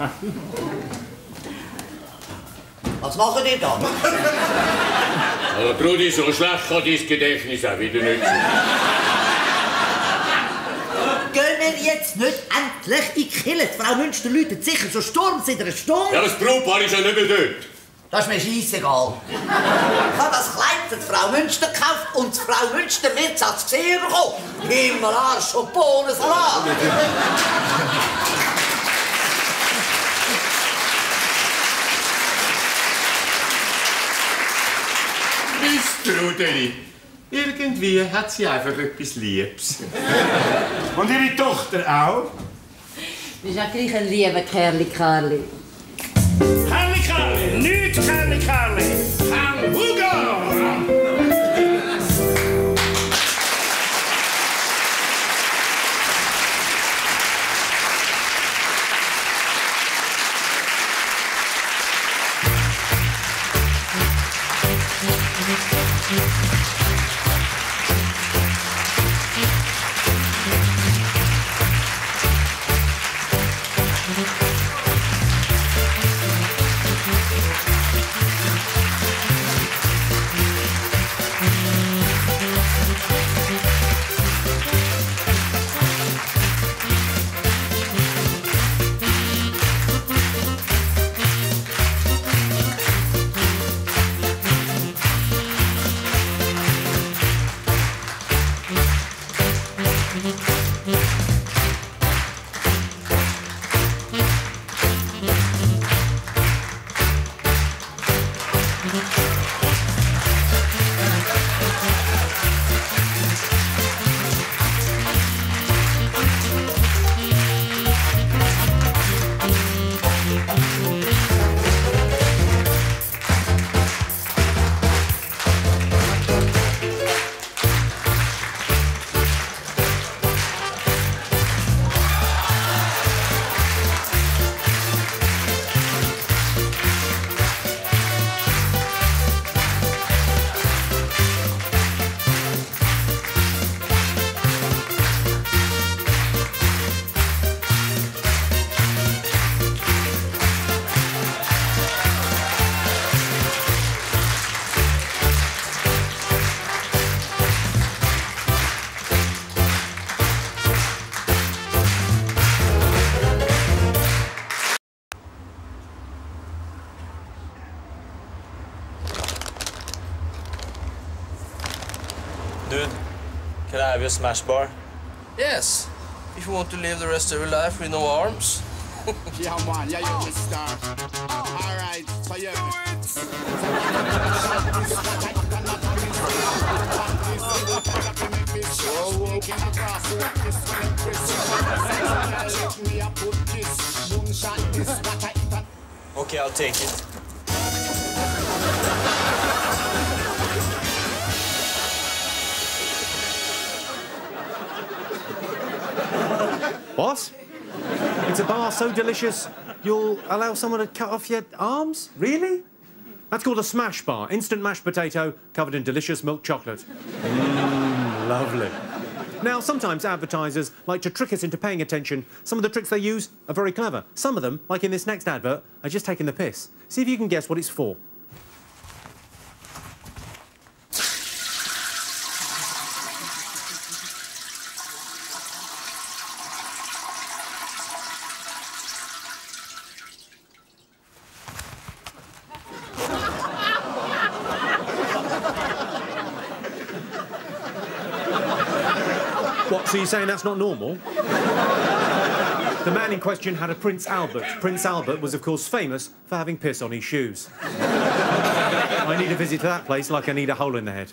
S5: Was machen ihr da?
S3: Also, Trudi, so schlecht kann dein Gedächtnis auch wieder nicht sein.
S5: Gehen wir jetzt nicht endlich in die Kille? Die Frau Münster läutet sicher so Sturm seit einer Stunde.
S3: Ja, das Brautpaar ist ja nicht mehr dort.
S5: Das ist mir scheissegal. Ich habe das Kleid für die Frau Münster gekauft und die Frau Münster wird es als Gesehen bekommen. Himmel, Arsch und Bohnensalat.
S3: Miss Trudeli, irgendwie hat sie einfach etwas Liebes.
S6: Und ihre Tochter auch?
S1: Du bist auch gleich ein lieber Kerli, Karli.
S6: Kerli, Kerli, nicht Kerli, Kerli. Herr Hugo!
S12: Dude, can I have your smash bar?
S13: Yes, if you want to live the rest of your life with no arms.
S14: Yeah, man, yeah, you're the star. All right, so you
S12: Okay, I'll take it.
S15: What? It's a bar so delicious, you'll allow someone to cut off your arms? Really? That's called a smash bar. Instant mashed potato covered in delicious milk chocolate. Mmm, lovely. Now, sometimes advertisers like to trick us into paying attention. Some of the tricks they use are very clever. Some of them, like in this next advert, are just taking the piss. See if you can guess what it's for. What, so you're saying that's not normal? The man in question had a Prince Albert. Prince Albert was, of course, famous for having piss on his shoes. I need a visit to that place like I need a hole in the head.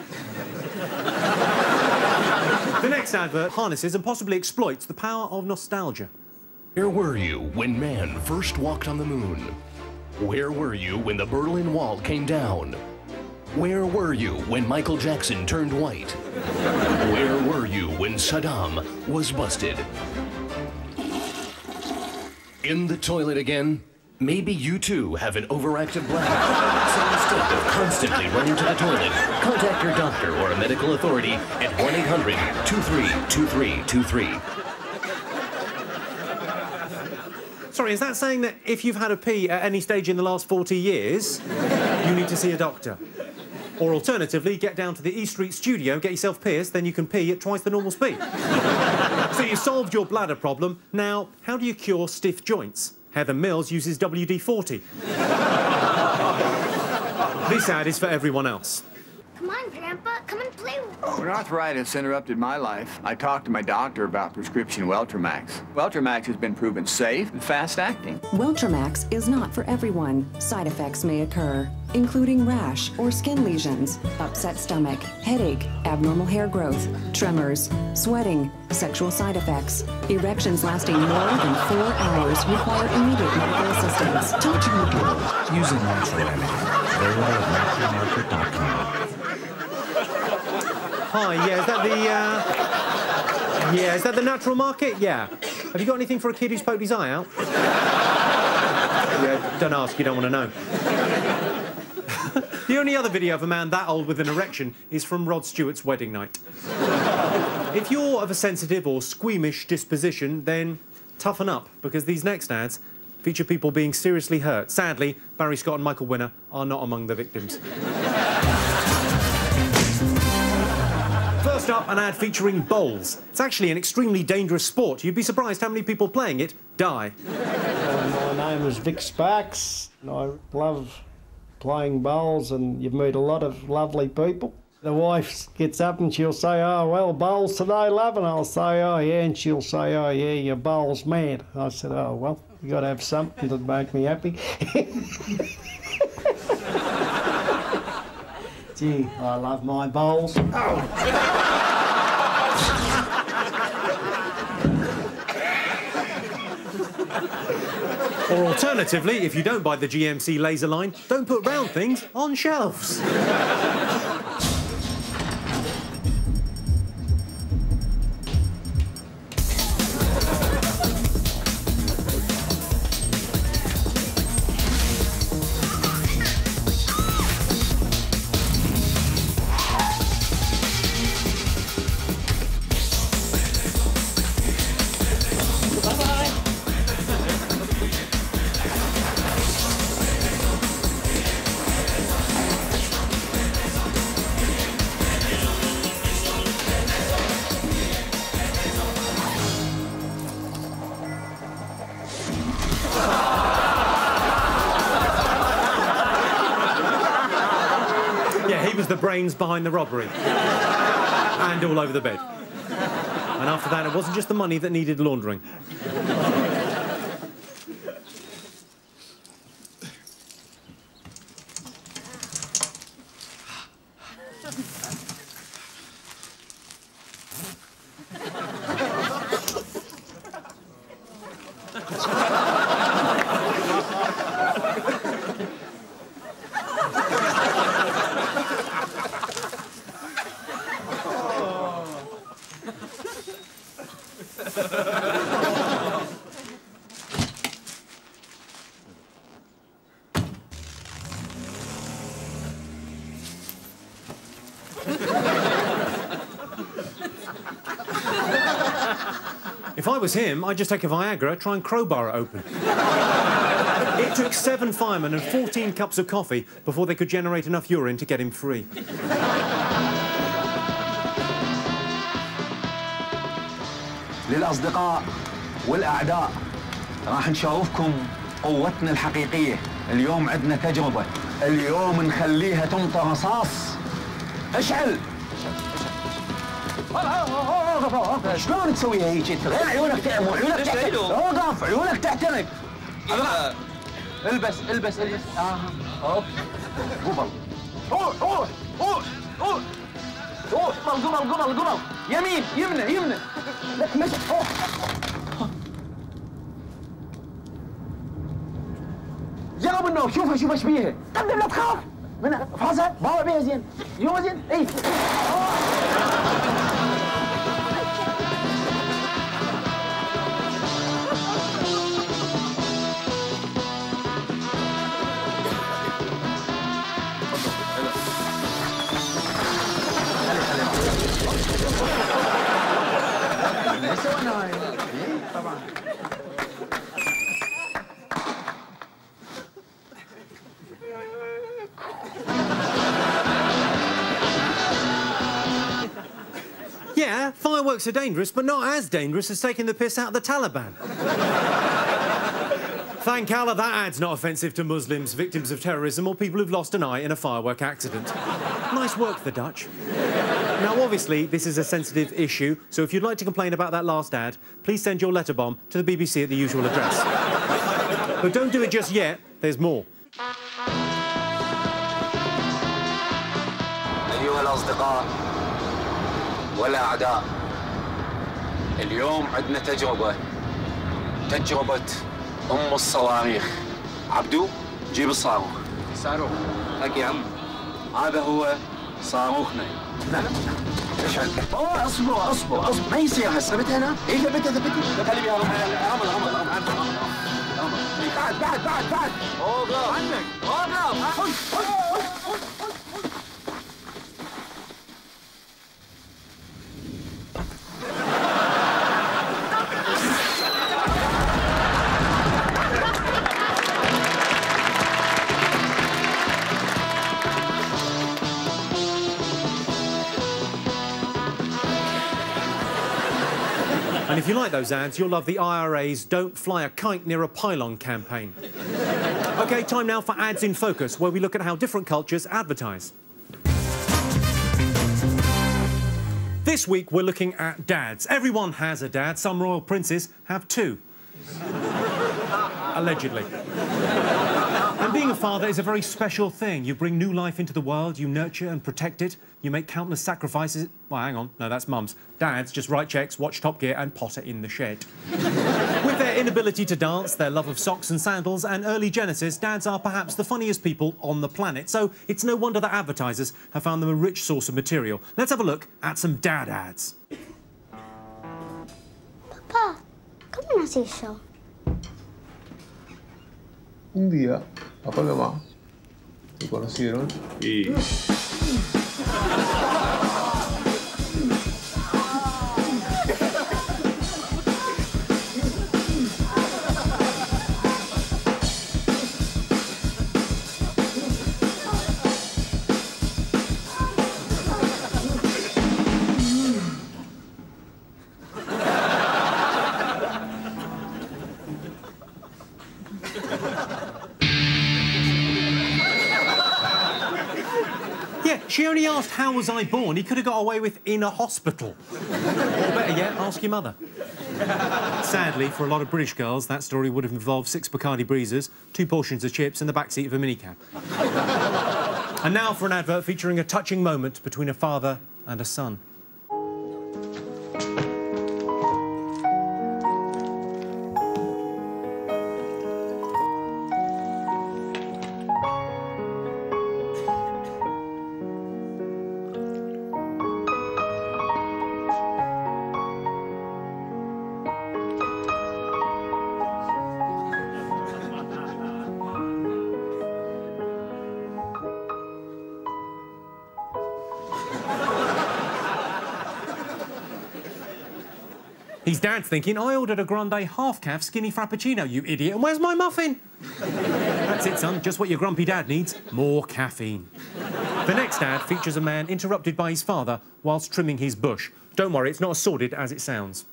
S15: The next advert harnesses and possibly exploits the power of nostalgia.
S16: Where were you when man first walked on the moon? Where were you when the Berlin Wall came down? Where were you when Michael Jackson turned white? Where were you when Saddam was busted? In the toilet again? Maybe you too have an overactive bladder. So instead of constantly running to the toilet, contact your doctor or a medical authority at one eight hundred, two three two three two three.
S15: Sorry, is that saying that if you've had a pee at any stage in the last forty years, you need to see a doctor? Or alternatively, get down to the E Street studio, get yourself pierced, then you can pee at twice the normal speed. So you solved your bladder problem. Now, how do you cure stiff joints? Heather Mills uses W D forty. This ad is for everyone else.
S17: Come on, Grandpa, come and play with me.
S18: When arthritis interrupted my life, I talked to my doctor about prescription Weltramax. Weltramax has been proven safe and fast-acting.
S19: Weltramax is not for everyone. Side effects may occur, including rash or skin lesions, upset stomach, headache, abnormal hair growth, tremors, sweating, sexual side effects. Erections lasting more than four hours require immediate medical assistance.
S20: Touching the pillows using natural remedy. Available at natural market dot com.
S15: Hi, yeah, is that the, uh... Yeah, is that the Natural Market? Yeah. Have you got anything for a kid who's poked his eye out? Yeah, don't ask, you don't want to know. The only other video of a man that old with an erection is from Rod Stewart's wedding night. If you're of a sensitive or squeamish disposition, then toughen up, because these next ads feature people being seriously hurt. Sadly, Barry Scott and Michael Winner are not among the victims. First up, an ad featuring bowls. It's actually an extremely dangerous sport. You'd be surprised how many people playing it die.
S21: Well, my name is Vic Sparks, and I love playing bowls, and you've met a lot of lovely people. The wife gets up and she'll say, oh, well, bowls today, love, and I'll say, oh, yeah, and she'll say, oh, yeah, your bowl's mad. I said, oh, well, you got to have something to make me happy. Gee, I love my bowls. Oh.
S15: Or alternatively, if you don't buy the G M C laser line, don't put round things on shelves. The brains behind the robbery. And all over the bed. And after that, it wasn't just the money that needed laundering. If I was him, I'd just take a Viagra, try and crowbar it open. It took seven firemen and fourteen cups of coffee before they could generate enough urine to get him free.
S4: للأصدقاء والأعداء راح نشوفكم قوتنا الحقيقية. اليوم عندنا تجربة، اليوم نخليها تمطى رصاص. اشعل. شلون تسويها هيك؟ غير عيونك تعمل، عيونك تحترق. اوقف، عيونك تحترق. البس البس البس. اه اوكي. قبل. روح روح روح روح. روح قبل قبل قبل قبل. يمين يمنى يمنى. لك مشي. روح. جرب النوم، شوفها شوف ايش بيها. قدم لا تخاف. من افحصها، باوع بيها زين. يوم زين؟ اي. طبعا.
S15: Yeah, fireworks are dangerous, but not as dangerous as taking the piss out of the Taliban. Thank Allah that ad's not offensive to Muslims, victims of terrorism, or people who've lost an eye in a firework accident. Nice work, the Dutch. Now, obviously, this is a sensitive issue, so if you'd like to complain about that last ad, please send your letter bomb to the B B C at the usual address. But don't do it just yet, there's more.
S4: أيها الأصدقاء والأعداء، اليوم عندنا تجربة، تجربة أم الصواريخ. عبدو، جيب الصاروخ. صاروخ؟ لك يا عم. هذا هو صاروخنا. لا لا اشعل. اوه اصبر اصبر اصبر ما يصير هسه ثبتها هنا. اي ثبتها ثبتها. خلي بيها رمل رمل رمل بعد بعد بعد بعد. اوقف عندك اوقف.
S15: And if you like those ads, you'll love the I R A's Don't Fly a Kite Near a Pylon campaign. OK, time now for Ads in Focus, where we look at how different cultures advertise. This week, we're looking at dads. Everyone has a dad. Some royal princes have two. Allegedly. And being a father is a very special thing. You bring new life into the world, you nurture and protect it, you make countless sacrifices. Well, hang on, no, that's mum's. Dads just write cheques, watch Top Gear and potter in the shed. With their inability to dance, their love of socks and sandals and early Genesis, dads are perhaps the funniest people on the planet. So it's no wonder that advertisers have found them a rich source of material. Let's have a look at some dad ads.
S17: Papá, ¿cómo nos hizo?
S22: Un día, papá y mamá se conocieron y...
S15: She only asked how was I born. He could have got away with in a hospital. Or better yet, ask your mother. Sadly, for a lot of British girls, that story would have involved six Bacardi Breezers, two portions of chips and the backseat of a minicab. And now for an advert featuring a touching moment between a father and a son. His dad's thinking, I ordered a grande half-calf skinny frappuccino, you idiot, and where's my muffin? That's it, son, just what your grumpy dad needs, more caffeine. The next ad features a man interrupted by his father whilst trimming his bush. Don't worry, it's not as sordid as it sounds.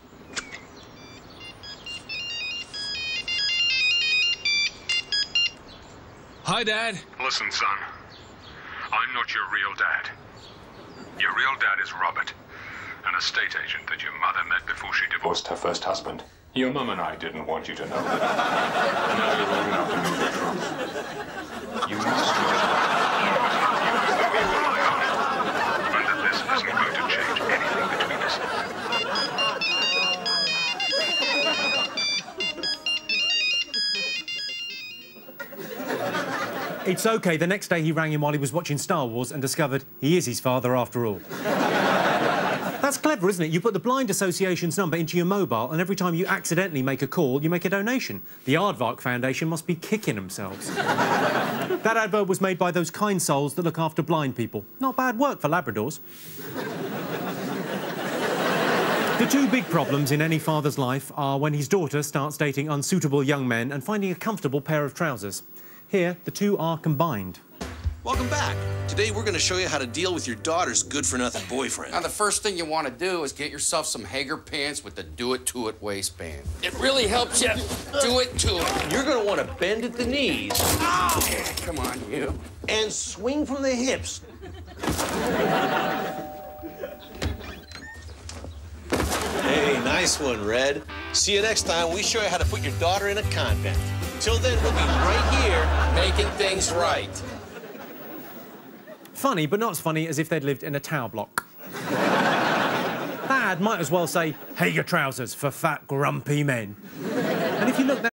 S2: Hi, Dad.
S8: Listen, son. I'm not your real dad. Your real dad is Robert, an estate agent that your mother met before she divorced her first husband. Your mum and I didn't want you to know that. Now you're old enough to know the truth. You must know that you and we rely on it, and that this isn't going to change anything between us.
S15: It's OK. The next day he rang him while he was watching Star Wars and discovered he is his father after all. That's clever, isn't it? You put the Blind Association's number into your mobile and every time you accidentally make a call, you make a donation. The Aardvark Foundation must be kicking themselves. That advert was made by those kind souls that look after blind people. Not bad work for Labradors. The two big problems in any father's life are when his daughter starts dating unsuitable young men and finding a comfortable pair of trousers. Here, the two are combined.
S23: Welcome back. Today we're going to show you how to deal with your daughter's good-for-nothing boyfriend.
S24: Now, the first thing you want to do is get yourself some Hager pants with the do-it-to-it waistband. It really helps you do it to it.
S23: You're going to want to bend at the knees.
S24: Oh, come on, you.
S23: And swing from the hips. Hey, nice one, Red. See you next time we show you how to put your daughter in a convent. Till then, we'll be right here making things right.
S15: Funny, but not as funny as if they'd lived in a tower block. That ad might as well say, Hager trousers for fat, grumpy men. And if you look